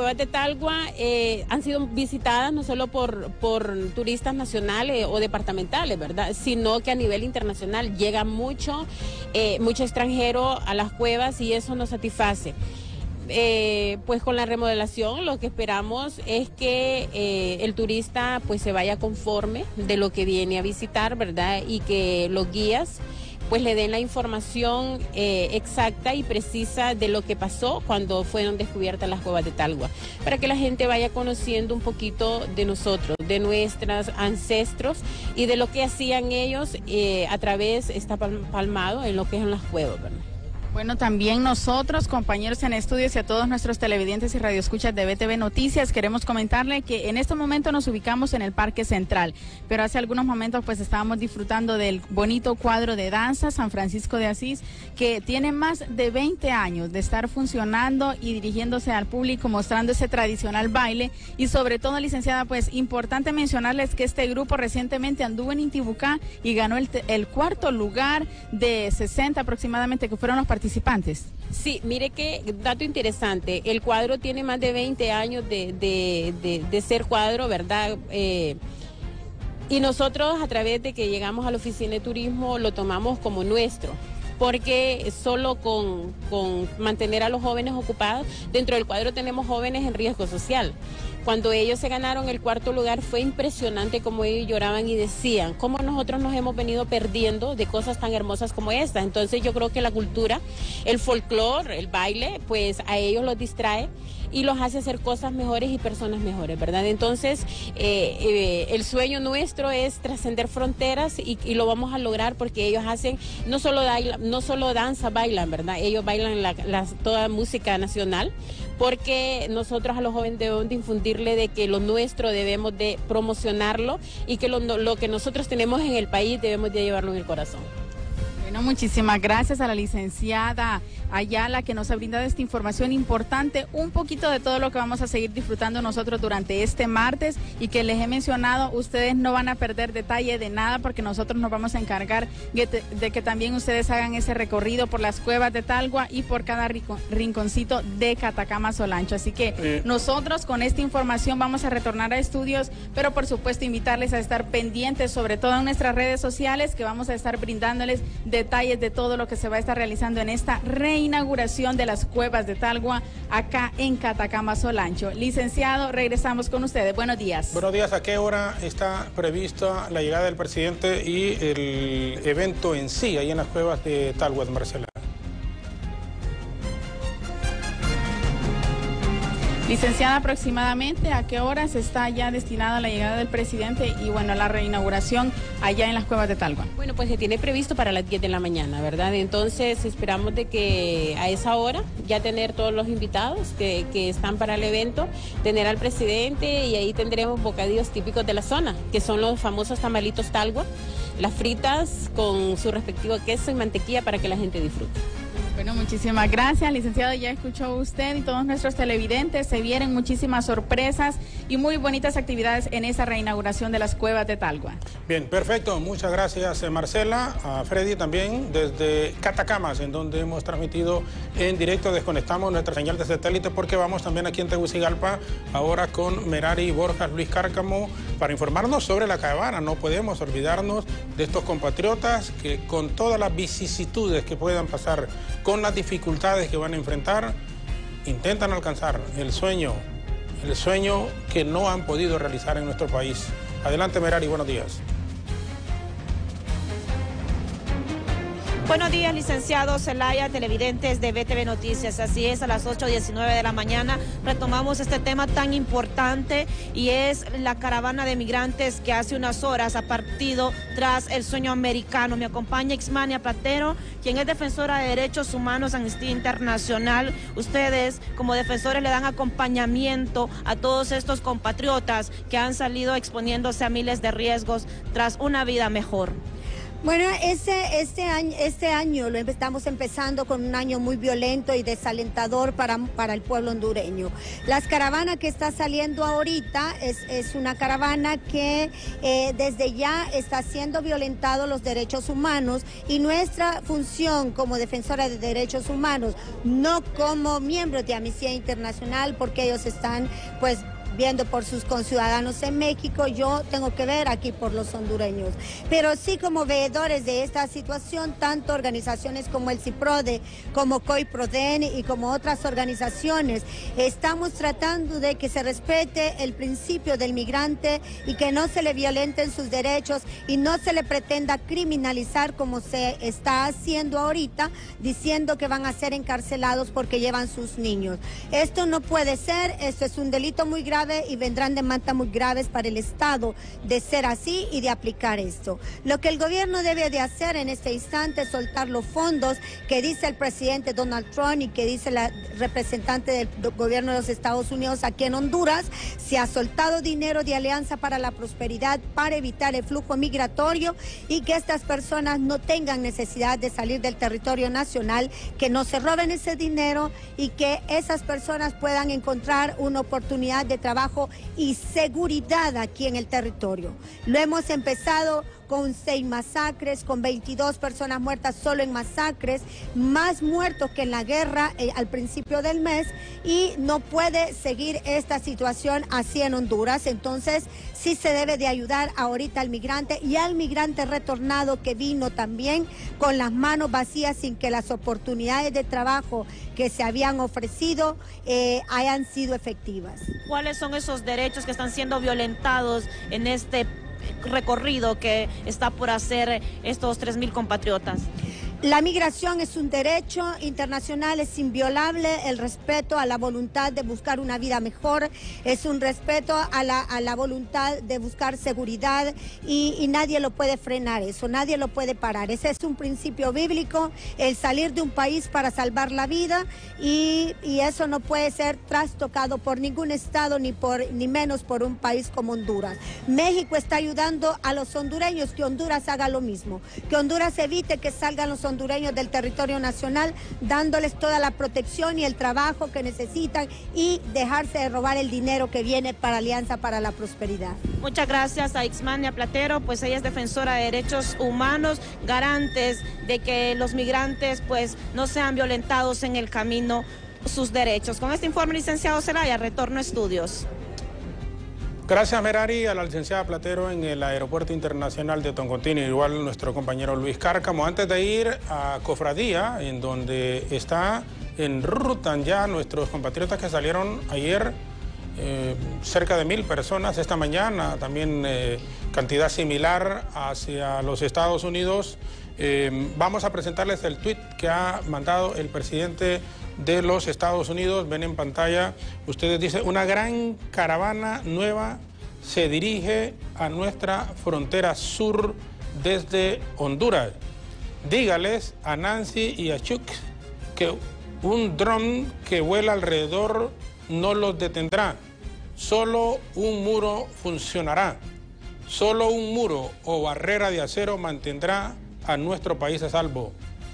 han sido visitadas no solo por turistas nacionales o departamentales, ¿verdad? Sino que a nivel internacional llega mucho extranjero a las cuevas y eso nos satisface. Pues con la remodelación lo que esperamos es que el turista pues se vaya conforme de lo que viene a visitar, ¿verdad? Y que los guías pues le den la información exacta y precisa de lo que pasó cuando fueron descubiertas las cuevas de Talgua, para que la gente vaya conociendo un poquito de nosotros, de nuestros ancestros y de lo que hacían ellos a través, está palmado en lo que son las cuevas, ¿verdad? Bueno, también nosotros, compañeros en estudios y a todos nuestros televidentes y radioescuchas de BTV Noticias, queremos comentarle que en este momento nos ubicamos en el Parque Central, pero hace algunos momentos pues estábamos disfrutando del bonito cuadro de danza San Francisco de Asís, que tiene más de 20 años de estar funcionando y dirigiéndose al público, mostrando ese tradicional baile y sobre todo, licenciada, pues importante mencionarles que este grupo recientemente anduvo en Intibucá y ganó el cuarto lugar de 60 aproximadamente que fueron los participantes. Sí, mire qué dato interesante, el cuadro tiene más de 20 años de ser cuadro, ¿verdad? Y nosotros a través de que llegamos a la oficina de turismo lo tomamos como nuestro, porque solo con mantener a los jóvenes ocupados, dentro del cuadro tenemos jóvenes en riesgo social. Cuando ellos se ganaron el cuarto lugar fue impresionante como ellos lloraban y decían cómo nosotros nos hemos venido perdiendo de cosas tan hermosas como esta. Entonces yo creo que la cultura, el folclore, el baile, pues a ellos los distrae y los hace hacer cosas mejores y personas mejores, ¿verdad? Entonces el sueño nuestro es trascender fronteras y lo vamos a lograr porque ellos hacen no solo danza, bailan, ¿verdad? Ellos bailan toda música nacional, porque nosotros a los jóvenes debemos de infundirle de que lo nuestro debemos de promocionarlo y que lo que nosotros tenemos en el país debemos de llevarlo en el corazón. Bueno, muchísimas gracias a la licenciada Ayala que nos ha brindado esta información importante, un poquito de todo lo que vamos a seguir disfrutando nosotros durante este martes y que les he mencionado, ustedes no van a perder detalle de nada porque nosotros nos vamos a encargar de que también ustedes hagan ese recorrido por las cuevas de Talgua y por cada rinconcito de Catacamas Olancho. Así que nosotros con esta información vamos a retornar a estudios, pero por supuesto invitarles a estar pendientes, sobre todo en nuestras redes sociales, que vamos a estar brindándoles detalles de todo lo que se va a estar realizando en esta reinauguración de las cuevas de Talgua acá en Catacamas Olancho. Licenciado, regresamos con ustedes. Buenos días. Buenos días. ¿A qué hora está prevista la llegada del presidente y el evento en sí ahí en las cuevas de Talgua, Marcela? Licenciada, aproximadamente ¿a qué horas está ya destinada la llegada del presidente y bueno, la reinauguración allá en las cuevas de Talgua? Bueno, pues se tiene previsto para las 10 de la mañana, ¿verdad? Entonces esperamos de que a esa hora ya tener todos los invitados que están para el evento, tener al presidente y ahí tendremos bocadillos típicos de la zona, que son los famosos tamalitos Talgua, las fritas con su respectivo queso y mantequilla para que la gente disfrute. Bueno, muchísimas gracias, licenciado. Ya escuchó usted y todos nuestros televidentes. Se vienen muchísimas sorpresas y muy bonitas actividades en esa reinauguración de las cuevas de Talgua. Bien, perfecto. Muchas gracias, Marcela. A Freddy también desde Catacamas, en donde hemos transmitido en directo. Desconectamos nuestra señal de satélite porque vamos también aquí en Tegucigalpa ahora con Merari Borjas, Luis Cárcamo, para informarnos sobre la caravana. No podemos olvidarnos de estos compatriotas que con todas las vicisitudes que puedan pasar, con las dificultades que van a enfrentar, intentan alcanzar el sueño que no han podido realizar en nuestro país. Adelante, Merari, buenos días. Buenos días, licenciado Zelaya, televidentes de BTV Noticias. Así es, a las 8:19 de la mañana retomamos este tema tan importante y es la caravana de migrantes que hace unas horas ha partido tras el sueño americano. Me acompaña Ixmania Platero, quien es defensora de derechos humanos, Amnistía Internacional. Ustedes, como defensores, le dan acompañamiento a todos estos compatriotas que han salido exponiéndose a miles de riesgos tras una vida mejor. Bueno, este año lo estamos empezando con un año muy violento y desalentador para el pueblo hondureño. Las caravanas que está saliendo ahorita es una caravana que desde ya está siendo violentados los derechos humanos, y nuestra función como defensora de derechos humanos, no como miembros de Amnistía Internacional, porque ellos están pues viendo por sus conciudadanos en México, yo tengo que ver aquí por los hondureños. Pero sí, como veedores de esta situación, tanto organizaciones como el CIPRODE, como COIPRODEN y como otras organizaciones, estamos tratando de que se respete el principio del migrante y que no se le violenten sus derechos y no se le pretenda criminalizar como se está haciendo ahorita, diciendo que van a ser encarcelados porque llevan sus niños. Esto no puede ser, esto es un delito muy grave y vendrán demandas muy graves para el Estado de ser así y de aplicar esto. Lo que el gobierno debe de hacer en este instante es soltar los fondos que dice el presidente Donald Trump y que dice la representante del gobierno de los Estados Unidos aquí en Honduras. Se ha soltado dinero de Alianza para la Prosperidad para evitar el flujo migratorio y que estas personas no tengan necesidad de salir del territorio nacional, que no se roben ese dinero y que esas personas puedan encontrar una oportunidad de trabajo y seguridad aquí en el territorio. Lo hemos empezado con 6 masacres, con 22 personas muertas solo en masacres, más muertos que en la guerra al principio del mes, y no puede seguir esta situación así en Honduras. Entonces sí se debe de ayudar ahorita al migrante y al migrante retornado que vino también con las manos vacías sin que las oportunidades de trabajo que se habían ofrecido hayan sido efectivas. ¿Cuáles son esos derechos que están siendo violentados en este recorrido que está por hacer estos 3,000 compatriotas? La migración es un derecho internacional, es inviolable. El respeto a la voluntad de buscar una vida mejor, es un respeto a la voluntad de buscar seguridad y nadie lo puede frenar eso, nadie lo puede parar. Ese es un principio bíblico, el salir de un país para salvar la vida, y eso no puede ser trastocado por ningún estado ni menos por un país como Honduras. México está ayudando a los hondureños que Honduras haga lo mismo, que Honduras evite que salgan los hondureños del territorio nacional, dándoles toda la protección y el trabajo que necesitan y dejarse de robar el dinero que viene para Alianza para la Prosperidad. Muchas gracias a Ixmania Platero, pues ella es defensora de derechos humanos, garantes de que los migrantes pues no sean violentados en el camino sus derechos. Con este informe, licenciado Zelaya, retorno a estudios. Gracias, Merari, a la licenciada Platero en el Aeropuerto Internacional de Toncontín, igual nuestro compañero Luis Cárcamo. Antes de ir a Cofradía, en donde está en ruta ya nuestros compatriotas que salieron ayer, cerca de 1,000 personas, esta mañana también cantidad similar hacia los Estados Unidos. Vamos a presentarles el tuit que ha mandado el presidente de los Estados Unidos. Ven en pantalla, ustedes dicen, una gran caravana nueva se dirige a nuestra frontera sur desde Honduras. Dígales a Nancy y a Chuck que un dron que vuela alrededor no los detendrá. Solo un muro funcionará. Solo un muro o barrera de acero mantendrá a nuestro país a salvo.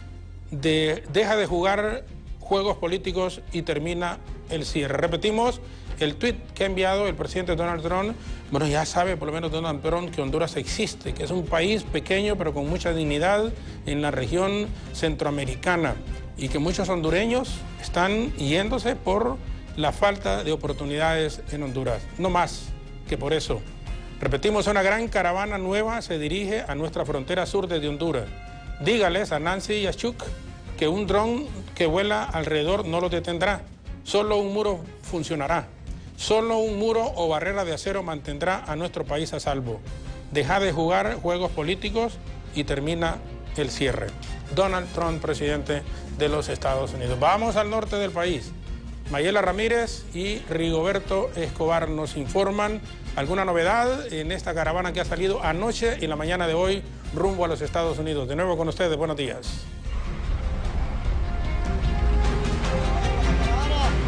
Deja de jugar juegos políticos y termina el cierre. Repetimos el tuit que ha enviado el presidente Donald Trump. Bueno, ya sabe por lo menos Donald Trump que Honduras existe, que es un país pequeño pero con mucha dignidad en la región centroamericana y que muchos hondureños están yéndose por la falta de oportunidades en Honduras. No más que por eso. Repetimos, una gran caravana nueva se dirige a nuestra frontera sur desde Honduras. Dígales a Nancy y a Chuck que un dron que vuela alrededor no los detendrá. Solo un muro funcionará. Solo un muro o barrera de acero mantendrá a nuestro país a salvo. Deja de jugar juegos políticos y termina el cierre. Donald Trump, presidente de los Estados Unidos. Vamos al norte del país. Mayela Ramírez y Rigoberto Escobar nos informan alguna novedad en esta caravana que ha salido anoche y en la mañana de hoy rumbo a los Estados Unidos. De nuevo con ustedes, buenos días.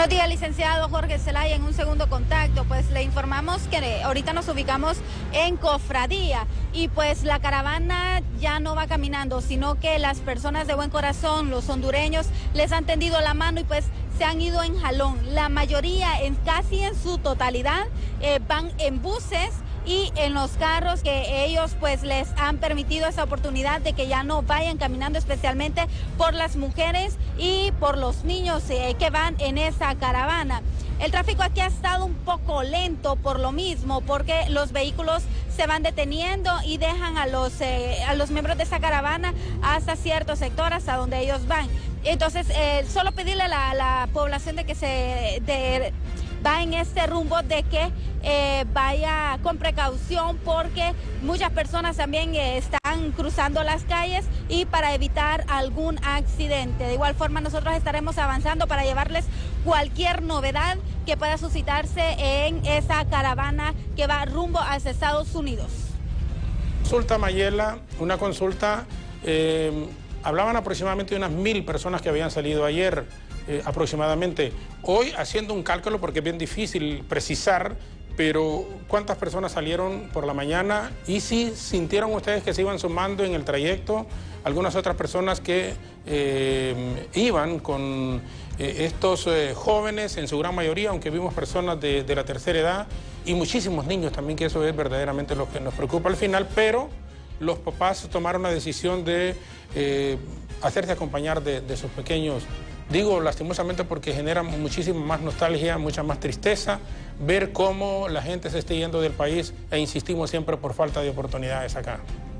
Buenos días, licenciado Jorge Zelaya. En un segundo contacto, pues le informamos que ahorita nos ubicamos en Cofradía y pues la caravana ya no va caminando, sino que las personas de buen corazón, los hondureños, les han tendido la mano y pues se han ido en jalón. La mayoría, casi en su totalidad, van en buses y en los carros que ellos pues les han permitido esa oportunidad de que ya no vayan caminando, especialmente por las mujeres y por los niños que van en esa caravana. El tráfico aquí ha estado un poco lento por lo mismo, porque los vehículos se van deteniendo y dejan a los miembros de esa caravana hasta cierto sector, hasta donde ellos van. Entonces, solo pedirle a la población de que va en este rumbo, de que vaya con precaución, porque muchas personas también están cruzando las calles y para evitar algún accidente. De igual forma, nosotros estaremos avanzando para llevarles cualquier novedad que pueda suscitarse en esa caravana que va rumbo hacia Estados Unidos. Consulta, Mayela, una consulta. Hablaban aproximadamente de unas 1000 personas que habían salido ayer, aproximadamente. Hoy, haciendo un cálculo, porque es bien difícil precisar, pero ¿cuántas personas salieron por la mañana? Y si sintieron ustedes que se iban sumando en el trayecto algunas otras personas que iban con estos jóvenes, en su gran mayoría, aunque vimos personas de la tercera edad y muchísimos niños también, que eso es verdaderamente lo que nos preocupa al final, pero los papás tomaron la decisión de hacerse acompañar de sus pequeños. Digo lastimosamente porque genera muchísima más nostalgia, mucha más tristeza ver cómo la gente se está yendo del país, e insistimos siempre por falta de oportunidades acá.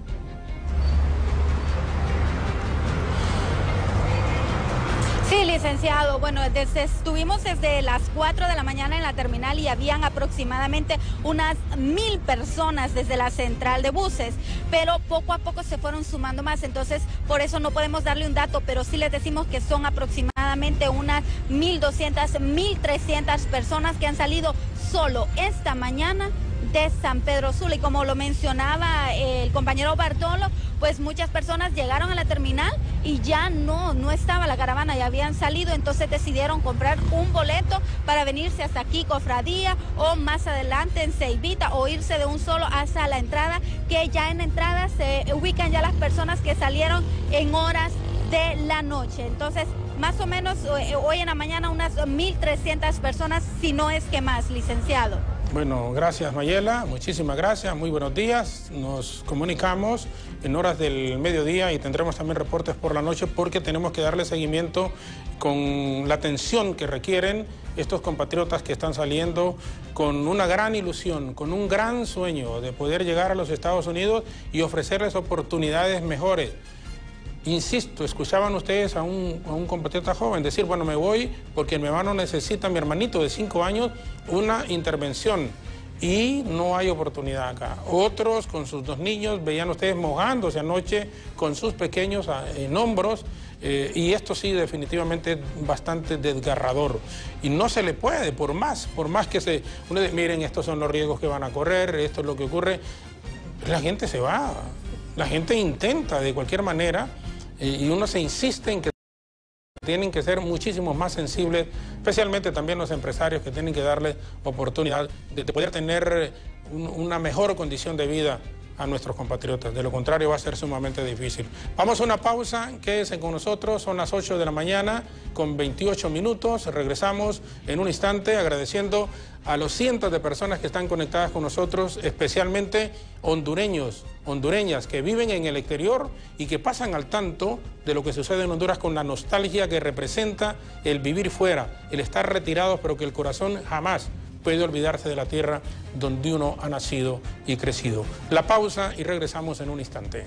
Sí, licenciado. Bueno, estuvimos desde las 4 de la mañana en la terminal y habían aproximadamente unas 1000 personas desde la central de buses, pero poco a poco se fueron sumando más, entonces por eso no podemos darle un dato, pero sí les decimos que son aproximadamente unas 1200, 1300 personas que han salido solo esta mañana de San Pedro Sula. Y como lo mencionaba el compañero Bartolo, pues muchas personas llegaron a la terminal y ya no estaba la caravana, ya habían salido, entonces decidieron comprar un boleto para venirse hasta aquí, Cofradía, o más adelante en Ceibita, o irse de un solo hasta la entrada, que ya en la entrada se ubican ya las personas que salieron en horas de la noche. Entonces, más o menos hoy en la mañana unas 1300 personas, si no es que más, licenciado. Bueno, gracias Mayela, muchísimas gracias, muy buenos días. Nos comunicamos en horas del mediodía y tendremos también reportes por la noche, porque tenemos que darle seguimiento con la atención que requieren estos compatriotas que están saliendo con una gran ilusión, con un gran sueño de poder llegar a los Estados Unidos y ofrecerles oportunidades mejores. Insisto, escuchaban ustedes a un compatriota joven decir, bueno, me voy porque mi hermano necesita, mi hermanito de 5 años, una intervención, y no hay oportunidad acá. Otros con sus 2 niños, veían ustedes mojándose anoche con sus pequeños en hombros, y esto sí definitivamente es bastante desgarrador. Y no se le puede, por más que miren, estos son los riesgos que van a correr, esto es lo que ocurre, la gente se va, la gente intenta de cualquier manera. Y uno se insiste en que tienen que ser muchísimo más sensibles, especialmente también los empresarios, que tienen que darle oportunidad de poder tener una mejor condición de vida a nuestros compatriotas. De lo contrario va a ser sumamente difícil. Vamos a una pausa, quédense con nosotros, son las 8 de la mañana con 28 minutos. Regresamos en un instante agradeciendo a los cientos de personas que están conectadas con nosotros, especialmente hondureños, hondureñas que viven en el exterior y que pasan al tanto de lo que sucede en Honduras con la nostalgia que representa el vivir fuera, el estar retirados, pero que el corazón jamás puede olvidarse de la tierra donde uno ha nacido y crecido. La pausa y regresamos en un instante.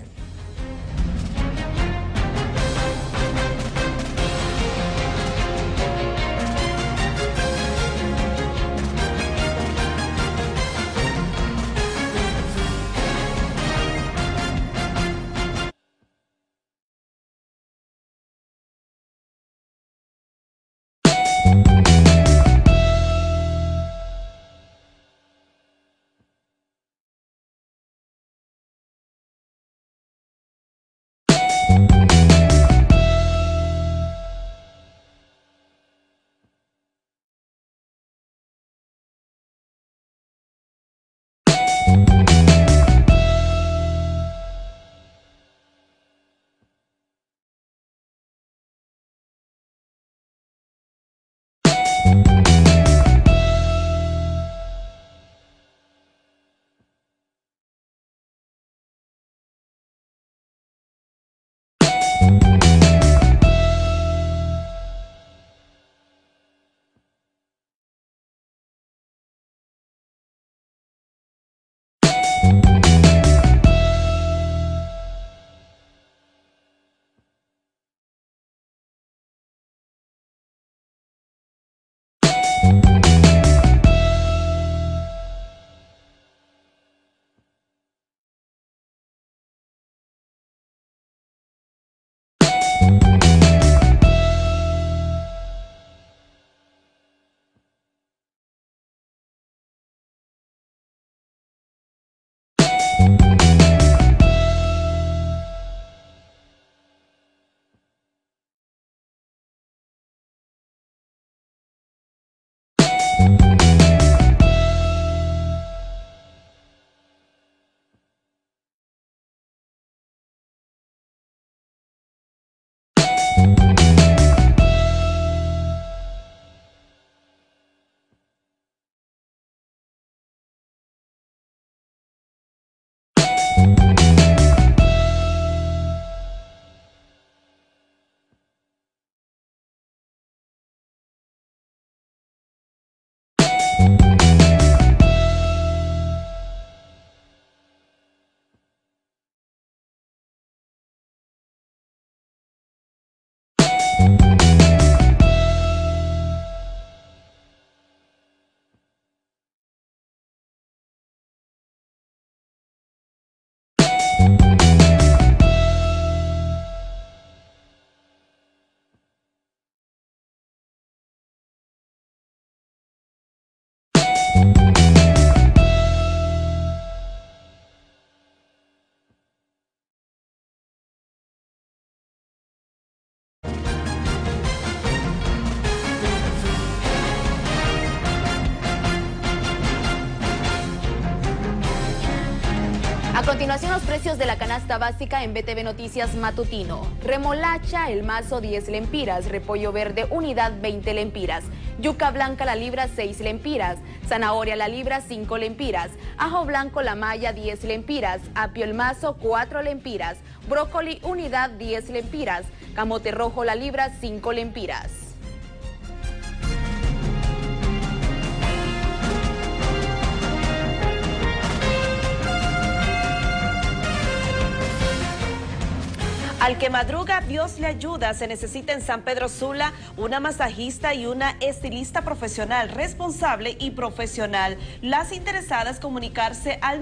continuación, los precios de la canasta básica en BTV Noticias Matutino. Remolacha, el mazo 10 lempiras, repollo verde unidad 20 lempiras, yuca blanca la libra 6 lempiras, zanahoria la libra 5 lempiras, ajo blanco la malla 10 lempiras, apio el mazo 4 lempiras, brócoli unidad 10 lempiras, camote rojo la libra 5 lempiras. Al que madruga, Dios le ayuda. Se necesita en San Pedro Sula una masajista y una estilista profesional, responsable y profesional. Las interesadas comunicarse al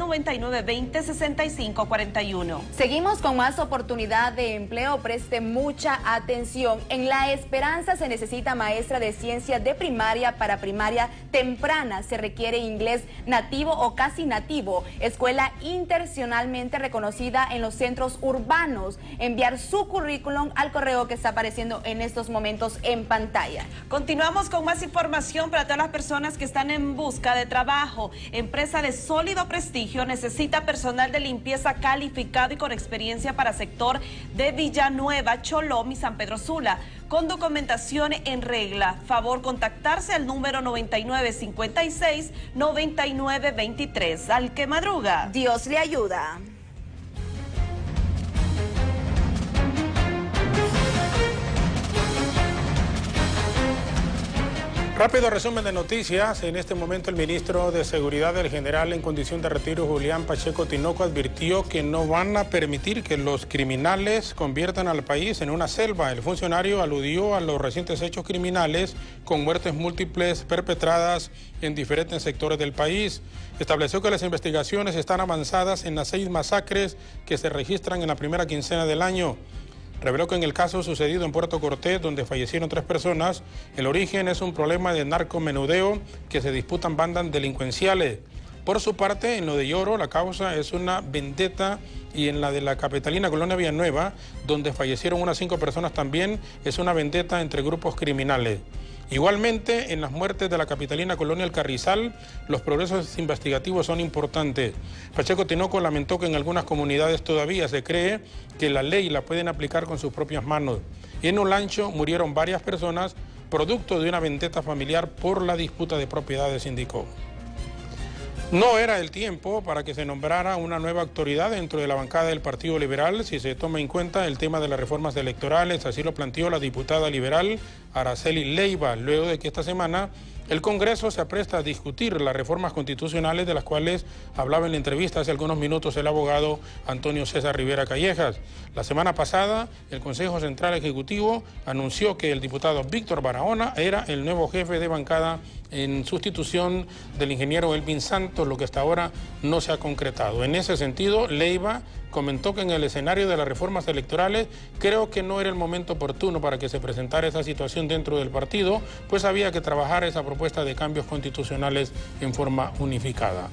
9920-6541. Seguimos con más oportunidad de empleo. Preste mucha atención. En La Esperanza se necesita maestra de ciencias de primaria para primaria temprana. Se requiere inglés nativo o casi nativo. Escuela internacionalmente reconocida en los centros urbanos. Enviar su currículum al correo que está apareciendo en estos momentos en pantalla. Continuamos con más información para todas las personas que están en busca de trabajo. Empresa de sólido prestigio necesita personal de limpieza calificado y con experiencia para sector de Villanueva, Cholom y San Pedro Sula, con documentación en regla. Favor contactarse al número 9956-9923. Al que madruga, Dios le ayuda. Rápido resumen de noticias. En este momento el ministro de Seguridad del General en condición de retiro, Julián Pacheco Tinoco, advirtió que no van a permitir que los criminales conviertan al país en una selva. El funcionario aludió a los recientes hechos criminales con muertes múltiples perpetradas en diferentes sectores del país. Estableció que las investigaciones están avanzadas en las 6 masacres que se registran en la primera quincena del año. Reveló que en el caso sucedido en Puerto Cortés, donde fallecieron 3 personas, el origen es un problema de narcomenudeo que se disputan bandas delincuenciales. Por su parte, en lo de Lloro, la causa es una vendetta, y en la de la capitalina Colonia Villanueva, donde fallecieron unas 5 personas también, es una vendetta entre grupos criminales. Igualmente, en las muertes de la capitalina Colonia El Carrizal, los progresos investigativos son importantes. Pacheco Tinoco lamentó que en algunas comunidades todavía se cree que la ley la pueden aplicar con sus propias manos. Y en Olancho murieron varias personas producto de una vendetta familiar por la disputa de propiedades, indicó. No era el tiempo para que se nombrara una nueva autoridad dentro de la bancada del Partido Liberal si se toma en cuenta el tema de las reformas electorales. Así lo planteó la diputada liberal Araceli Leiva, luego de que esta semana el Congreso se apresta a discutir las reformas constitucionales de las cuales hablaba en la entrevista hace algunos minutos el abogado Antonio César Rivera Callejas. La semana pasada, el Consejo Central Ejecutivo anunció que el diputado Víctor Barahona era el nuevo jefe de bancada en sustitución del ingeniero Elvin Santos, lo que hasta ahora no se ha concretado. En ese sentido, Leiva comentó que en el escenario de las reformas electorales creo que no era el momento oportuno para que se presentara esa situación dentro del partido, pues había que trabajar esa propuesta de cambios constitucionales en forma unificada.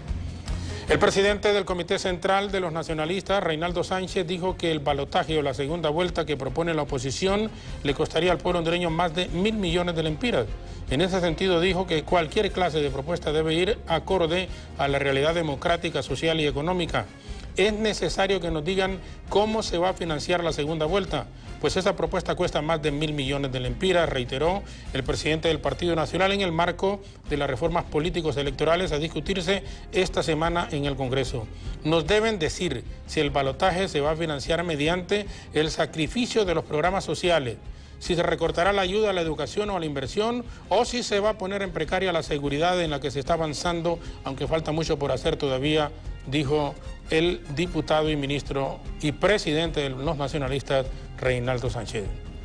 El presidente del Comité Central de los Nacionalistas, Reinaldo Sánchez, dijo que el balotaje o la segunda vuelta que propone la oposición le costaría al pueblo hondureño más de 1.000 millones de lempiras. En ese sentido dijo que cualquier clase de propuesta debe ir acorde a la realidad democrática, social y económica. Es necesario que nos digan cómo se va a financiar la segunda vuelta, pues esa propuesta cuesta más de 1.000 millones de lempiras, reiteró el presidente del Partido Nacional en el marco de las reformas políticos electorales a discutirse esta semana en el Congreso. Nos deben decir si el balotaje se va a financiar mediante el sacrificio de los programas sociales, si se recortará la ayuda a la educación o a la inversión, o si se va a poner en precaria la seguridad en la que se está avanzando, aunque falta mucho por hacer todavía, dijo el diputado y ministro y presidente de los nacionalistas, Reinaldo Sánchez.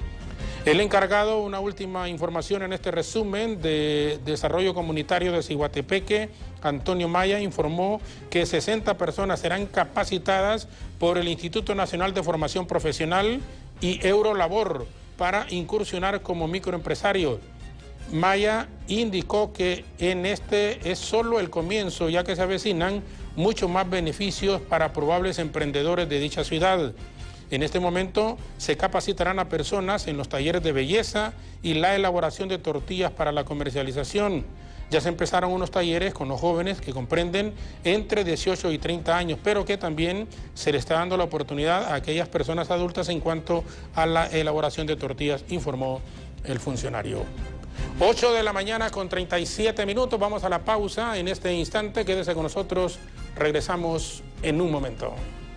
El encargado, una última información en este resumen de desarrollo comunitario de Ciguatepeque, Antonio Maya, informó que 60 personas serán capacitadas por el Instituto Nacional de Formación Profesional y Eurolabor para incursionar como microempresarios. Maya indicó que en este es solo el comienzo, ya que se avecinan muchos más beneficios para probables emprendedores de dicha ciudad. En este momento se capacitarán a personas en los talleres de belleza y la elaboración de tortillas para la comercialización. Ya se empezaron unos talleres con los jóvenes que comprenden entre 18 y 30 años, pero que también se le está dando la oportunidad a aquellas personas adultas en cuanto a la elaboración de tortillas, informó el funcionario. 8 de la mañana con 37 minutos, vamos a la pausa en este instante, quédese con nosotros, regresamos en un momento.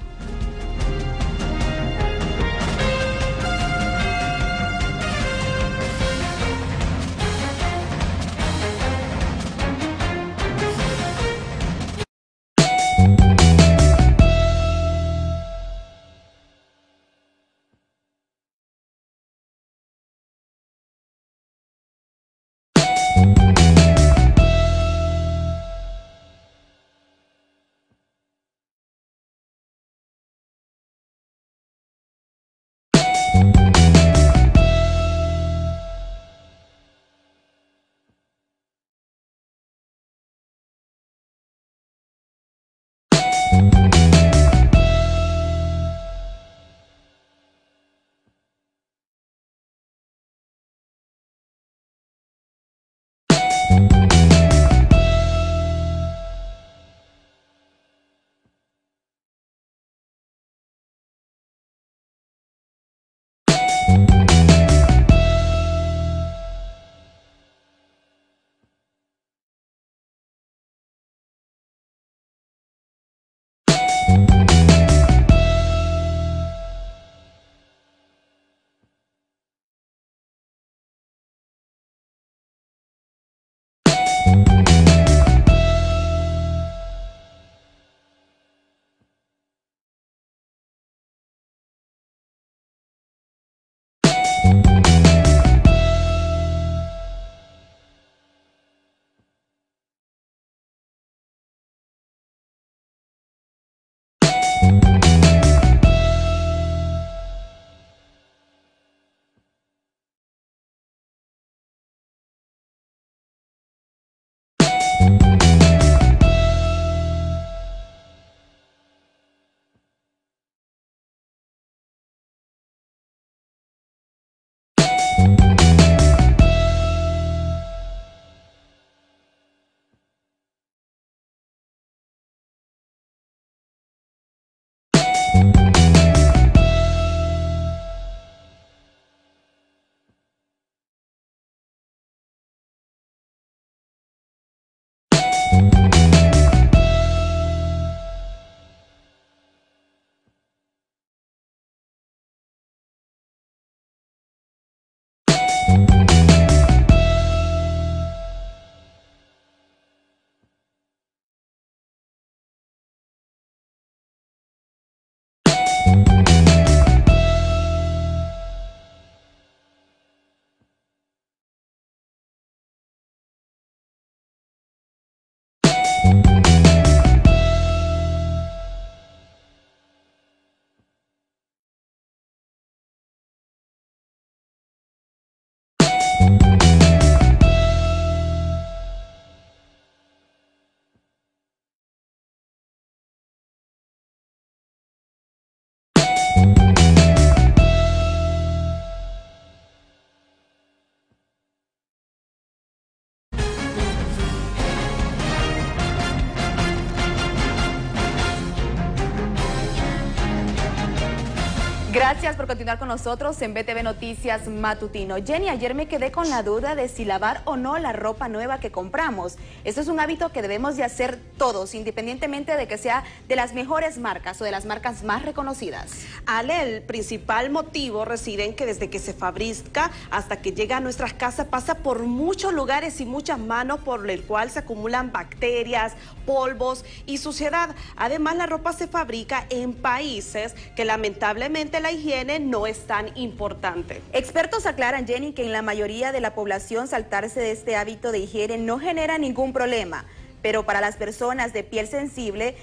Gracias por continuar con nosotros en BTV Noticias Matutino. Jenny, ayer me quedé con la duda de si lavar o no la ropa nueva que compramos. Esto es un hábito que debemos de hacer todos, independientemente de que sea de las mejores marcas o de las marcas más reconocidas. Ale, el principal motivo reside en que desde que se fabrica hasta que llega a nuestras casas pasa por muchos lugares y muchas manos por el cual se acumulan bacterias, polvos y suciedad. Además, la ropa se fabrica en países que lamentablemente la higiene no es tan importante. Expertos aclaran, Jenny, que en la mayoría de la población saltarse de este hábito de higiene no genera ningún problema. Pero para las personas de piel sensible,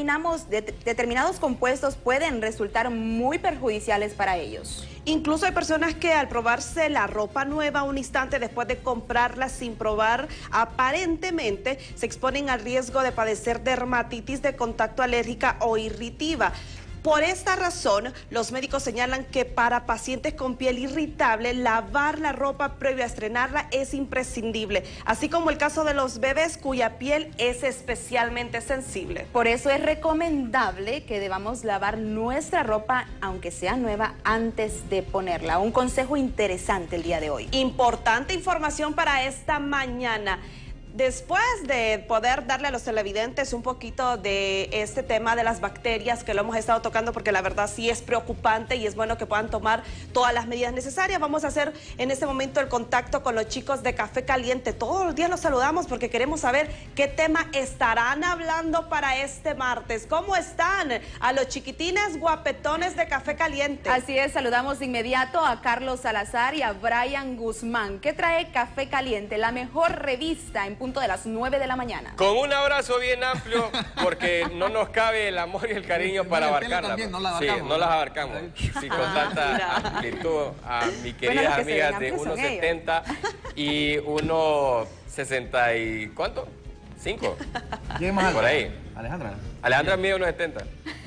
determinados compuestos pueden resultar muy perjudiciales para ellos. Incluso hay personas que al probarse la ropa nueva un instante después de comprarla sin probar, aparentemente se exponen al riesgo de padecer dermatitis de contacto alérgica o irritiva. Por esta razón, los médicos señalan que para pacientes con piel irritable, lavar la ropa previo a estrenarla es imprescindible, así como el caso de los bebés cuya piel es especialmente sensible. Por eso es recomendable que debamos lavar nuestra ropa, aunque sea nueva, antes de ponerla. Un consejo interesante el día de hoy. Importante información para esta mañana. Después de poder darle a los televidentes un poquito de este tema de las bacterias que lo hemos estado tocando, porque la verdad sí es preocupante y es bueno que puedan tomar todas las medidas necesarias, vamos a hacer en este momento el contacto con los chicos de Café Caliente. Todos los días los saludamos porque queremos saber qué tema estarán hablando para este martes. ¿Cómo están? A los chiquitines guapetones de Café Caliente. Así es, saludamos de inmediato a Carlos Salazar y a Brian Guzmán. ¿Qué trae Café Caliente? La mejor revista en punto de las 9 de la mañana. Con un abrazo bien amplio, porque no nos cabe el amor y el cariño para abarcarla. También, no la abarcamos, sí, no las abarcamos. Sí, con tanta amplitud a mis queridas amigas de 1,70 y 1,60 y... ¿cuánto? ¿5? ¿Quién más? Por ahí. Alejandra mide 1,70.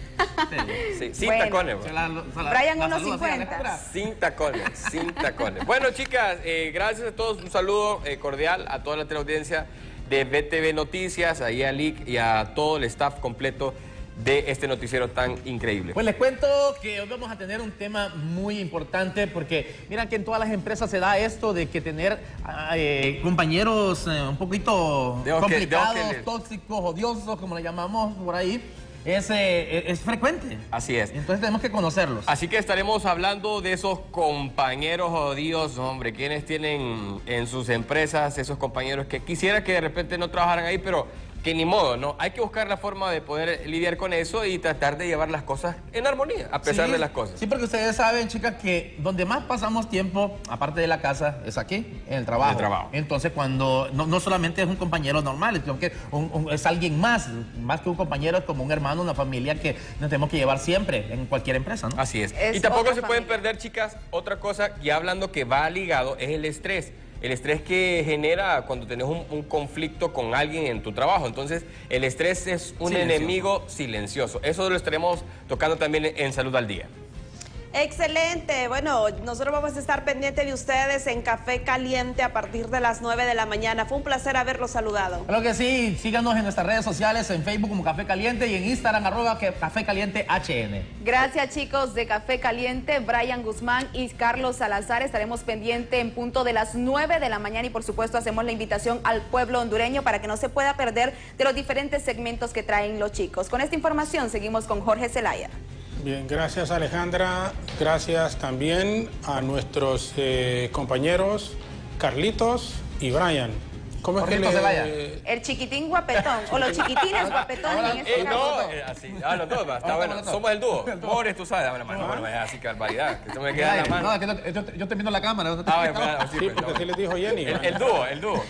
Sí, sin tacones. Brian 1,50. Sin tacones. Bueno, chicas, gracias a todos. Un saludo cordial a toda la teleaudiencia de BTV Noticias, ahí a Lick y a todo el staff completo de este noticiero tan increíble. Pues les cuento que hoy vamos a tener un tema muy importante porque miran que en todas las empresas se da esto de que tener compañeros un poquito complicados, tóxicos, odiosos, como le llamamos por ahí. Es frecuente. Así es. Entonces tenemos que conocerlos. Así que estaremos hablando de esos compañeros odiosos, hombre, quienes tienen en sus empresas esos compañeros que quisiera que de repente no trabajaran ahí, pero que ni modo, ¿no? Hay que buscar la forma de poder lidiar con eso y tratar de llevar las cosas en armonía, a pesar de las cosas. Sí, porque ustedes saben, chicas, que donde más pasamos tiempo, aparte de la casa, es aquí, en el trabajo. Entonces, cuando no solamente es un compañero normal, sino que es alguien más que un compañero, es como un hermano, una familia que nos tenemos que llevar siempre en cualquier empresa, ¿no? Así es. Y tampoco se pueden perder, chicas, otra cosa, ya hablando que va ligado, es el estrés. El estrés que genera cuando tenés un conflicto con alguien en tu trabajo. Entonces, el estrés es un enemigo silencioso. Eso lo estaremos tocando también en Salud al Día. Excelente. Bueno, nosotros vamos a estar pendientes de ustedes en Café Caliente a partir de las 9 de la mañana. Fue un placer haberlos saludado. Claro que sí. Síganos en nuestras redes sociales, en Facebook como Café Caliente y en Instagram @Café Caliente HN. Gracias, chicos de Café Caliente, Brian Guzmán y Carlos Salazar. Estaremos pendientes en punto de las 9 de la mañana y por supuesto hacemos la invitación al pueblo hondureño para que no se pueda perder de los diferentes segmentos que traen los chicos. Con esta información seguimos con Jorge Zelaya. Bien, gracias Alejandra, gracias también a nuestros compañeros Carlitos y Brian. ¿Cómo es que El chiquitín guapetón, o los chiquitines guapetones en este caso. Así, los dos, está bueno, somos el dúo. Pobres, tú sabes, dame la mano, bueno, así que barbaridad, que tú me quedas la mano. No, yo estoy viendo la cámara. Sí, porque así les dijo Jenny. El dúo.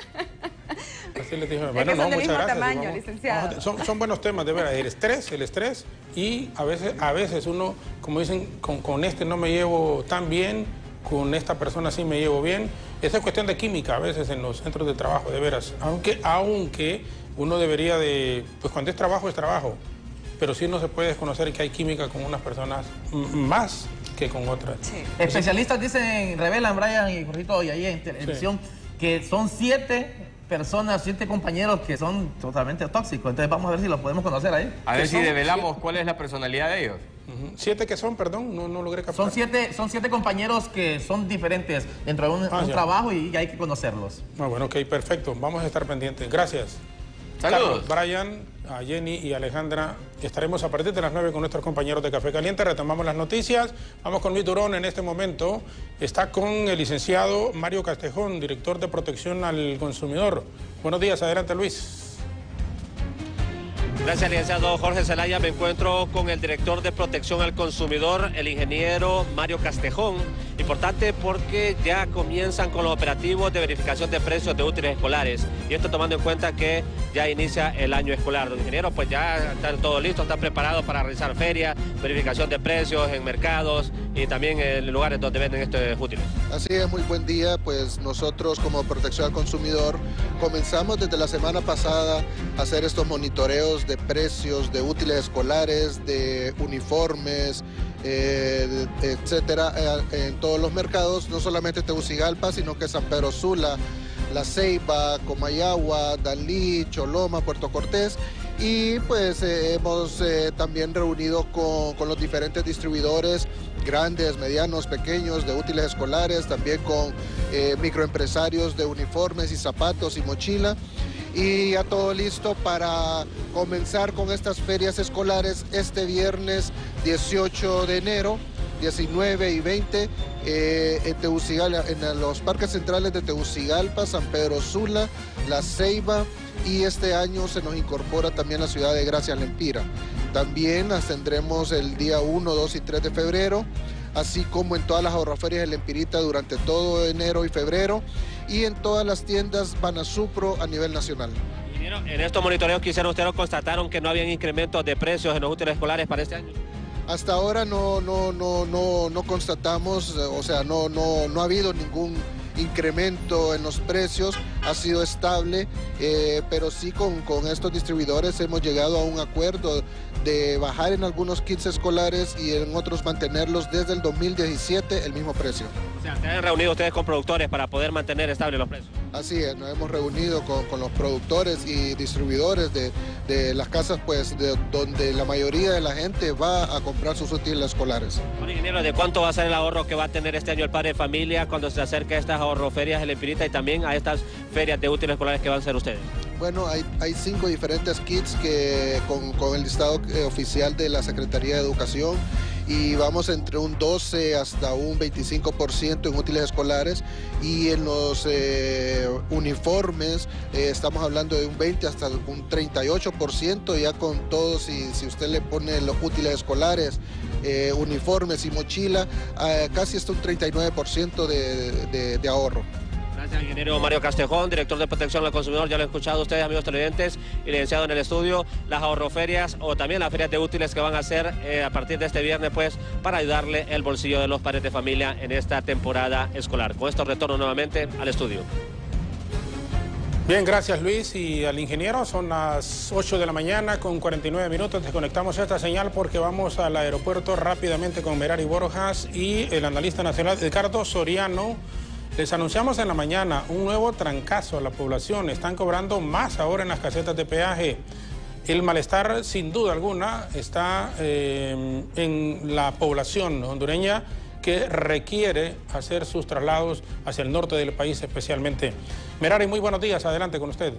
Así les dijo. Bueno, no, muchas gracias. Tamaño, licenciado. Son buenos temas, de verdad. El estrés y a veces uno, como dicen, con este no me llevo tan bien, con esta persona sí me llevo bien. Esa es cuestión de química a veces en los centros de trabajo, de veras. Aunque uno debería de, pues cuando es trabajo, pero sí no se puede desconocer que hay química con unas personas más que con otras. Sí. Especialistas dicen, revelan Brian y Jorgito y ahí en televisión, que son 7 compañeros que son totalmente tóxicos. Entonces vamos a ver si los podemos conocer ahí. A ver si develamos cuál es la personalidad de ellos. 7 que son, perdón, no logré captar. Son siete compañeros que son diferentes dentro de un trabajo y hay que conocerlos. Bueno, ok, perfecto. Vamos a estar pendientes. Gracias. Saludos. Carlos, Brian, a Jenny y Alejandra. Estaremos a partir de las 9 con nuestros compañeros de Café Caliente. Retomamos las noticias. Vamos con Luis Durón en este momento. Está con el licenciado Mario Castejón, director de Protección al Consumidor. Buenos días, adelante Luis. Gracias, licenciado Jorge Zelaya. Me encuentro con el director de Protección al Consumidor, el ingeniero Mario Castejón. Importante porque ya comienzan con los operativos de verificación de precios de útiles escolares. Y esto tomando en cuenta que ya inicia el año escolar. Los ingenieros pues ya están todos listos, están preparados para realizar ferias, verificación de precios en mercados y también en lugares donde venden estos útiles. Así es, muy buen día. Pues nosotros como Protección al Consumidor comenzamos desde la semana pasada a hacer estos monitoreos de precios de útiles escolares, de uniformes, etcétera, en todos los mercados, no solamente Tegucigalpa, sino que San Pedro Sula, La Ceiba, Comayagua, Dalí, Choloma, Puerto Cortés. Y pues hemos también reunido con los diferentes distribuidores grandes, medianos, pequeños de útiles escolares, también con microempresarios de uniformes y zapatos y mochila. Y ya todo listo para comenzar con estas ferias escolares este viernes 18 de enero, 19 y 20 en Tegucigalpa, en los parques centrales de Tegucigalpa, San Pedro Sula, La Ceiba, y este año se nos incorpora también la ciudad de Gracias Lempira. También las tendremos el día 1, 2 y 3 de febrero, así como en todas las ahorraferias de Lempirita durante todo enero y febrero, y en todas las tiendas Banasupro a nivel nacional. En estos monitoreos que hicieron ustedes, constataron que no habían incrementos de precios en los útiles escolares para este año. Hasta ahora no constatamos, o sea, no ha habido ningún incremento en los precios, ha sido estable, pero sí con estos distribuidores hemos llegado a un acuerdo de bajar en algunos kits escolares y en otros mantenerlos desde el 2017 el mismo precio. O sea, ¿se han reunido ustedes con productores para poder mantener estables los precios? Así es, nos hemos reunido con los productores y distribuidores de las casas, pues, donde la mayoría de la gente va a comprar sus útiles escolares. Bueno, ingeniero, ¿de cuánto va a ser el ahorro que va a tener este año el padre de familia cuando se acerque a estas ahorroferias de Lempirita y también a estas ferias de útiles escolares que van a hacer ustedes? Bueno, hay 5 diferentes kits que con el listado oficial de la Secretaría de Educación, y vamos entre un 12 hasta un 25% en útiles escolares, y en los uniformes estamos hablando de un 20 hasta un 38%, ya con todo, si usted le pone los útiles escolares, uniformes y mochila, casi hasta un 39% de ahorro. Gracias, ingeniero Mario Castejón, director de Protección al Consumidor. Ya lo han escuchado ustedes, amigos televidentes, y licenciado en el estudio, las ahorroferias o también las ferias de útiles que van a hacer a partir de este viernes, pues, para ayudarle el bolsillo de los padres de familia en esta temporada escolar. Con esto retorno nuevamente al estudio. Bien, gracias Luis y al ingeniero. Son las 8 de la mañana con 49 minutos. Desconectamos esta señal porque vamos al aeropuerto rápidamente con Merari Borjas y el analista nacional Edgardo Soriano. Les anunciamos en la mañana un nuevo trancazo a la población. Están cobrando más ahora en las casetas de peaje. El malestar, sin duda alguna, está en la población hondureña, que requiere hacer sus traslados hacia el norte del país especialmente. Merari, muy buenos días. Adelante con usted.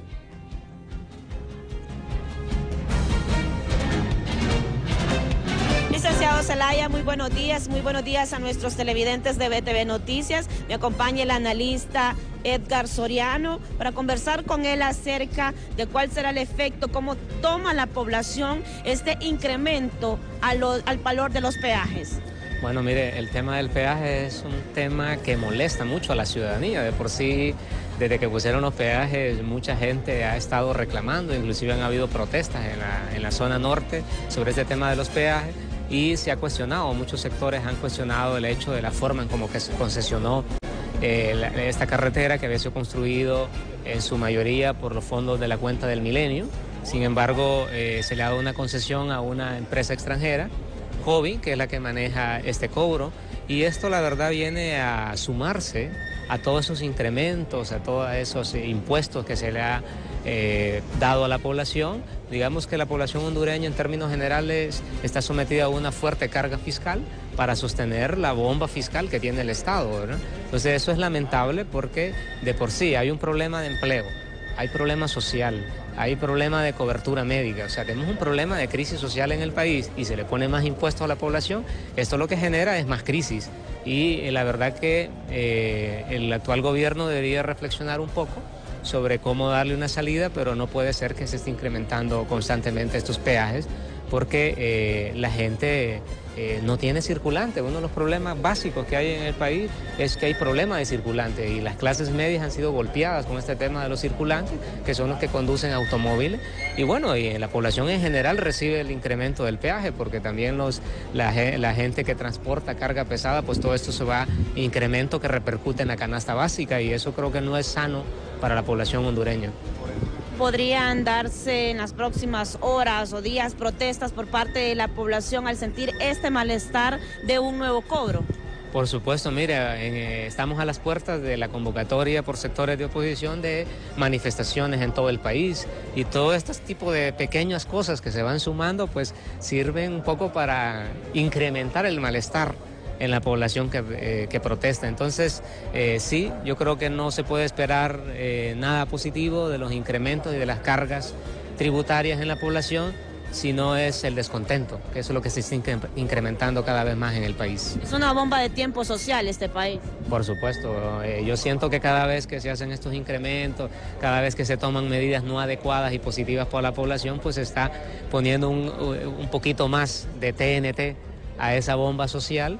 Licenciado Zelaya, muy buenos días a nuestros televidentes de BTV Noticias. Me acompaña el analista Edgar Soriano para conversar con él acerca de cuál será el efecto, cómo toma la población este incremento al valor de los peajes. Bueno, mire, el tema del peaje es un tema que molesta mucho a la ciudadanía. De por sí, desde que pusieron los peajes, mucha gente ha estado reclamando, inclusive han habido protestas en la zona norte sobre este tema de los peajes, y se ha cuestionado, muchos sectores han cuestionado el hecho de la forma en cómo que se concesionó esta carretera, que había sido construido en su mayoría por los fondos de la cuenta del Milenio. Sin embargo, se le ha dado una concesión a una empresa extranjera, Joby, que es la que maneja este cobro, y esto la verdad viene a sumarse a todos esos incrementos, a todos esos impuestos que se le ha dado a la población. Digamos que la población hondureña en términos generales está sometida a una fuerte carga fiscal para sostener la bomba fiscal que tiene el Estado, ¿verdad? Entonces eso es lamentable porque de por sí hay un problema de empleo, hay problema social, hay problema de cobertura médica, o sea, tenemos un problema de crisis social en el país y se le pone más impuestos a la población. Esto lo que genera es más crisis, y la verdad que el actual gobierno debería reflexionar un poco sobre cómo darle una salida, pero no puede ser que se esté incrementando constantemente estos peajes, porque la gente no tiene circulante. Uno de los problemas básicos que hay en el país es que hay problemas de circulante y las clases medias han sido golpeadas con este tema de los circulantes, que son los que conducen automóviles. Y bueno, y la población en general recibe el incremento del peaje, porque también la gente que transporta carga pesada, pues todo esto se va incremento que repercute en la canasta básica, y eso creo que no es sano para la población hondureña. ¿Podrían darse en las próximas horas o días protestas por parte de la población al sentir este malestar de un nuevo cobro? Por supuesto, mire, estamos a las puertas de la convocatoria por sectores de oposición de manifestaciones en todo el país, y todo este tipo de pequeñas cosas que se van sumando pues sirven un poco para incrementar el malestar en la población que protesta. Entonces, sí, yo creo que no se puede esperar nada positivo de los incrementos y de las cargas tributarias en la población, sino es el descontento, que eso es lo que se está incrementando cada vez más en el país. Es una bomba de tiempo social este país. Por supuesto, yo siento que cada vez que se hacen estos incrementos, cada vez que se toman medidas no adecuadas y positivas para la población, pues se está poniendo un poquito más de TNT a esa bomba social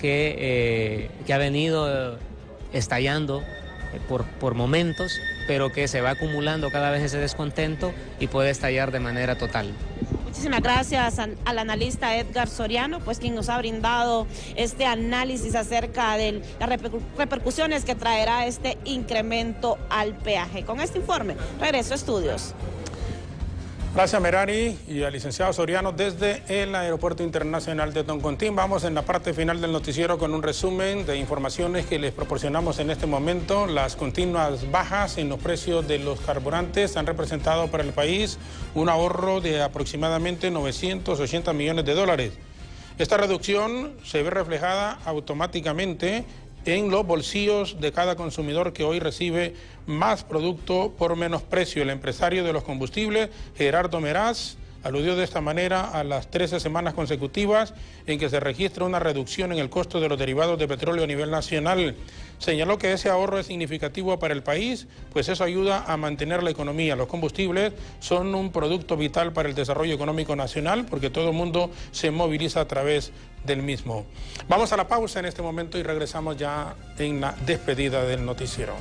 que ha venido estallando por momentos, pero que se va acumulando cada vez ese descontento y puede estallar de manera total. Muchísimas gracias al analista Edgar Soriano, pues quien nos ha brindado este análisis acerca de las repercusiones que traerá este incremento al peaje. Con este informe, regreso a estudios. Gracias, Merari, y al licenciado Soriano desde el Aeropuerto Internacional de Toncontín. Vamos en la parte final del noticiero con un resumen de informaciones que les proporcionamos en este momento. Las continuas bajas en los precios de los carburantes han representado para el país un ahorro de aproximadamente 980 millones de dólares. Esta reducción se ve reflejada automáticamente en los bolsillos de cada consumidor que hoy recibe más producto por menos precio. El empresario de los combustibles, Gerardo Meraz, aludió de esta manera a las 13 semanas consecutivas en que se registra una reducción en el costo de los derivados de petróleo a nivel nacional. Señaló que ese ahorro es significativo para el país, pues eso ayuda a mantener la economía. Los combustibles son un producto vital para el desarrollo económico nacional, porque todo el mundo se moviliza a través del mismo. Vamos a la pausa en este momento y regresamos ya en la despedida del noticiero.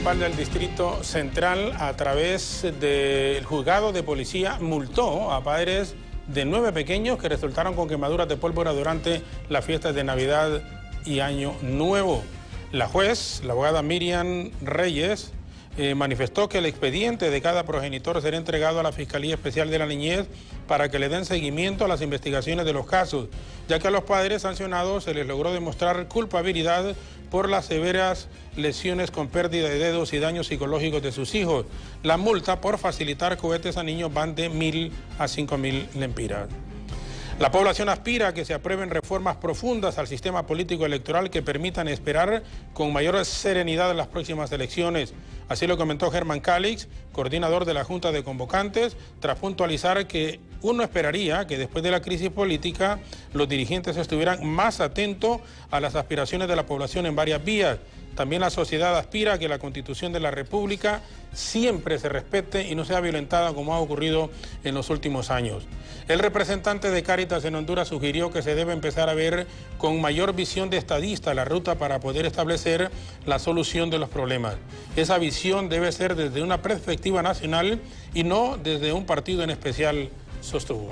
Municipal del Distrito Central, a través del juzgado de policía, multó a padres de 9 pequeños que resultaron con quemaduras de pólvora durante las fiestas de Navidad y Año Nuevo. La juez, la abogada Miriam Reyes, manifestó que el expediente de cada progenitor será entregado a la Fiscalía Especial de la Niñez para que le den seguimiento a las investigaciones de los casos, ya que a los padres sancionados se les logró demostrar culpabilidad por las severas lesiones con pérdida de dedos y daños psicológicos de sus hijos. La multa por facilitar juguetes a niños van de 1.000 a 5.000 lempiras. La población aspira a que se aprueben reformas profundas al sistema político electoral que permitan esperar con mayor serenidad en las próximas elecciones. Así lo comentó Germán Calix, coordinador de la Junta de Convocantes, tras puntualizar que uno esperaría que después de la crisis política los dirigentes estuvieran más atentos a las aspiraciones de la población en varias vías. También la sociedad aspira a que la Constitución de la República siempre se respete y no sea violentada como ha ocurrido en los últimos años. El representante de Cáritas en Honduras sugirió que se debe empezar a ver con mayor visión de estadista la ruta para poder establecer la solución de los problemas. Esa visión debe ser desde una perspectiva nacional y no desde un partido en especial, sostuvo.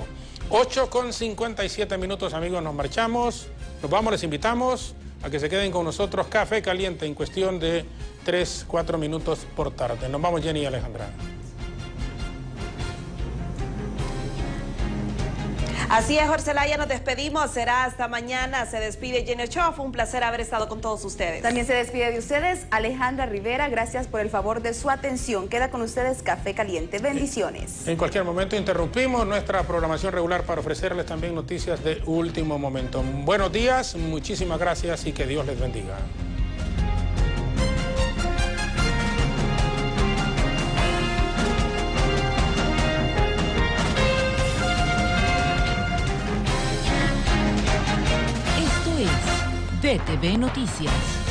8:57, amigos, nos marchamos. Nos vamos, les invitamos a que se queden con nosotros. Café Caliente en cuestión de 3-4 minutos por tarde. Nos vamos, Jenny y Alejandra. Así es, Jorge Zelaya, nos despedimos. Será hasta mañana. Se despide Jenny Ochoa. Fue un placer haber estado con todos ustedes. También se despide de ustedes Alejandra Rivera. Gracias por el favor de su atención. Queda con ustedes Café Caliente. Bendiciones. En cualquier momento interrumpimos nuestra programación regular para ofrecerles también noticias de último momento. Buenos días, muchísimas gracias y que Dios les bendiga. VTV Noticias.